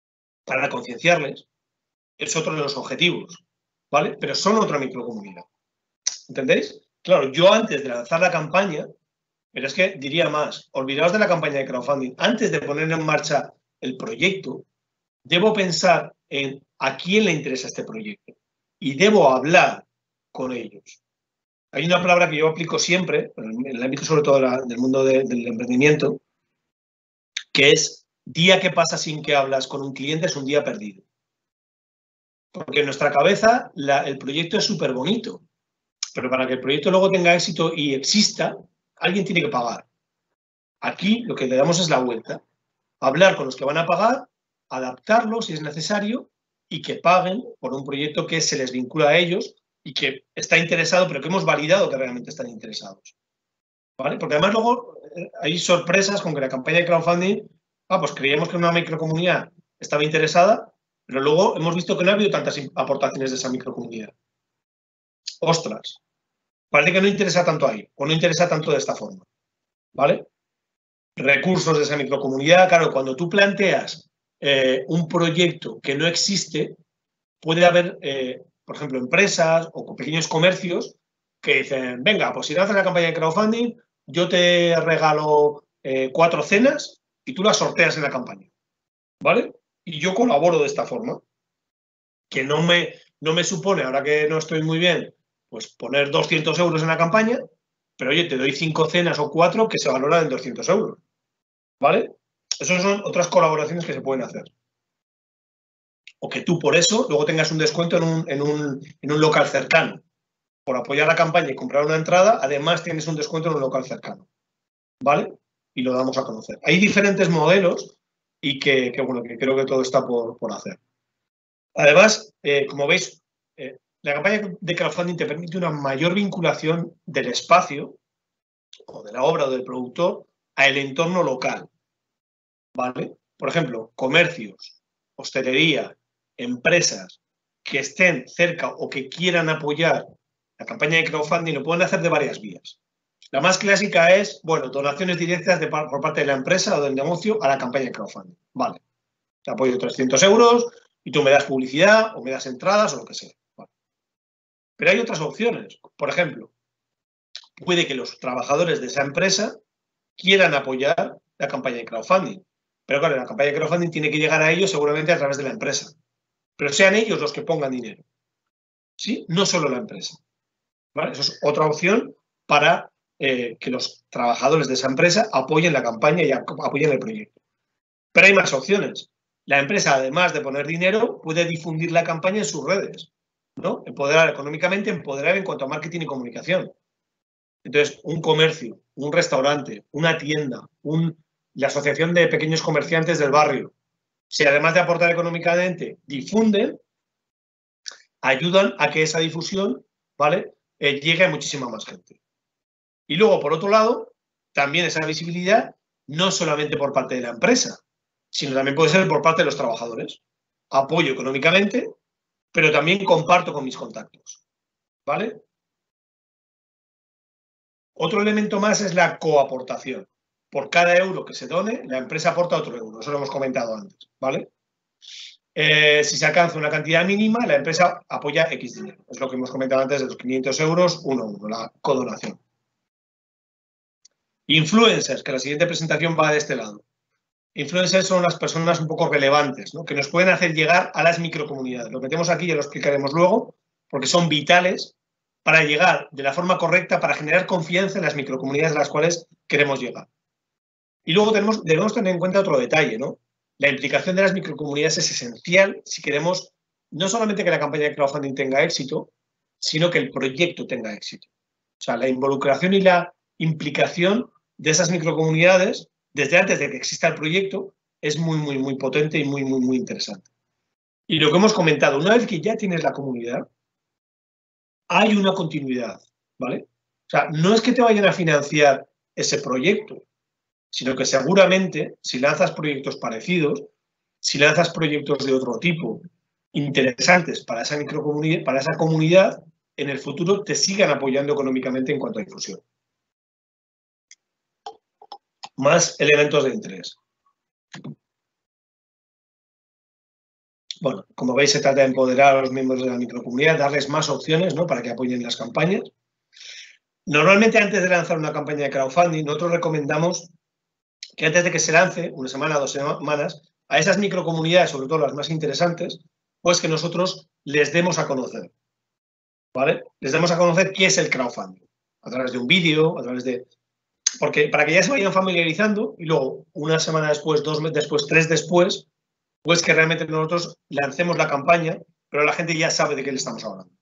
para concienciarles, es otro de los objetivos, ¿vale? Pero son otra microcomunidad. ¿Entendéis? Claro, yo antes de lanzar la campaña, pero es que diría más, olvidaos de la campaña de crowdfunding, antes de poner en marcha el proyecto, debo pensar en a quién le interesa este proyecto y debo hablar con ellos. Hay una palabra que yo aplico siempre, en el ámbito sobre todo del mundo de, del emprendimiento, que es día que pasa sin que hablas con un cliente es un día perdido. Porque en nuestra cabeza la, el proyecto es súper bonito, pero para que el proyecto luego tenga éxito y exista, alguien tiene que pagar. Aquí lo que le damos es la vuelta. Hablar con los que van a pagar, adaptarlo si es necesario y que paguen por un proyecto que se les vincula a ellos y que está interesado, pero que hemos validado que realmente están interesados. ¿Vale? Porque además luego eh, hay sorpresas con que la campaña de crowdfunding, ah, pues creíamos que una microcomunidad estaba interesada, pero luego hemos visto que no ha habido tantas aportaciones de esa microcomunidad. Ostras, parece que no interesa tanto ahí, o no interesa tanto de esta forma. ¿Vale? Recursos de esa microcomunidad, claro, cuando tú planteas eh, un proyecto que no existe, puede haber, eh, por ejemplo, empresas o pequeños comercios que dicen, venga, pues si lanzas la campaña de crowdfunding, yo te regalo eh, cuatro cenas y tú las sorteas en la campaña, ¿vale? Y yo colaboro de esta forma, que no me, no me supone, ahora que no estoy muy bien, pues poner doscientos euros en la campaña, pero oye, te doy cinco cenas o cuatro que se valoran en doscientos euros, ¿vale? Esas son otras colaboraciones que se pueden hacer. O que tú por eso luego tengas un descuento en un, en un, en un local cercano. Por apoyar la campaña y comprar una entrada, además tienes un descuento en un local cercano. ¿Vale? Y lo damos a conocer. Hay diferentes modelos y que, que bueno, que creo que todo está por, por hacer. Además, eh, como veis, eh, la campaña de crowdfunding te permite una mayor vinculación del espacio o de la obra o del productor al entorno local. ¿Vale? Por ejemplo, comercios, hostelería, empresas que estén cerca o que quieran apoyar la campaña de crowdfunding lo pueden hacer de varias vías. La más clásica es, bueno, donaciones directas de, por parte de la empresa o del negocio a la campaña de crowdfunding. Vale, te apoyo trescientos euros y tú me das publicidad o me das entradas o lo que sea. Vale. Pero hay otras opciones. Por ejemplo, puede que los trabajadores de esa empresa quieran apoyar la campaña de crowdfunding. Pero claro, la campaña de crowdfunding tiene que llegar a ellos seguramente a través de la empresa. Pero sean ellos los que pongan dinero. ¿Sí? No solo la empresa. ¿Vale? Eso es otra opción para eh, que los trabajadores de esa empresa apoyen la campaña y apoyen el proyecto. Pero hay más opciones. La empresa, además de poner dinero, puede difundir la campaña en sus redes, ¿no? Empoderar económicamente, empoderar en cuanto a marketing y comunicación. Entonces, un comercio, un restaurante, una tienda, un, la asociación de pequeños comerciantes del barrio, si además de aportar económicamente, difunden, ayudan a que esa difusión, ¿vale?, eh, llegue a muchísima más gente. Y luego, por otro lado, también esa visibilidad no solamente por parte de la empresa, sino también puede ser por parte de los trabajadores. Apoyo económicamente, pero también comparto con mis contactos, ¿vale? Otro elemento más es la coaportación. Por cada euro que se done, la empresa aporta otro euro. Eso lo hemos comentado antes, ¿vale? Eh, si se alcanza una cantidad mínima, la empresa apoya X dinero. Es lo que hemos comentado antes de los quinientos euros, uno a uno, la codonación. Influencers, que la siguiente presentación va de este lado. Influencers son las personas un poco relevantes, ¿no?, que nos pueden hacer llegar a las microcomunidades. Lo metemos aquí, ya lo explicaremos luego, porque son vitales para llegar de la forma correcta, para generar confianza en las microcomunidades a las cuales queremos llegar. Y luego tenemos, debemos tener en cuenta otro detalle, ¿no? La implicación de las microcomunidades es esencial si queremos no solamente que la campaña de crowdfunding tenga éxito, sino que el proyecto tenga éxito. O sea, la involucración y la implicación de esas microcomunidades, desde antes de que exista el proyecto, es muy, muy, muy potente y muy, muy, muy interesante. Y lo que hemos comentado, una vez que ya tienes la comunidad, hay una continuidad, ¿vale? O sea, no es que te vayan a financiar ese proyecto, sino que seguramente, si lanzas proyectos parecidos, si lanzas proyectos de otro tipo, interesantes para esa microcomunidad, para esa comunidad, en el futuro te sigan apoyando económicamente en cuanto a difusión. Más elementos de interés. Bueno, como veis, se trata de empoderar a los miembros de la microcomunidad, darles más opciones, ¿no?, para que apoyen las campañas. Normalmente, antes de lanzar una campaña de crowdfunding, nosotros recomendamos que antes de que se lance, una semana o dos semanas, a esas microcomunidades, sobre todo las más interesantes, pues que nosotros les demos a conocer, ¿vale? Les demos a conocer qué es el crowdfunding, a través de un vídeo, a través de... Porque para que ya se vayan familiarizando y luego, una semana después, dos meses después, tres después, pues que realmente nosotros lancemos la campaña, pero la gente ya sabe de qué le estamos hablando.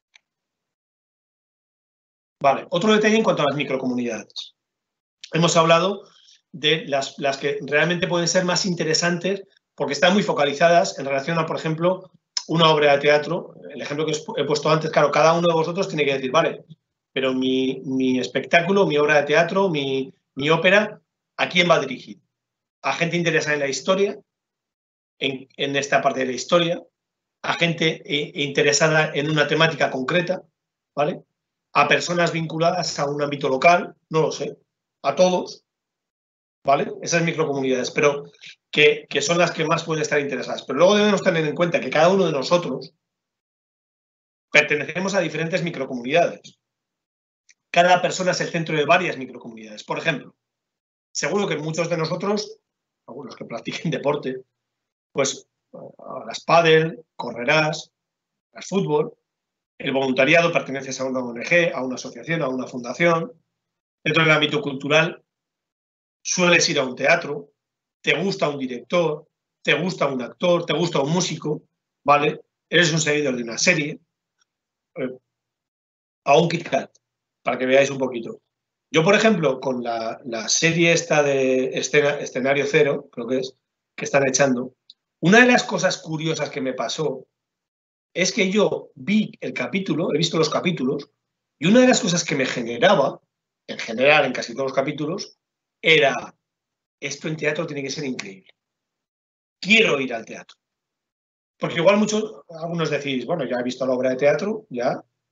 Vale, otro detalle en cuanto a las microcomunidades. Hemos hablado de las, las que realmente pueden ser más interesantes porque están muy focalizadas en relación a, por ejemplo, una obra de teatro. El ejemplo que os he puesto antes, claro, cada uno de vosotros tiene que decir, vale, pero mi, mi espectáculo, mi obra de teatro, mi, mi ópera, ¿a quién va dirigido? A gente interesada en la historia, en, en esta parte de la historia, a gente eh, interesada en una temática concreta, ¿vale? A personas vinculadas a un ámbito local, no lo sé, a todos, ¿vale? Esas microcomunidades, pero que, que son las que más pueden estar interesadas. Pero luego debemos tener en cuenta que cada uno de nosotros pertenecemos a diferentes microcomunidades. Cada persona es el centro de varias microcomunidades. Por ejemplo, seguro que muchos de nosotros, algunos que practiquen deporte, pues harás pádel, correrás, harás fútbol. El voluntariado, perteneces a una O N G, a una asociación, a una fundación. Dentro del ámbito cultural, sueles ir a un teatro, te gusta un director, te gusta un actor, te gusta un músico, ¿vale? Eres un seguidor de una serie, eh, a un Kit Kat, para que veáis un poquito. Yo, por ejemplo, con la, la serie esta de escena, Escenario Cero, creo que es, que están echando, una de las cosas curiosas que me pasó es que yo vi el capítulo, he visto los capítulos, y una de las cosas que me generaba, en general, en casi todos los capítulos, era, esto en teatro tiene que ser increíble. Quiero ir al teatro. Porque igual muchos, algunos decís, bueno, ya he visto la obra de teatro, ya.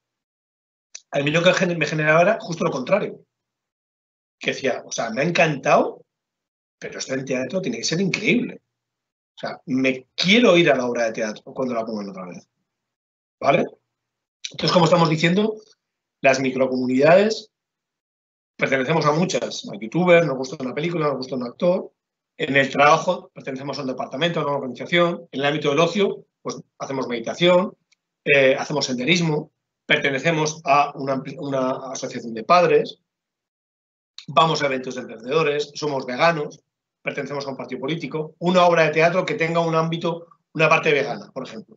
A mí lo que me generaba era justo lo contrario. Que decía, o sea, me ha encantado, pero esto en teatro tiene que ser increíble. O sea, me quiero ir a la obra de teatro cuando la pongan otra vez. ¿Vale? Entonces, como estamos diciendo, las microcomunidades, pertenecemos a muchas, a youtubers, nos gusta una película, nos gusta un actor. En el trabajo pertenecemos a un departamento, a una organización. En el ámbito del ocio, pues hacemos meditación, eh, hacemos senderismo, pertenecemos a una, una asociación de padres, vamos a eventos de emprendedores, somos veganos, pertenecemos a un partido político, una obra de teatro que tenga un ámbito, una parte vegana, por ejemplo.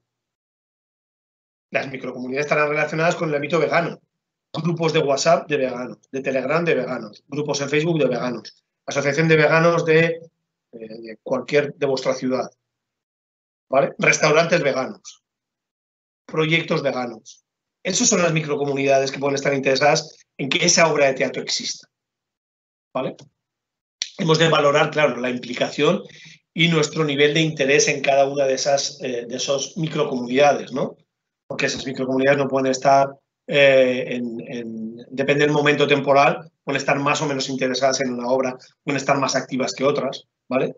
Las microcomunidades estarán relacionadas con el ámbito vegano. Grupos de WhatsApp de veganos, de Telegram de veganos, grupos en Facebook de veganos, asociación de veganos de, eh, de cualquier de vuestra ciudad, ¿vale? Restaurantes veganos, proyectos veganos. Esas son las microcomunidades que pueden estar interesadas en que esa obra de teatro exista, ¿vale? Hemos de valorar, claro, la implicación y nuestro nivel de interés en cada una de esas, eh, de esas microcomunidades, ¿no? Porque esas microcomunidades no pueden estar, eh, en, en, depende del momento temporal, pueden estar más o menos interesadas en una obra, pueden estar más activas que otras, ¿vale?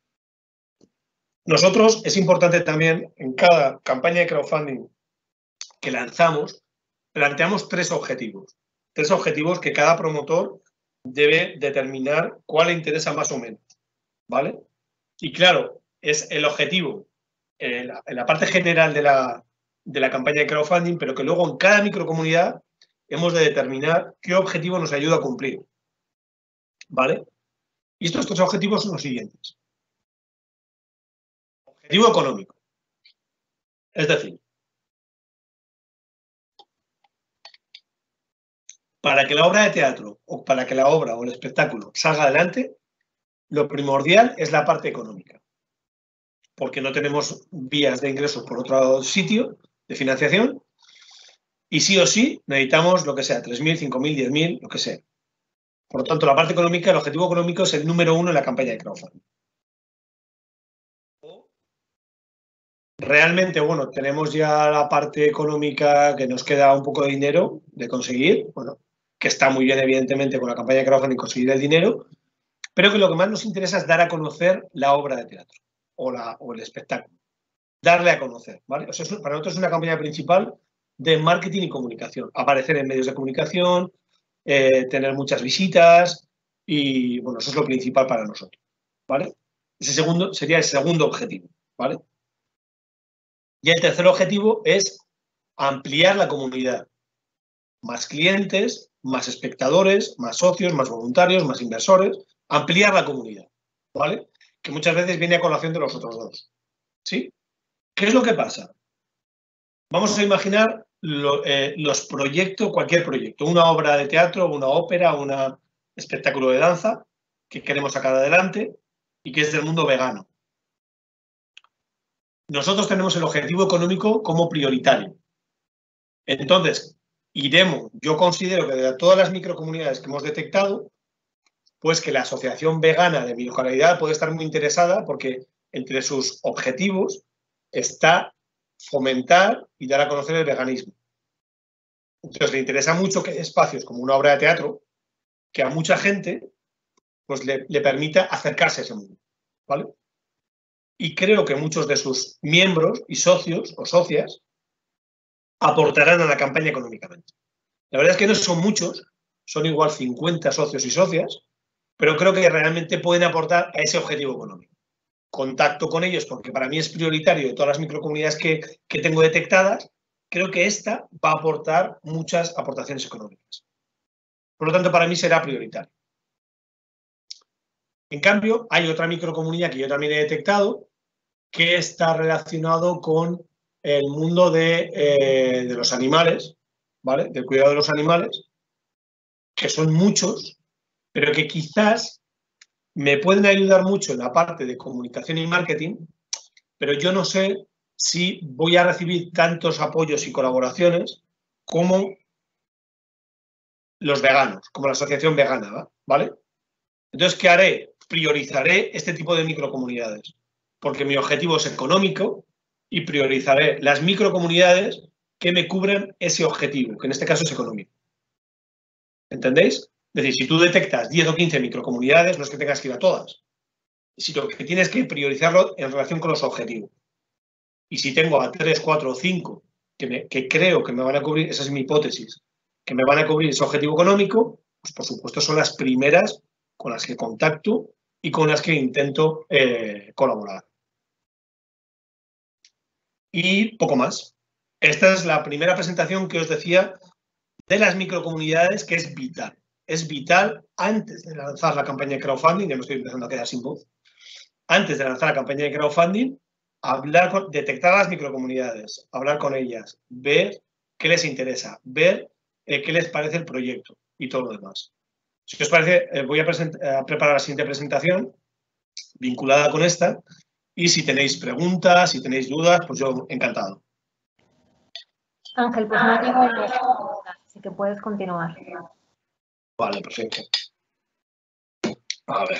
Nosotros, es importante también, en cada campaña de crowdfunding que lanzamos, planteamos tres objetivos. Tres objetivos que cada promotor debe determinar cuál le interesa más o menos, ¿vale? Y claro, es el objetivo en la, en la parte general de la, de la campaña de crowdfunding, pero que luego en cada microcomunidad hemos de determinar qué objetivo nos ayuda a cumplir, ¿vale? Y estos tres objetivos son los siguientes. Objetivo económico. Es decir, para que la obra de teatro o para que la obra o el espectáculo salga adelante, lo primordial es la parte económica, porque no tenemos vías de ingresos por otro sitio de financiación y sí o sí necesitamos lo que sea, tres mil, cinco mil, diez mil, lo que sea. Por lo tanto, la parte económica, el objetivo económico es el número uno en la campaña de crowdfunding. Realmente, bueno, tenemos ya la parte económica que nos queda un poco de dinero de conseguir, bueno, que está muy bien, evidentemente, con la campaña de crowdfunding conseguir el dinero, pero que lo que más nos interesa es dar a conocer la obra de teatro o, la, o el espectáculo. darle a conocer, ¿vale? O sea, para nosotros es una campaña principal de marketing y comunicación. Aparecer en medios de comunicación, eh, tener muchas visitas y, bueno, eso es lo principal para nosotros, ¿vale? Ese segundo sería el segundo objetivo, ¿vale? Y el tercer objetivo es ampliar la comunidad. Más clientes, más espectadores, más socios, más voluntarios, más inversores. Ampliar la comunidad, ¿vale? Que muchas veces viene a colación de los otros dos, ¿sí? ¿Qué es lo que pasa? Vamos a imaginar lo, eh, los proyectos, cualquier proyecto, una obra de teatro, una ópera, un espectáculo de danza que queremos sacar adelante y que es del mundo vegano. Nosotros tenemos el objetivo económico como prioritario. Entonces, iremos, yo considero que de todas las microcomunidades que hemos detectado, pues que la Asociación Vegana de mi localidad puede estar muy interesada porque entre sus objetivos está fomentar y dar a conocer el veganismo. Entonces, le interesa mucho que espacios como una obra de teatro que a mucha gente pues, le, le permita acercarse a ese mundo, ¿vale? Y creo que muchos de sus miembros y socios o socias aportarán a la campaña económicamente. La verdad es que no son muchos, son igual cincuenta socios y socias, pero creo que realmente pueden aportar a ese objetivo económico. Contacto con ellos, porque para mí es prioritario de todas las microcomunidades que, que tengo detectadas, creo que esta va a aportar muchas aportaciones económicas. Por lo tanto, para mí será prioritario. En cambio, hay otra microcomunidad que yo también he detectado que está relacionado con el mundo de, eh, de los animales, ¿vale? Del cuidado de los animales, que son muchos, pero que quizás me pueden ayudar mucho en la parte de comunicación y marketing, pero yo no sé si voy a recibir tantos apoyos y colaboraciones como los veganos, como la asociación vegana, ¿vale? Entonces, ¿qué haré? Priorizaré este tipo de microcomunidades, porque mi objetivo es económico y priorizaré las microcomunidades que me cubran ese objetivo, que en este caso es económico. ¿Entendéis? Es decir, si tú detectas diez o quince microcomunidades, no es que tengas que ir a todas, sino que tienes que priorizarlo en relación con los objetivos. Y si tengo a tres, cuatro o cinco que, me, que creo que me van a cubrir, esa es mi hipótesis, que me van a cubrir ese objetivo económico, pues por supuesto son las primeras con las que contacto y con las que intento eh, colaborar. Y poco más. Esta es la primera presentación que os decía de las microcomunidades, que es vital. Es vital antes de lanzar la campaña de crowdfunding, ya me estoy empezando a quedar sin voz, antes de lanzar la campaña de crowdfunding, hablar con, detectar las microcomunidades, hablar con ellas, ver qué les interesa, ver eh, qué les parece el proyecto y todo lo demás. Si os parece, eh, voy a, a preparar la siguiente presentación vinculada con esta y si tenéis preguntas, si tenéis dudas, pues yo encantado. Ángel, pues no tengo más preguntas, así que puedes continuar. Vale, perfecto. A ver.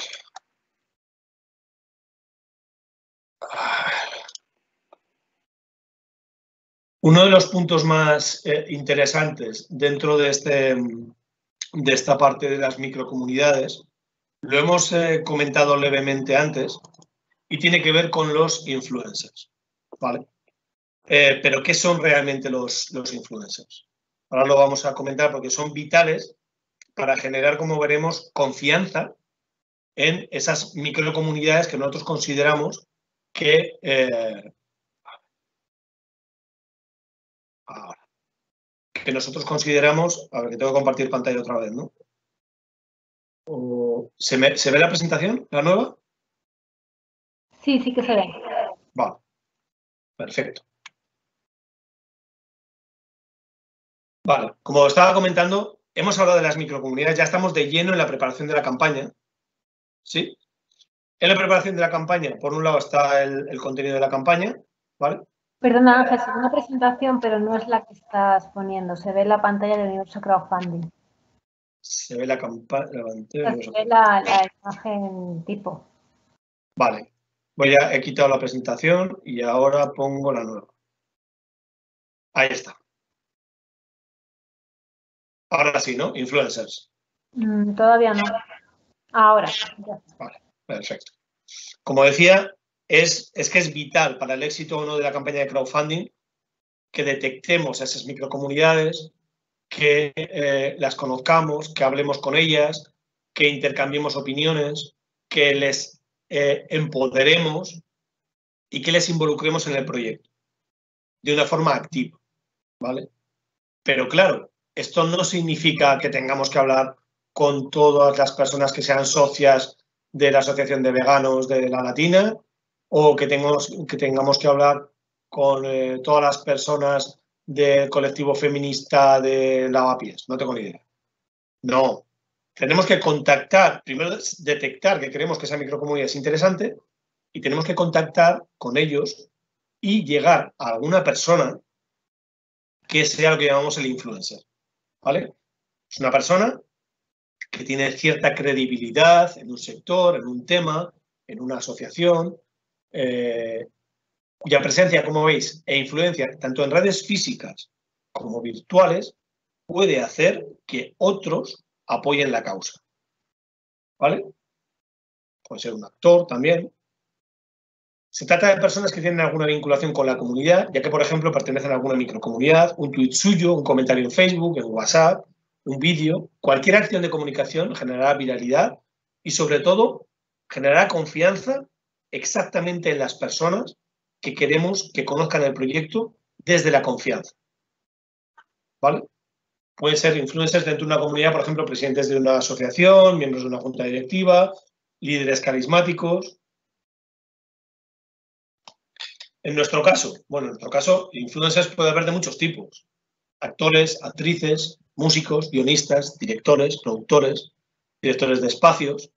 Uno de los puntos más eh, interesantes dentro de, este, de esta parte de las microcomunidades, lo hemos eh, comentado levemente antes, y tiene que ver con los influencers, ¿vale? Eh, pero, ¿qué son realmente los, los influencers? Ahora lo vamos a comentar porque son vitales para generar, como veremos, confianza en esas microcomunidades que nosotros consideramos que... Eh, ahora, que nosotros consideramos... A ver, que tengo que compartir pantalla otra vez, ¿no? O, ¿se, me, ¿Se ve la presentación, la nueva? Sí, sí que se ve. Vale, perfecto. Vale, como estaba comentando, hemos hablado de las microcomunidades, ya estamos de lleno en la preparación de la campaña, ¿sí? En la preparación de la campaña, por un lado está el, el contenido de la campaña, ¿vale? Perdona, Ángel, es una presentación, pero no es la que estás poniendo. Se ve la pantalla de Universo Crowdfunding. Se ve la campaña... Se ve la, la imagen tipo. Vale, voy a, he quitado la presentación y ahora pongo la nueva. Ahí está. Ahora sí, ¿no? Influencers. Mm, todavía no. Ahora. Vale, perfecto. Como decía, es, es que es vital para el éxito o no de la campaña de crowdfunding que detectemos a esas microcomunidades, que eh, las conozcamos, que hablemos con ellas, que intercambiemos opiniones, que les eh, empoderemos y que les involucremos en el proyecto de una forma activa, ¿vale? Pero claro, esto no significa que tengamos que hablar con todas las personas que sean socias de la Asociación de Veganos de La Latina o que tengamos que, tengamos que hablar con eh, todas las personas del colectivo feminista de Lavapiés. No tengo ni idea. No. Tenemos que contactar, primero detectar que creemos que esa microcomunidad es interesante y tenemos que contactar con ellos y llegar a alguna persona que sea lo que llamamos el influencer, ¿vale? Es una persona que tiene cierta credibilidad en un sector, en un tema, en una asociación, eh, cuya presencia, como veis, e influencia tanto en redes físicas como virtuales puede hacer que otros apoyen la causa, ¿vale? Puede ser un actor también. Se trata de personas que tienen alguna vinculación con la comunidad, ya que, por ejemplo, pertenecen a alguna microcomunidad, un tuit suyo, un comentario en Facebook, en WhatsApp, un vídeo. Cualquier acción de comunicación generará viralidad y, sobre todo, generará confianza exactamente en las personas que queremos que conozcan el proyecto desde la confianza, ¿vale? Pueden ser influencers dentro de una comunidad, por ejemplo, presidentes de una asociación, miembros de una junta directiva, líderes carismáticos. En nuestro caso, bueno, en nuestro caso, influencers puede haber de muchos tipos. Actores, actrices, músicos, guionistas, directores, productores, directores de espacios,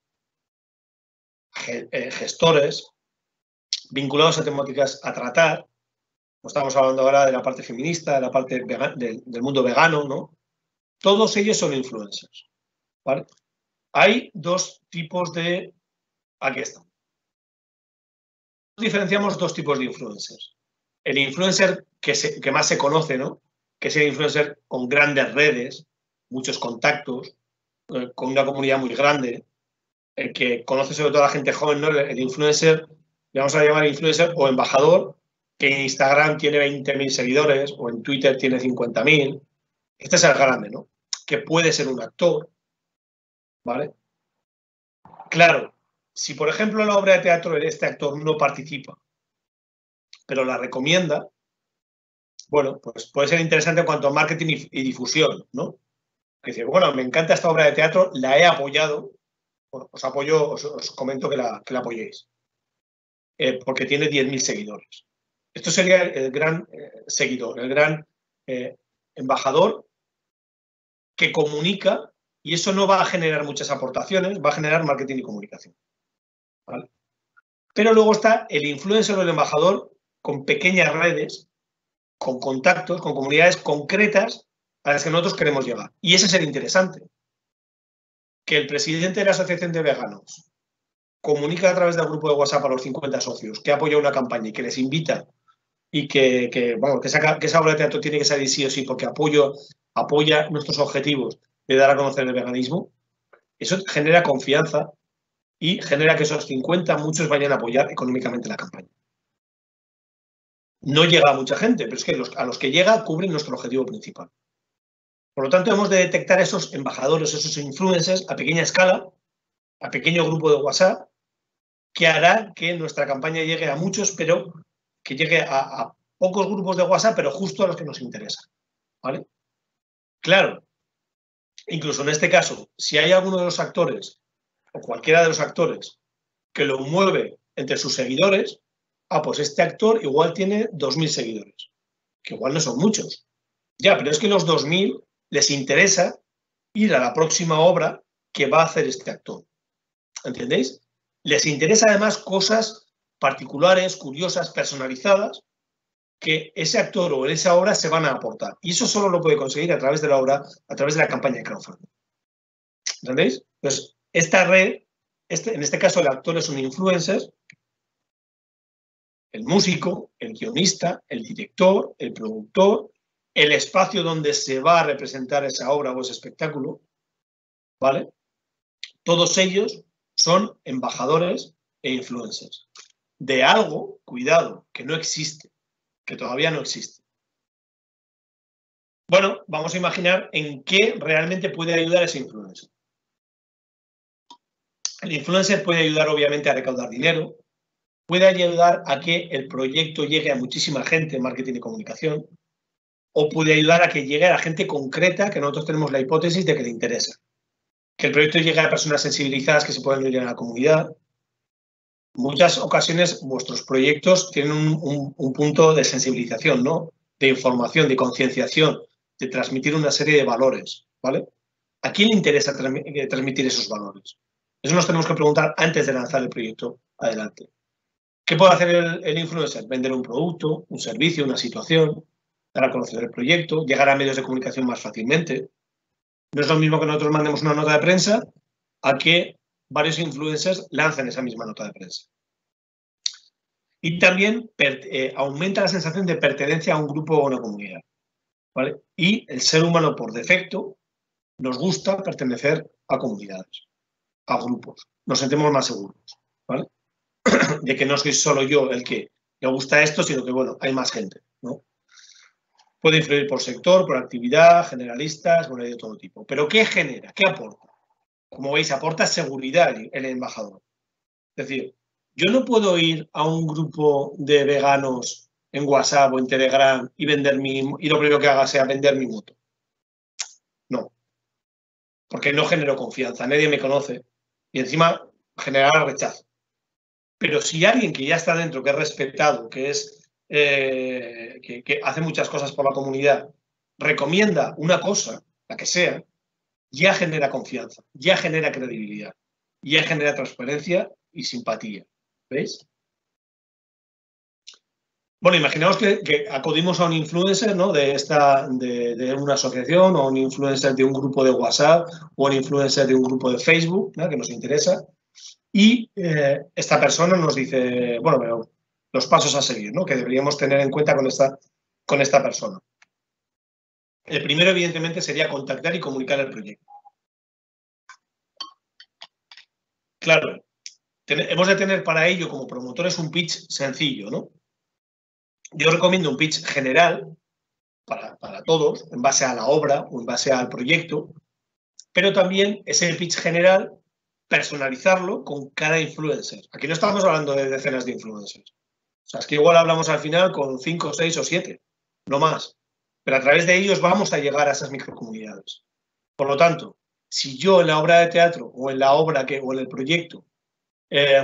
gestores, vinculados a temáticas a tratar. Estamos hablando ahora de la parte feminista, de la parte del, del mundo vegano, ¿no? Todos ellos son influencers, ¿vale? Hay dos tipos de... Aquí está. Diferenciamos dos tipos de influencers. El influencer que, se, que más se conoce, ¿no? Que es el influencer con grandes redes, muchos contactos, eh, con una comunidad muy grande, el que conoce sobre todo a la gente joven, ¿no? El, el influencer, le vamos a llamar influencer o embajador, que en Instagram tiene veinte mil seguidores o en Twitter tiene cincuenta mil. Este es el grande, ¿no? Que puede ser un actor, ¿vale? Claro, si por ejemplo en la obra de teatro este actor no participa, pero la recomienda, bueno, pues puede ser interesante en cuanto a marketing y, y difusión, ¿no? Que dice, bueno, me encanta esta obra de teatro, la he apoyado, bueno, os apoyo, os, os comento que la, que la apoyéis, eh, porque tiene diez mil seguidores. Esto sería el, el gran eh, seguidor, el gran eh, embajador que comunica, y eso no va a generar muchas aportaciones, va a generar marketing y comunicación, ¿vale? Pero luego está el influencer o el embajador con pequeñas redes, con contactos, con comunidades concretas a las que nosotros queremos llegar. Y ese es el interesante. Que el presidente de la Asociación de Veganos comunica a través del grupo de WhatsApp a los cincuenta socios que apoya una campaña y que les invita y que, que, bueno, que, esa, que esa obra de teatro tiene que salir sí o sí porque apoyo, apoya nuestros objetivos de dar a conocer el veganismo. Eso genera confianza y genera que esos cincuenta, muchos vayan a apoyar económicamente la campaña. No llega a mucha gente, pero es que los, a los que llega cubren nuestro objetivo principal. Por lo tanto, hemos de detectar esos embajadores, esos influencers a pequeña escala, a pequeño grupo de WhatsApp, que hará que nuestra campaña llegue a muchos, pero que llegue a, a pocos grupos de WhatsApp, pero justo a los que nos interesan, ¿vale? Claro, incluso en este caso, si hay alguno de los actores o cualquiera de los actores que lo mueve entre sus seguidores, ah, pues este actor igual tiene dos mil seguidores, que igual no son muchos. Ya, pero es que los dos mil les interesa ir a la próxima obra que va a hacer este actor. ¿Entendéis? Les interesa además cosas particulares, curiosas, personalizadas, que ese actor o esa obra se van a aportar. Y eso solo lo puede conseguir a través de la obra, a través de la campaña de crowdfunding. ¿Entendéis? Pues esta red, este, en este caso el actor es un influencer, el músico, el guionista, el director, el productor, el espacio donde se va a representar esa obra o ese espectáculo, ¿vale? Todos ellos son embajadores e influencers. de algo, cuidado, que no existe, que todavía no existe. Bueno, vamos a imaginar en qué realmente puede ayudar ese influencer. El influencer puede ayudar, obviamente, a recaudar dinero, puede ayudar a que el proyecto llegue a muchísima gente en marketing y comunicación, o puede ayudar a que llegue a la gente concreta que nosotros tenemos la hipótesis de que le interesa. Que el proyecto llegue a personas sensibilizadas que se pueden unir a la comunidad. En muchas ocasiones vuestros proyectos tienen un, un, un punto de sensibilización, ¿no? De información, de concienciación, de transmitir una serie de valores, ¿vale? ¿A quién le interesa transmitir esos valores? Eso nos tenemos que preguntar antes de lanzar el proyecto adelante. ¿Qué puede hacer el, el influencer? Vender un producto, un servicio, una situación, dar a conocer el proyecto, llegar a medios de comunicación más fácilmente. No es lo mismo que nosotros mandemos una nota de prensa a que varios influencers lancen esa misma nota de prensa. Y también eh, aumenta la sensación de pertenencia a un grupo o a una comunidad, ¿vale? Y el ser humano, por defecto, nos gusta pertenecer a comunidades, a grupos. Nos sentimos más seguros, ¿vale? De que no soy solo yo el que le gusta esto, sino que, bueno, hay más gente, ¿no? Puede influir por sector, por actividad, generalistas, bueno, hay de todo tipo. ¿Pero qué genera? ¿Qué aporta? Como veis, aporta seguridad el embajador. Es decir, yo no puedo ir a un grupo de veganos en WhatsApp o en Telegram y vender mi, y lo primero que haga sea vender mi moto. No. Porque no genero confianza, nadie me conoce. Y encima generará rechazo. Pero si alguien que ya está dentro, que es respetado, que es eh, que, que hace muchas cosas por la comunidad, recomienda una cosa, la que sea, ya genera confianza, ya genera credibilidad, ya genera transparencia y simpatía. ¿Veis? Bueno, imaginaos que, que acudimos a un influencer, ¿no? de, esta, de, de una asociación, o un influencer de un grupo de WhatsApp, o un influencer de un grupo de Facebook, ¿no? que nos interesa, y eh, esta persona nos dice, bueno, pero los pasos a seguir, ¿no? que deberíamos tener en cuenta con esta, con esta persona. El primero, evidentemente, sería contactar y comunicar el proyecto. Claro, hemos de tener para ello, como promotores, un pitch sencillo, ¿no? Yo recomiendo un pitch general para, para todos, en base a la obra o en base al proyecto, pero también ese pitch general personalizarlo con cada influencer. Aquí no estamos hablando de decenas de influencers. O sea, es que igual hablamos al final con cinco, seis o siete, no más. Pero a través de ellos vamos a llegar a esas microcomunidades. Por lo tanto, si yo en la obra de teatro o en la obra que, o en el proyecto eh,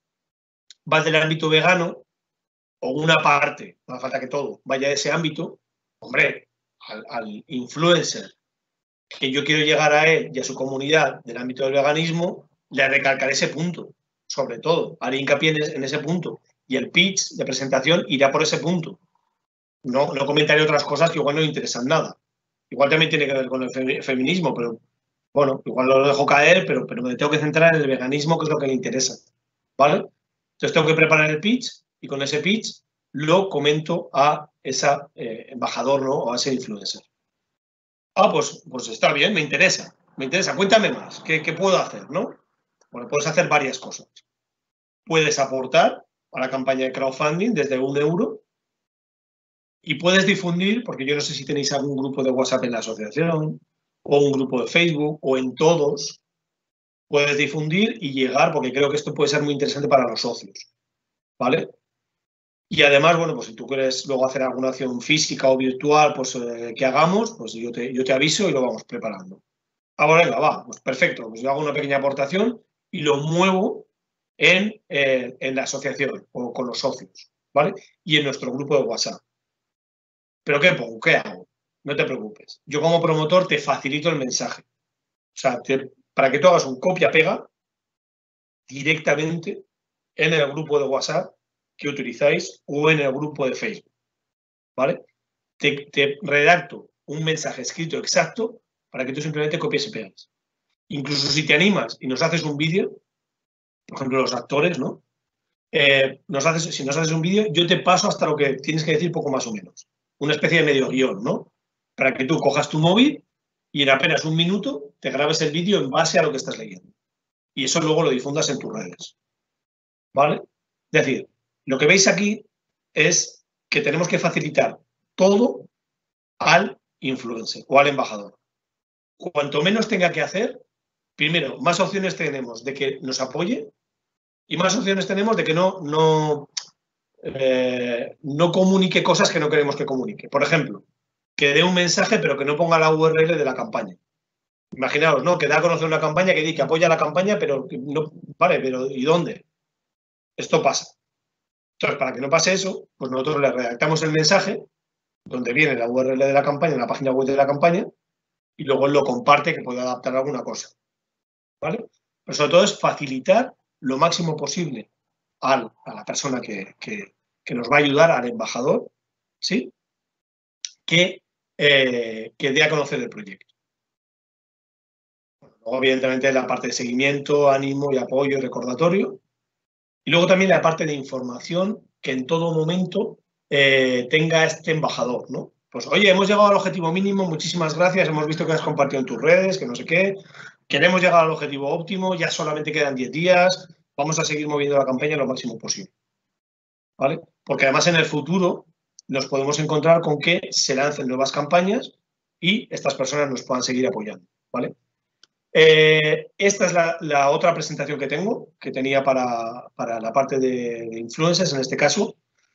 va del ámbito vegano, o una parte, no hace falta que todo, vaya de ese ámbito, hombre, al, al influencer que yo quiero llegar a él y a su comunidad del ámbito del veganismo, le recalcaré ese punto, sobre todo, haré hincapié en ese punto. Y el pitch de presentación irá por ese punto. No, no comentaré otras cosas que igual no le interesan nada. Igual también tiene que ver con el feminismo, pero bueno, igual lo dejo caer, pero, pero me tengo que centrar en el veganismo, que es lo que le interesa. ¿Vale? Entonces tengo que preparar el pitch y con ese pitch lo comento a ese eh, embajador, ¿no? O a ese influencer. Ah, pues, pues está bien, me interesa, me interesa, cuéntame más, ¿qué, qué puedo hacer, no? Bueno, puedes hacer varias cosas. Puedes aportar a la campaña de crowdfunding desde un euro y puedes difundir, porque yo no sé si tenéis algún grupo de WhatsApp en la asociación o un grupo de Facebook o en todos, puedes difundir y llegar, porque creo que esto puede ser muy interesante para los socios, ¿vale? Y además, bueno, pues si tú quieres luego hacer alguna acción física o virtual, pues eh, que hagamos, pues yo te, yo te aviso y lo vamos preparando. Ahora, venga, va, pues perfecto, pues yo hago una pequeña aportación y lo muevo en, eh, en la asociación o con los socios, ¿vale? Y en nuestro grupo de WhatsApp. ¿Pero qué pongo? ¿Qué hago? No te preocupes. Yo como promotor te facilito el mensaje. O sea, te, para que tú hagas un copia-pega directamente en el grupo de WhatsApp que utilizáis o en el grupo de Facebook, ¿vale? Te, te redacto un mensaje escrito exacto para que tú simplemente copies y pegas. Incluso si te animas y nos haces un vídeo, por ejemplo, los actores, ¿no? Eh, nos haces, si nos haces un vídeo, yo te paso hasta lo que tienes que decir poco más o menos. Una especie de medio guión, ¿no? Para que tú cojas tu móvil y en apenas un minuto te grabes el vídeo en base a lo que estás leyendo. Y eso luego lo difundas en tus redes, ¿vale? Es decir, Lo que veis aquí es que tenemos que facilitar todo al influencer o al embajador. Cuanto menos tenga que hacer, primero, más opciones tenemos de que nos apoye y más opciones tenemos de que no, no, eh, no comunique cosas que no queremos que comunique. Por ejemplo, que dé un mensaje pero que no ponga la U R L de la campaña. Imaginaos, ¿no? Que da a conocer una campaña que dice que apoya la campaña, pero que no, vale, pero ¿y dónde? Esto pasa. Entonces, para que no pase eso, pues nosotros le redactamos el mensaje donde viene la U R L de la campaña, en la página web de la campaña, y luego él lo comparte que puede adaptar alguna cosa. ¿Vale? Pero sobre todo es facilitar lo máximo posible al, a la persona que, que, que nos va a ayudar, al embajador, ¿sí? Que, eh, que dé a conocer el proyecto. Bueno, luego, evidentemente, la parte de seguimiento, ánimo y apoyo y recordatorio. Y luego también la parte de información que en todo momento eh, tenga este embajador, ¿no? Pues, oye, hemos llegado al objetivo mínimo, muchísimas gracias, hemos visto que has compartido en tus redes, que no sé qué, queremos llegar al objetivo óptimo, ya solamente quedan diez días, vamos a seguir moviendo la campaña lo máximo posible, ¿vale? Porque además en el futuro nos podemos encontrar con que se lancen nuevas campañas y estas personas nos puedan seguir apoyando, ¿vale? Eh, esta es la, la otra presentación que tengo, que tenía para, para la parte de, de influencers en este caso.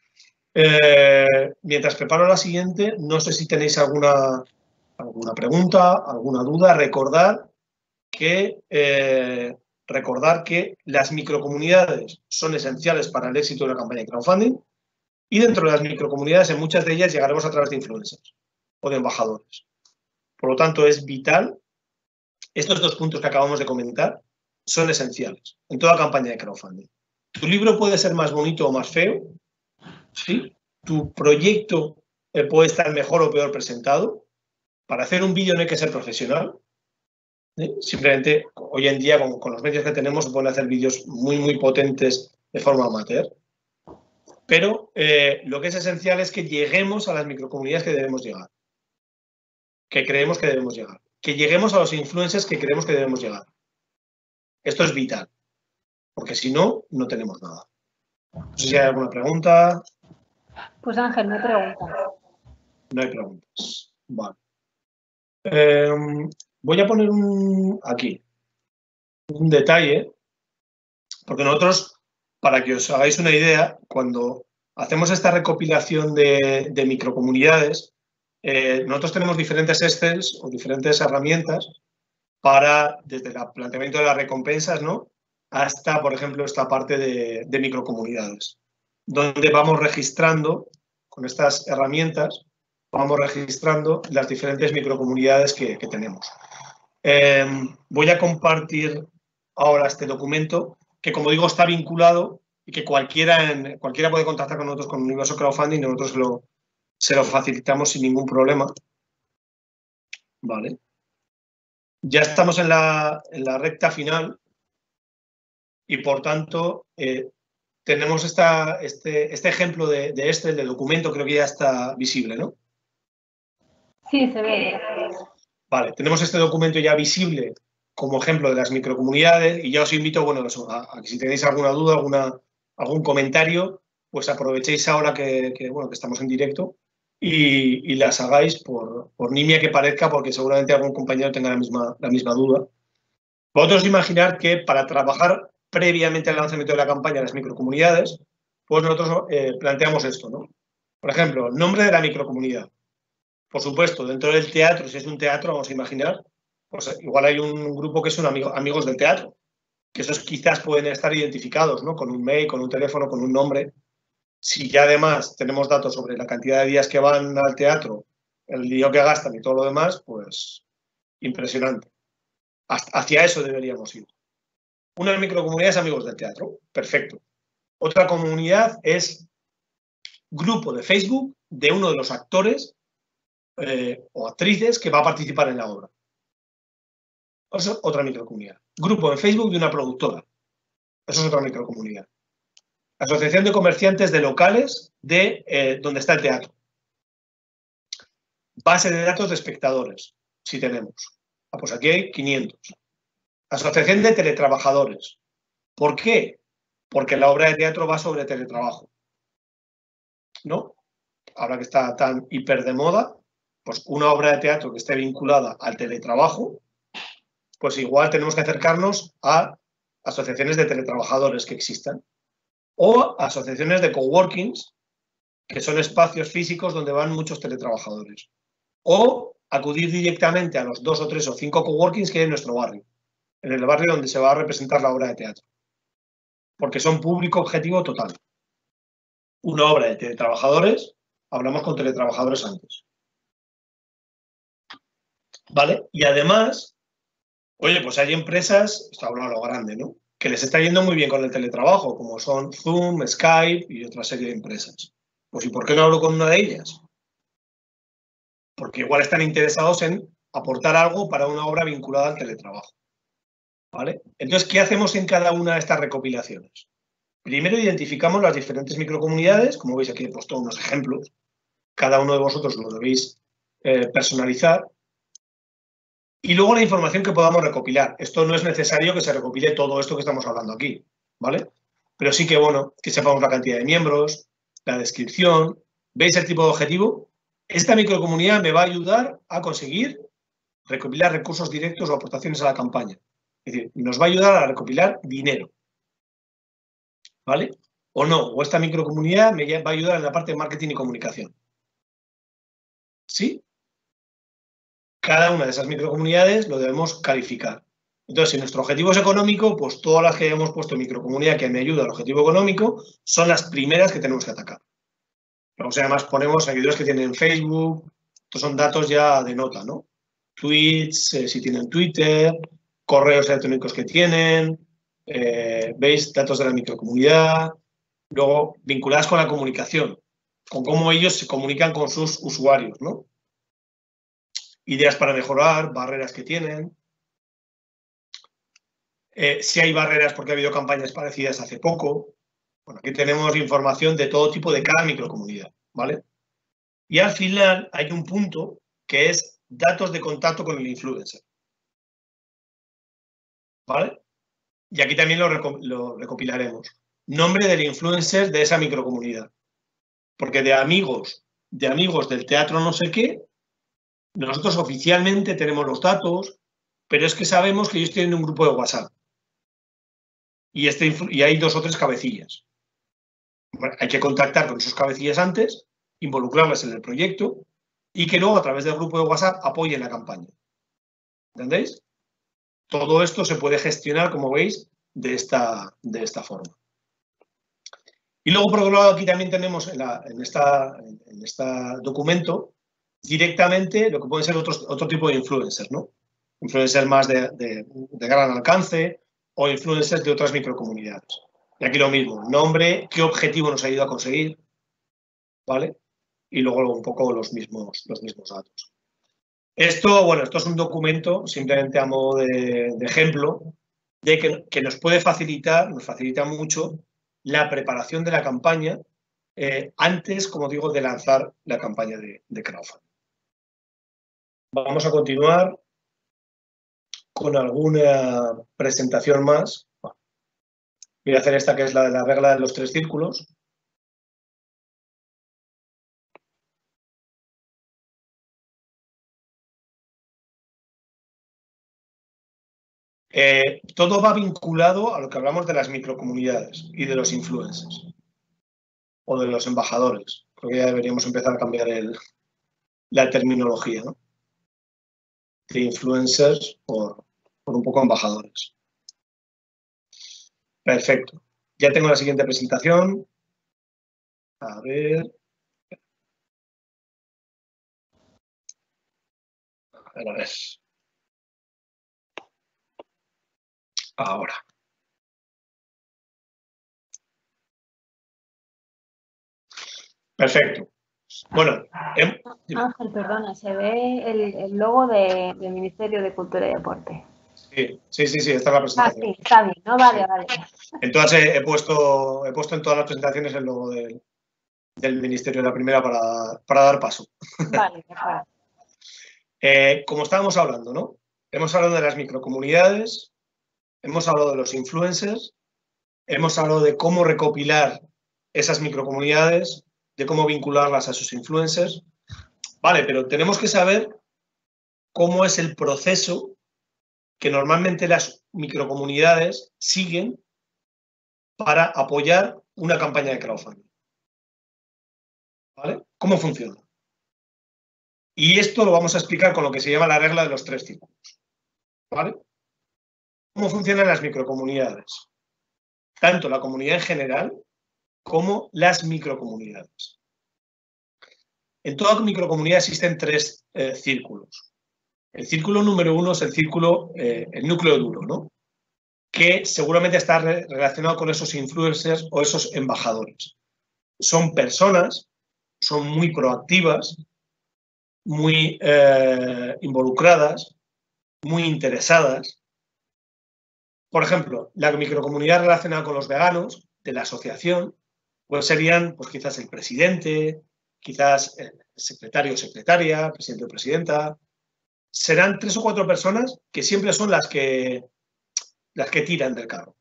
Eh, mientras preparo la siguiente, no sé si tenéis alguna, alguna pregunta, alguna duda. Recordad que, eh, recordar que las microcomunidades son esenciales para el éxito de una campaña de crowdfunding y dentro de las microcomunidades, en muchas de ellas, llegaremos a través de influencers o de embajadores. Por lo tanto, es vital. Estos dos puntos que acabamos de comentar son esenciales en toda campaña de crowdfunding. Tu libro puede ser más bonito o más feo, ¿sí? Tu proyecto eh, puede estar mejor o peor presentado. Para hacer un vídeo no hay que ser profesional. ¿Sí? Simplemente, hoy en día, con, con los medios que tenemos, se pueden hacer vídeos muy, muy potentes de forma amateur. Pero eh, lo que es esencial es que lleguemos a las microcomunidades que debemos llegar, que creemos que debemos llegar. Que lleguemos a los influencers que creemos que debemos llegar. Esto es vital, porque si no, no tenemos nada. No sé si hay alguna pregunta. Pues Ángel, no hay preguntas. No hay preguntas. Vale. Eh, voy a poner un, aquí un detalle, porque nosotros, para que os hagáis una idea, cuando hacemos esta recopilación de, de microcomunidades, Eh, nosotros tenemos diferentes Excels o diferentes herramientas para, desde el planteamiento de las recompensas, ¿no? Hasta, por ejemplo, esta parte de, de microcomunidades, donde vamos registrando, con estas herramientas, vamos registrando las diferentes microcomunidades que, que tenemos. Eh, voy a compartir ahora este documento, que como digo está vinculado y que cualquiera, en, cualquiera puede contactar con nosotros con Universo Crowdfunding y nosotros lo se lo facilitamos sin ningún problema. Vale. Ya estamos en la, en la recta final y, por tanto, eh, tenemos esta, este, este ejemplo de, de Excel, de documento, creo que ya está visible, ¿no? Sí, se ve. Vale, tenemos este documento ya visible como ejemplo de las microcomunidades y ya os invito, bueno, a, a que si tenéis alguna duda, alguna, algún comentario, pues aprovechéis ahora que, que, bueno, que estamos en directo y, y las hagáis por, por nimia que parezca, porque seguramente algún compañero tenga la misma, la misma duda. Vosotros imaginar que para trabajar previamente al lanzamiento de la campaña en las microcomunidades, pues nosotros eh, planteamos esto, ¿no? Por ejemplo, nombre de la microcomunidad. Por supuesto, dentro del teatro, si es un teatro, vamos a imaginar, pues igual hay un grupo que son amigo, amigos del teatro, que esos quizás pueden estar identificados, ¿no? Con un mail, con un teléfono, con un nombre. Si ya además tenemos datos sobre la cantidad de días que van al teatro, el dinero que gastan y todo lo demás, pues impresionante. Hacia eso deberíamos ir. Una microcomunidad es amigos del teatro, perfecto. Otra comunidad es grupo de Facebook de uno de los actores eh, o actrices que va a participar en la obra. Eso es otra microcomunidad. Grupo en Facebook de una productora. Eso es otra microcomunidad. Asociación de comerciantes de locales de eh, donde está el teatro. Base de datos de espectadores, si tenemos. Ah, pues aquí hay quinientos. Asociación de teletrabajadores. ¿Por qué? Porque la obra de teatro va sobre teletrabajo. ¿no? Ahora que está tan hiper de moda, pues una obra de teatro que esté vinculada al teletrabajo, pues igual tenemos que acercarnos a asociaciones de teletrabajadores que existan o asociaciones de coworkings, que son espacios físicos donde van muchos teletrabajadores. O acudir directamente a los dos o tres o cinco coworkings que hay en nuestro barrio, en el barrio donde se va a representar la obra de teatro, porque son público objetivo total. Una obra de teletrabajadores, hablamos con teletrabajadores antes. ¿Vale? Y además, oye, pues hay empresas, está hablando lo grande, ¿no?, que les está yendo muy bien con el teletrabajo, como son Zoom, Skype y otra serie de empresas. Pues ¿y por qué no hablo con una de ellas? Porque igual están interesados en aportar algo para una obra vinculada al teletrabajo. ¿Vale? Entonces, ¿qué hacemos en cada una de estas recopilaciones? Primero identificamos las diferentes microcomunidades, como veis aquí he puesto unos ejemplos. Cada uno de vosotros lo debéis eh, personalizar. Y luego la información que podamos recopilar. Esto no es necesario que se recopile todo esto que estamos hablando aquí, ¿vale? Pero sí que, bueno, que sepamos la cantidad de miembros, la descripción. ¿Veis el tipo de objetivo? Esta microcomunidad me va a ayudar a conseguir recopilar recursos directos o aportaciones a la campaña. Es decir, nos va a ayudar a recopilar dinero, ¿vale? O no, o esta microcomunidad me va a ayudar en la parte de marketing y comunicación. ¿Sí? Cada una de esas microcomunidades lo debemos calificar. Entonces, si nuestro objetivo es económico, pues todas las que hemos puesto microcomunidad que me ayuda al objetivo económico son las primeras que tenemos que atacar. Luego, si además ponemos seguidores que tienen Facebook, estos son datos ya de nota, ¿no? Tweets, eh, si tienen Twitter, correos electrónicos que tienen, eh, veis datos de la microcomunidad, luego vinculadas con la comunicación, con cómo ellos se comunican con sus usuarios, ¿no? Ideas para mejorar, barreras que tienen. Eh, si hay barreras porque ha habido campañas parecidas hace poco. Bueno, aquí tenemos información de todo tipo de cada microcomunidad, ¿vale? Y al final hay un punto que es datos de contacto con el influencer, ¿vale? Y aquí también lo, reco lo recopilaremos. Nombre del influencer de esa microcomunidad. Porque de amigos, de amigos del teatro no sé qué, nosotros oficialmente tenemos los datos, pero es que sabemos que ellos tienen un grupo de WhatsApp. Y, este, y hay dos o tres cabecillas. Bueno, hay que contactar con esos cabecillas antes, involucrarlas en el proyecto y que luego a través del grupo de WhatsApp apoyen la campaña. ¿Entendéis? Todo esto se puede gestionar, como veis, de esta, de esta forma. Y luego, por otro lado, aquí también tenemos en, la, en, esta, en este documento directamente lo que pueden ser otros, otro tipo de influencers, ¿no? Influencers más de, de, de gran alcance o influencers de otras microcomunidades. Y aquí lo mismo, nombre, qué objetivo nos ayuda a conseguir, ¿vale? Y luego un poco los mismos, los mismos datos. Esto, bueno, esto es un documento, simplemente a modo de, de ejemplo, de que, que nos puede facilitar, nos facilita mucho la preparación de la campaña eh, antes, como digo, de lanzar la campaña de, de crowdfunding. Vamos a continuar con alguna presentación más. Voy a hacer esta que es la de la regla de los tres círculos. Eh, todo va vinculado a lo que hablamos de las microcomunidades y de los influencers o de los embajadores. Creo que ya deberíamos empezar a cambiar el, la terminología, ¿no? De influencers por, por un poco embajadores. Perfecto. Ya tengo la siguiente presentación. A ver. A ver, a ver. Ahora. Perfecto. Bueno. Eh, Ángel, perdona, se ve el, el logo de, del Ministerio de Cultura y Deporte. Sí, sí, sí, sí, esta es la presentación. Ah, sí, está bien, ¿no? Vale, sí. Vale. Entonces he, he, puesto, he puesto en todas las presentaciones el logo del, del Ministerio de la primera para, para dar paso. Vale, mejor. eh, como estábamos hablando, ¿no? Hemos hablado de las microcomunidades, hemos hablado de los influencers, hemos hablado de cómo recopilar esas microcomunidades, de cómo vincularlas a sus influencers. Vale, pero tenemos que saber cómo es el proceso que normalmente las microcomunidades siguen para apoyar una campaña de crowdfunding. ¿Vale? ¿Cómo funciona? Y esto lo vamos a explicar con lo que se llama la regla de los tres círculos. ¿Vale? ¿Cómo funcionan las microcomunidades? Tanto la comunidad en general como las microcomunidades. En toda microcomunidad existen tres eh, círculos. El círculo número uno es el círculo, eh, el núcleo duro, ¿no? Que seguramente está re relacionado con esos influencers o esos embajadores. Son personas, son muy proactivas, muy eh, involucradas, muy interesadas. Por ejemplo, la microcomunidad relacionada con los veganos de la asociación, pues serían pues quizás el presidente, quizás el secretario o secretaria, presidente o presidenta. Serán tres o cuatro personas que siempre son las que, las que tiran del carro.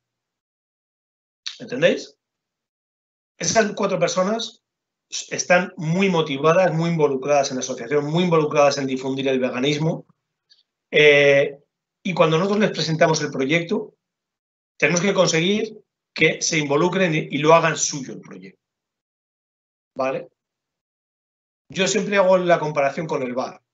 ¿Entendéis? Esas cuatro personas están muy motivadas, muy involucradas en la asociación, muy involucradas en difundir el veganismo. Eh, y cuando nosotros les presentamos el proyecto, tenemos que conseguir que se involucren y lo hagan suyo el proyecto. ¿Vale? Yo siempre hago la comparación con el bar.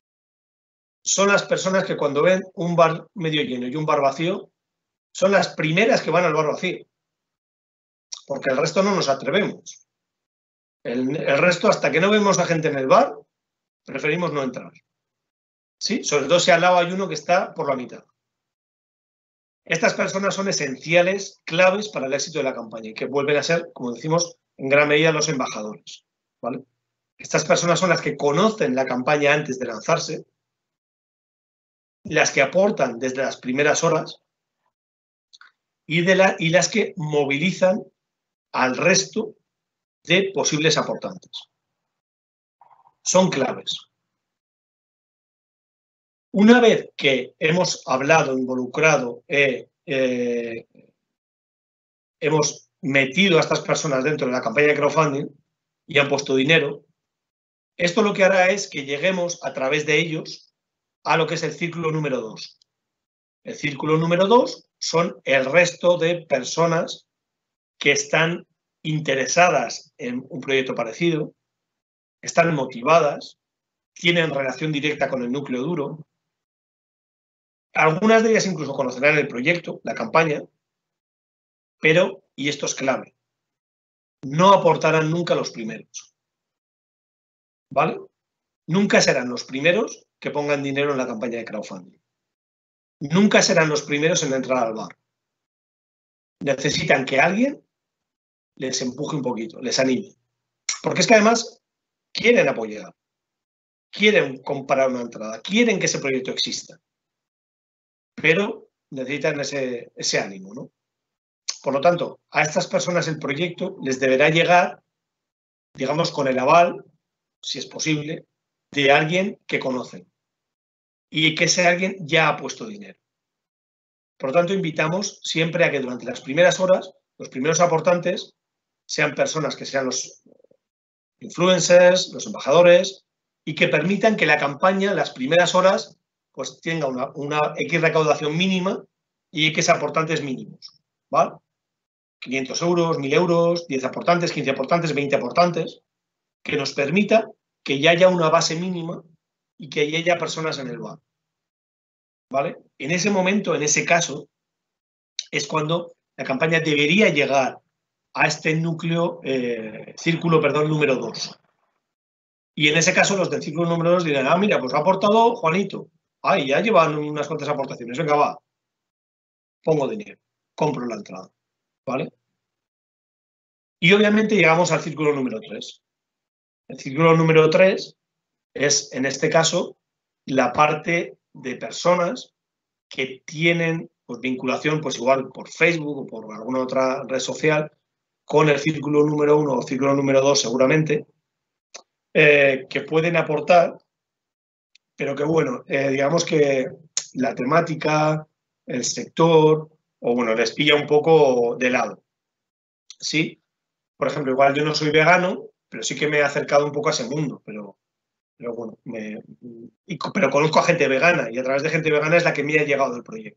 Son las personas que cuando ven un bar medio lleno y un bar vacío, son las primeras que van al bar vacío. Porque el resto no nos atrevemos. El, el resto, hasta que no vemos a gente en el bar, preferimos no entrar. ¿Sí? Sobre todo si al lado hay uno que está por la mitad. Estas personas son esenciales, claves para el éxito de la campaña y que vuelven a ser, como decimos, en gran medida los embajadores. ¿Vale? Estas personas son las que conocen la campaña antes de lanzarse, las que aportan desde las primeras horas y, de la, y las que movilizan al resto de posibles aportantes. Son claves. Una vez que hemos hablado, involucrado, eh, eh, hemos metido a estas personas dentro de la campaña de crowdfunding y han puesto dinero, esto lo que hará es que lleguemos a través de ellos a lo que es el círculo número dos. El círculo número dos son el resto de personas que están interesadas en un proyecto parecido, están motivadas, tienen relación directa con el núcleo duro. Algunas de ellas incluso conocerán el proyecto, la campaña, pero, y esto es clave, no aportarán nunca los primeros. ¿Vale? Nunca serán los primeros que pongan dinero en la campaña de crowdfunding. Nunca serán los primeros en entrar al bar. Necesitan que alguien les empuje un poquito, les anime. Porque es que además quieren apoyar, quieren comprar una entrada, quieren que ese proyecto exista. Pero necesitan ese, ese ánimo, ¿no? Por lo tanto, a estas personas el proyecto les deberá llegar, digamos, con el aval, si es posible, de alguien que conocen y que ese alguien ya ha puesto dinero. Por lo tanto, invitamos siempre a que durante las primeras horas, los primeros aportantes sean personas que sean los influencers, los embajadores y que permitan que la campaña, las primeras horas, pues tenga una, una X recaudación mínima y X aportantes mínimos, ¿vale? quinientos euros, mil euros, diez aportantes, quince aportantes, veinte aportantes, que nos permita que ya haya una base mínima y que ya haya personas en el bar, ¿vale? En ese momento, en ese caso, es cuando la campaña debería llegar a este núcleo, eh, círculo, perdón, número dos. Y en ese caso los del círculo número dos dirán, ah, mira, pues ha aportado Juanito. Ay, ya llevan unas cuantas aportaciones. Venga, va. Pongo dinero. Compro la entrada. ¿Vale? Y obviamente llegamos al círculo número tres. El círculo número tres es, en este caso, la parte de personas que tienen pues, vinculación, pues igual por Facebook o por alguna otra red social, con el círculo número uno o círculo número dos seguramente, eh, que pueden aportar, pero que bueno, eh, digamos que la temática, el sector, o bueno, les pilla un poco de lado. ¿Sí? Por ejemplo, igual yo no soy vegano, pero sí que me he acercado un poco a ese mundo, pero, pero bueno, me, y, pero conozco a gente vegana y a través de gente vegana es la que me ha llegado del proyecto.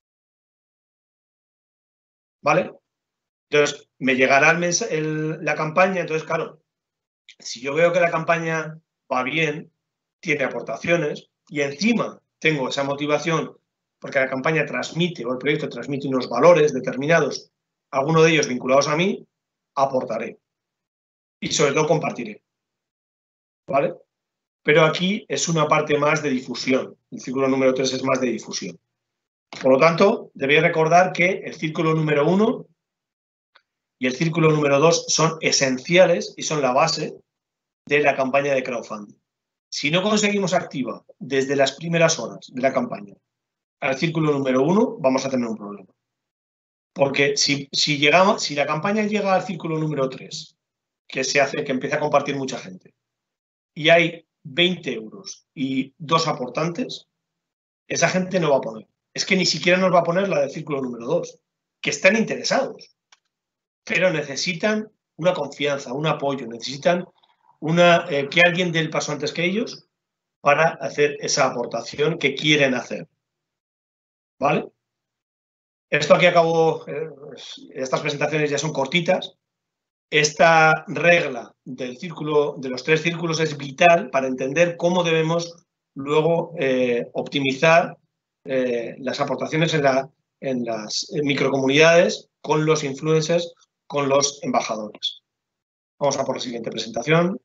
¿Vale? Entonces, me llegará el el, la campaña, entonces, claro, si yo veo que la campaña va bien, tiene aportaciones y encima tengo esa motivación porque la campaña transmite o el proyecto transmite unos valores determinados, alguno de ellos vinculados a mí, aportaré y sobre todo compartiré. ¿Vale? Pero aquí es una parte más de difusión. El círculo número tres es más de difusión. Por lo tanto, debéis recordar que el círculo número uno y el círculo número dos son esenciales y son la base de la campaña de crowdfunding. Si no conseguimos activa desde las primeras horas de la campaña al círculo número uno, vamos a tener un problema. Porque si, si, llegamos, si la campaña llega al círculo número tres, que se hace, que empieza a compartir mucha gente, y hay veinte euros y dos aportantes, esa gente no va a poner. Es que ni siquiera nos va a poner la del círculo número dos, que están interesados, pero necesitan una confianza, un apoyo, necesitan una, eh, que alguien dé el paso antes que ellos para hacer esa aportación que quieren hacer. ¿Vale? Esto aquí acabo, eh, estas presentaciones ya son cortitas. Esta regla del círculo, de los tres círculos es vital para entender cómo debemos luego eh, optimizar eh, las aportaciones en, la, en las microcomunidades con los influencers, con los embajadores. Vamos a por la siguiente presentación.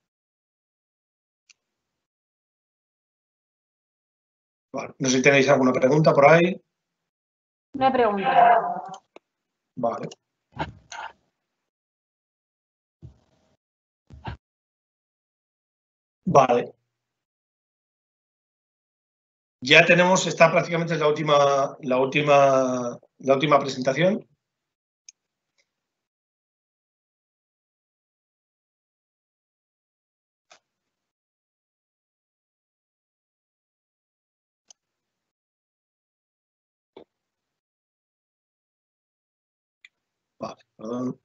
Vale. No sé si tenéis alguna pregunta por ahí. Una pregunta. Vale. Vale. Ya tenemos, esta prácticamente es la última, la última, la última presentación. Vale, perdón.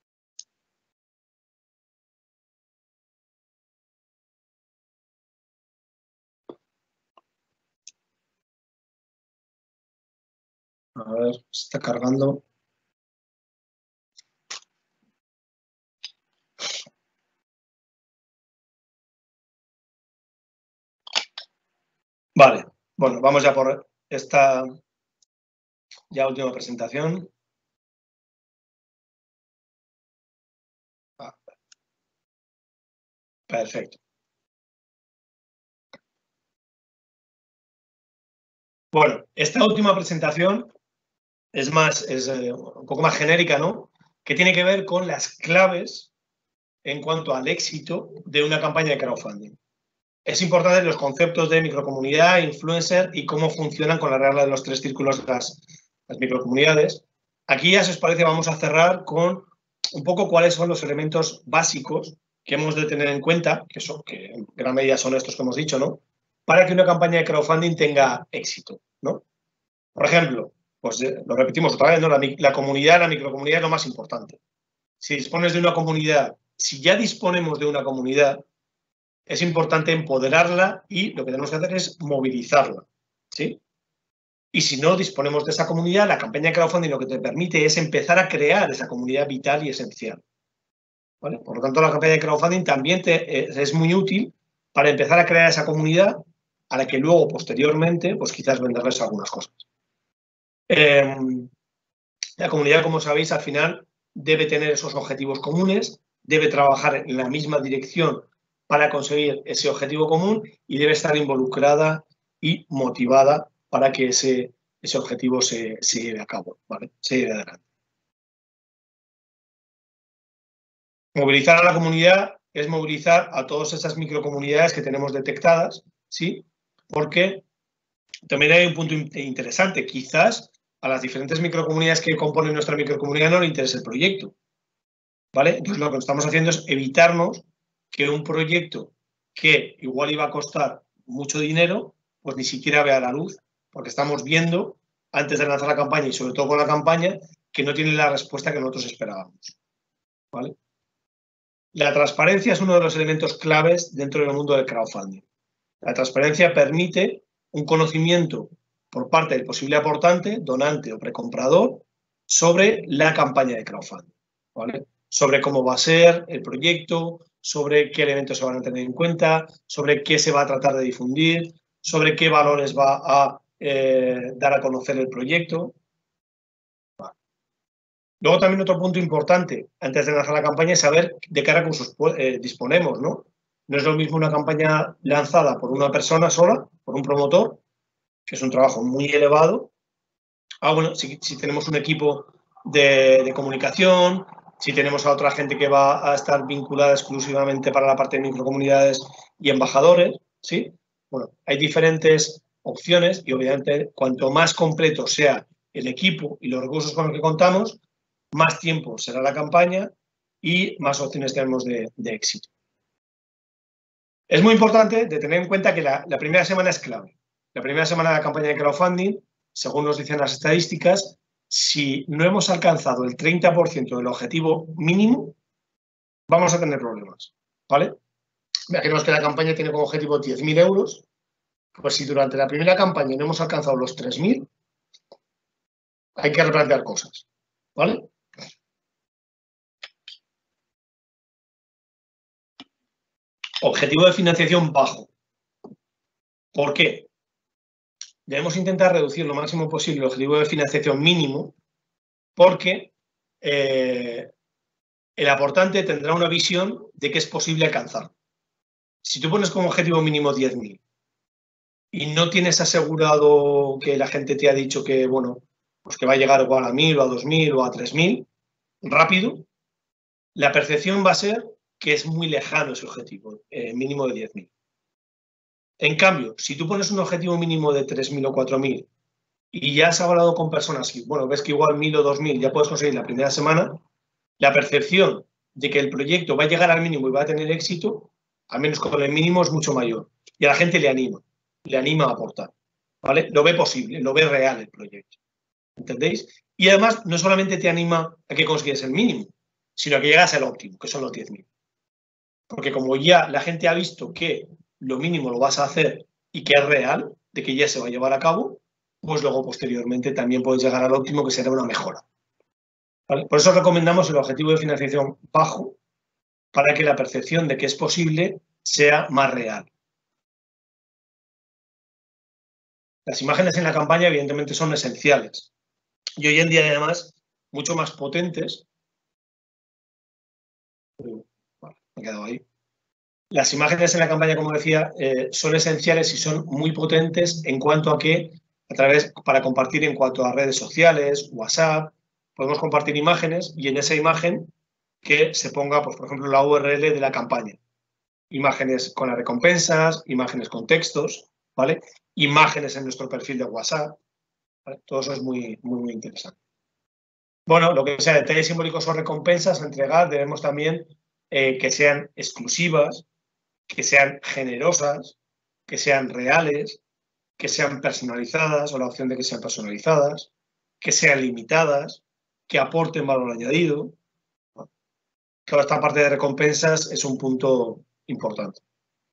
A ver, se está cargando. Vale, bueno, vamos ya por esta ya última presentación. Ah, perfecto. Bueno, esta última presentación es más, es eh, un poco más genérica, ¿no? Que tiene que ver con las claves en cuanto al éxito de una campaña de crowdfunding. Es importante los conceptos de microcomunidad, influencer y cómo funcionan con la regla de los tres círculos de las, las microcomunidades. Aquí ya, si os parece, vamos a cerrar con un poco cuáles son los elementos básicos que hemos de tener en cuenta, que, son, que en gran medida son estos que hemos dicho, ¿no? Para que una campaña de crowdfunding tenga éxito, ¿no? Por ejemplo, pues eh, lo repetimos otra vez, ¿no? La, la comunidad, la microcomunidad es lo más importante. Si dispones de una comunidad, si ya disponemos de una comunidad, es importante empoderarla y lo que tenemos que hacer es movilizarla, ¿sí? Y si no disponemos de esa comunidad, la campaña de crowdfunding lo que te permite es empezar a crear esa comunidad vital y esencial, ¿vale? Por lo tanto, la campaña de crowdfunding también te, es muy útil para empezar a crear esa comunidad a la que luego, posteriormente, pues quizás venderles algunas cosas. Eh, la comunidad, como sabéis, al final debe tener esos objetivos comunes, debe trabajar en la misma dirección para conseguir ese objetivo común y debe estar involucrada y motivada para que ese, ese objetivo se, se lleve a cabo, ¿vale? Se lleve adelante. Movilizar a la comunidad es movilizar a todas esas microcomunidades que tenemos detectadas, ¿sí? Porque también hay un punto interesante. Quizás a las diferentes microcomunidades que componen nuestra microcomunidad no le interesa el proyecto, ¿vale? Entonces lo que estamos haciendo es evitarnos que un proyecto que igual iba a costar mucho dinero, pues ni siquiera vea la luz, porque estamos viendo, antes de lanzar la campaña y sobre todo con la campaña, que no tiene la respuesta que nosotros esperábamos, ¿vale? La transparencia es uno de los elementos claves dentro del mundo del crowdfunding. La transparencia permite un conocimiento por parte del posible aportante, donante o precomprador sobre la campaña de crowdfunding, ¿vale? Sobre cómo va a ser el proyecto, sobre qué elementos se van a tener en cuenta, sobre qué se va a tratar de difundir, sobre qué valores va a eh, dar a conocer el proyecto. Vale. Luego también otro punto importante antes de lanzar la campaña es saber de qué recursos eh, disponemos, ¿no? No es lo mismo una campaña lanzada por una persona sola, por un promotor, que es un trabajo muy elevado. Ah, bueno, si, si tenemos un equipo de, de comunicación, si tenemos a otra gente que va a estar vinculada exclusivamente para la parte de microcomunidades y embajadores, ¿sí? Bueno, hay diferentes opciones y obviamente cuanto más completo sea el equipo y los recursos con los que contamos, más tiempo será la campaña y más opciones tenemos de, de éxito. Es muy importante de tener en cuenta que la, la primera semana es clave. La primera semana de la campaña de crowdfunding, según nos dicen las estadísticas, si no hemos alcanzado el treinta por ciento del objetivo mínimo, vamos a tener problemas, ¿vale? Imaginemos que la campaña tiene como objetivo diez mil euros, pues si durante la primera campaña no hemos alcanzado los tres mil, hay que replantear cosas, ¿vale? Objetivo de financiación bajo. ¿Por qué? Debemos intentar reducir lo máximo posible el objetivo de financiación mínimo porque eh, el aportante tendrá una visión de que es posible alcanzar. Si tú pones como objetivo mínimo diez mil y no tienes asegurado que la gente te ha dicho que, bueno, pues que va a llegar igual a mil o a dos mil o a tres mil, rápido, la percepción va a ser que es muy lejano ese objetivo eh, mínimo de diez mil. En cambio, si tú pones un objetivo mínimo de tres mil o cuatro mil y ya has hablado con personas y, bueno, ves que igual mil o dos mil ya puedes conseguir la primera semana, la percepción de que el proyecto va a llegar al mínimo y va a tener éxito, al menos con el mínimo, es mucho mayor. Y a la gente le anima, le anima a aportar, ¿vale? Lo ve posible, lo ve real el proyecto, ¿entendéis? Y además, no solamente te anima a que consigues el mínimo, sino a que llegas al óptimo, que son los diez mil. Porque como ya la gente ha visto que lo mínimo lo vas a hacer y que es real, de que ya se va a llevar a cabo, pues luego posteriormente también puedes llegar al óptimo, que será una mejora. ¿Vale? Por eso recomendamos el objetivo de financiación bajo, para que la percepción de que es posible sea más real. Las imágenes en la campaña evidentemente son esenciales y hoy en día además mucho más potentes. Vale, me he quedado ahí. Las imágenes en la campaña, como decía, eh, son esenciales y son muy potentes en cuanto a que, a través, para compartir en cuanto a redes sociales, WhatsApp, podemos compartir imágenes y en esa imagen que se ponga, pues, por ejemplo, la U R L de la campaña. Imágenes con las recompensas, imágenes con textos, ¿vale? Imágenes en nuestro perfil de WhatsApp, ¿vale? Todo eso es muy, muy, muy interesante. Bueno, lo que sea detalles simbólicos o recompensas a entregar, debemos también eh, que sean exclusivas, que sean generosas, que sean reales, que sean personalizadas o la opción de que sean personalizadas, que sean limitadas, que aporten valor añadido. Toda esta parte de recompensas es un punto importante.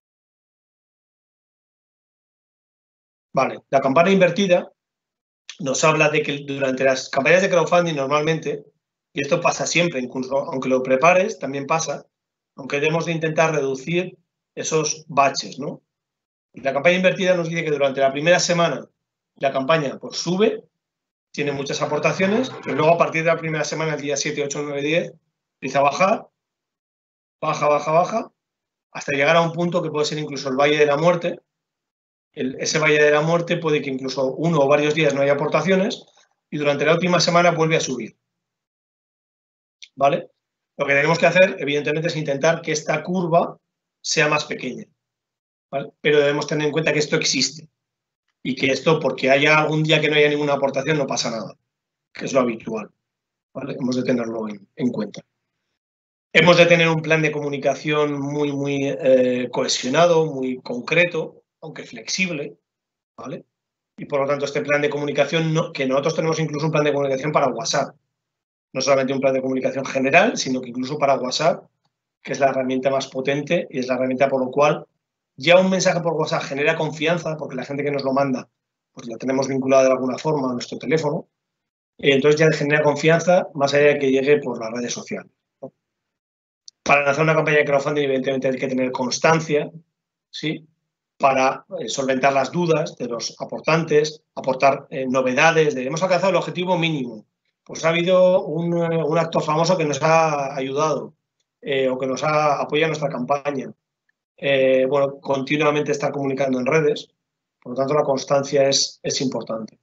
Vale, la campana invertida nos habla de que durante las campañas de crowdfunding normalmente, y esto pasa siempre, incluso aunque lo prepares, también pasa, aunque debemos de intentar reducir esos baches, ¿no? Y la campaña invertida nos dice que durante la primera semana la campaña pues sube, tiene muchas aportaciones, pero luego a partir de la primera semana, el día siete, ocho, nueve, diez, empieza a bajar, baja, baja, baja, hasta llegar a un punto que puede ser incluso el Valle de la Muerte. El, ese Valle de la Muerte puede que incluso uno o varios días no haya aportaciones y durante la última semana vuelve a subir. ¿Vale? Lo que tenemos que hacer, evidentemente, es intentar que esta curva sea más pequeña. ¿Vale? Pero debemos tener en cuenta que esto existe y que esto, porque haya algún día que no haya ninguna aportación, no pasa nada, que es lo habitual. ¿Vale? Hemos de tenerlo en, en cuenta. Hemos de tener un plan de comunicación muy, muy eh, cohesionado, muy concreto, aunque flexible, ¿vale? Y por lo tanto este plan de comunicación, no, que nosotros tenemos incluso un plan de comunicación para WhatsApp, no solamente un plan de comunicación general, sino que incluso para WhatsApp, que es la herramienta más potente y es la herramienta por lo cual ya un mensaje por WhatsApp genera confianza, porque la gente que nos lo manda, pues la tenemos vinculada de alguna forma a nuestro teléfono, y entonces ya genera confianza más allá de que llegue por las redes sociales, ¿no? Para lanzar una campaña de crowdfunding, evidentemente hay que tener constancia, ¿sí? Para eh, solventar las dudas de los aportantes, aportar eh, novedades, de hemos alcanzado el objetivo mínimo, pues ha habido un, un actor famoso que nos ha ayudado eh, o que nos ha apoyado en nuestra campaña. Eh, bueno, continuamente estar comunicando en redes, por lo tanto la constancia es, es importante.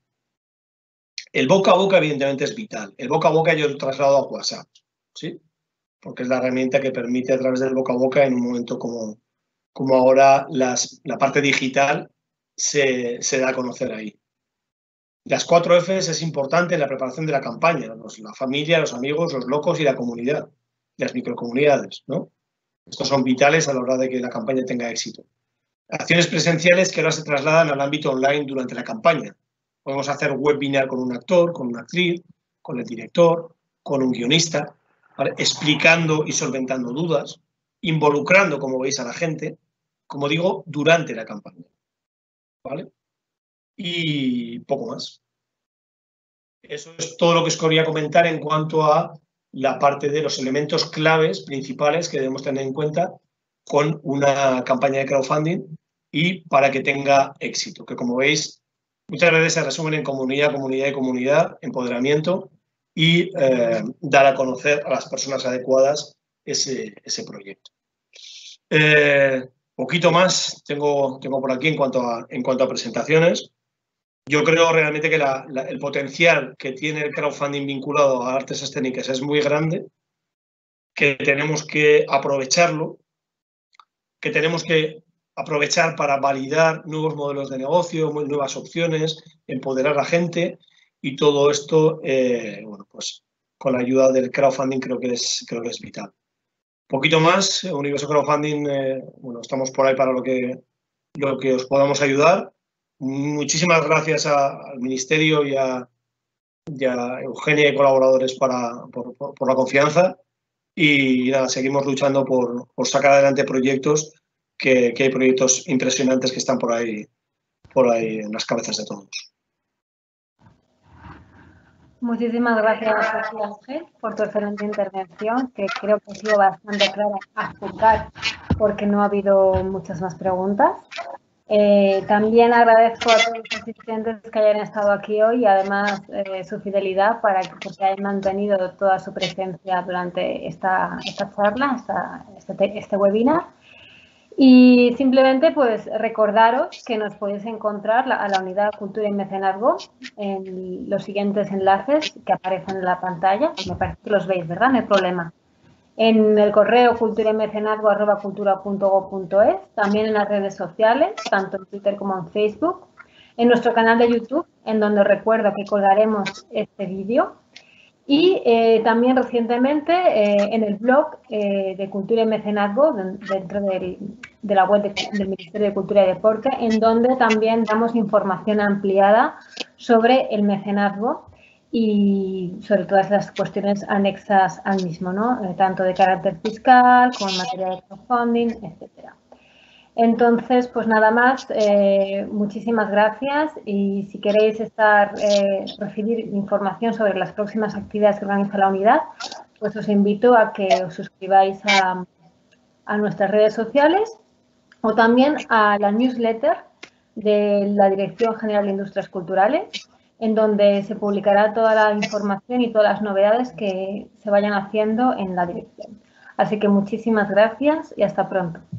El boca a boca evidentemente es vital. El boca a boca yo lo traslado a WhatsApp, ¿sí? Porque es la herramienta que permite a través del boca a boca en un momento como, como ahora las, la parte digital se, se da a conocer ahí. Las cuatro Fs es importante en la preparación de la campaña, los, la familia, los amigos, los locos y la comunidad, las microcomunidades, ¿no? Estos son vitales a la hora de que la campaña tenga éxito. Acciones presenciales que ahora se trasladan al ámbito online durante la campaña. Podemos hacer webinar con un actor, con una actriz, con el director, con un guionista, ¿vale? Explicando y solventando dudas, involucrando, como veis, a la gente, como digo, durante la campaña, ¿vale? Y poco más. Eso es todo lo que os quería comentar en cuanto a la parte de los elementos claves principales que debemos tener en cuenta con una campaña de crowdfunding y para que tenga éxito, que como veis, muchas veces se resumen en comunidad, comunidad y comunidad, empoderamiento y eh, dar a conocer a las personas adecuadas ese, ese proyecto. Eh, poquito más tengo, tengo por aquí en cuanto a, en cuanto a presentaciones. Yo creo realmente que la, la, el potencial que tiene el crowdfunding vinculado a artes escénicas es muy grande, que tenemos que aprovecharlo, que tenemos que aprovechar para validar nuevos modelos de negocio, nuevas opciones, empoderar a la gente y todo esto, eh, bueno, pues con la ayuda del crowdfunding creo que es, creo que es vital. Poquito más, Universo Crowdfunding, eh, bueno, estamos por ahí para lo que, lo que os podamos ayudar. Muchísimas gracias a, al Ministerio y a, y a Eugenia y colaboradores para, por, por, por la confianza y nada, seguimos luchando por, por sacar adelante proyectos, que, que hay proyectos impresionantes que están por ahí, por ahí en las cabezas de todos. Muchísimas gracias, Ángel, por tu excelente intervención, que creo que ha sido bastante clara a explicar porque no ha habido muchas más preguntas. Eh, también agradezco a todos los asistentes que hayan estado aquí hoy y además eh, su fidelidad para que, porque hayan mantenido toda su presencia durante esta, esta charla, esta, este, este webinar. Y simplemente pues recordaros que nos podéis encontrar la, a la unidad Cultura y Mecenazgo en los siguientes enlaces que aparecen en la pantalla. Me parece que los veis, ¿verdad? No hay problema. En el correo culturaymecenazgo arroba cultura punto gob punto es, también en las redes sociales, tanto en Twitter como en Facebook, en nuestro canal de YouTube, en donde os recuerdo que colgaremos este vídeo, y eh, también recientemente eh, en el blog eh, de Cultura y Mecenazgo, dentro del, de la web de, del Ministerio de Cultura y Deporte, en donde también damos información ampliada sobre el mecenazgo y sobre todas las cuestiones anexas al mismo, ¿no? Eh, tanto de carácter fiscal, como materia de crowdfunding, etcétera. Entonces, pues nada más, eh, muchísimas gracias y si queréis estar, eh, recibir información sobre las próximas actividades que organiza la unidad, pues os invito a que os suscribáis a, a nuestras redes sociales o también a la newsletter de la Dirección General de Industrias Culturales, en donde se publicará toda la información y todas las novedades que se vayan haciendo en la dirección. Así que muchísimas gracias y hasta pronto.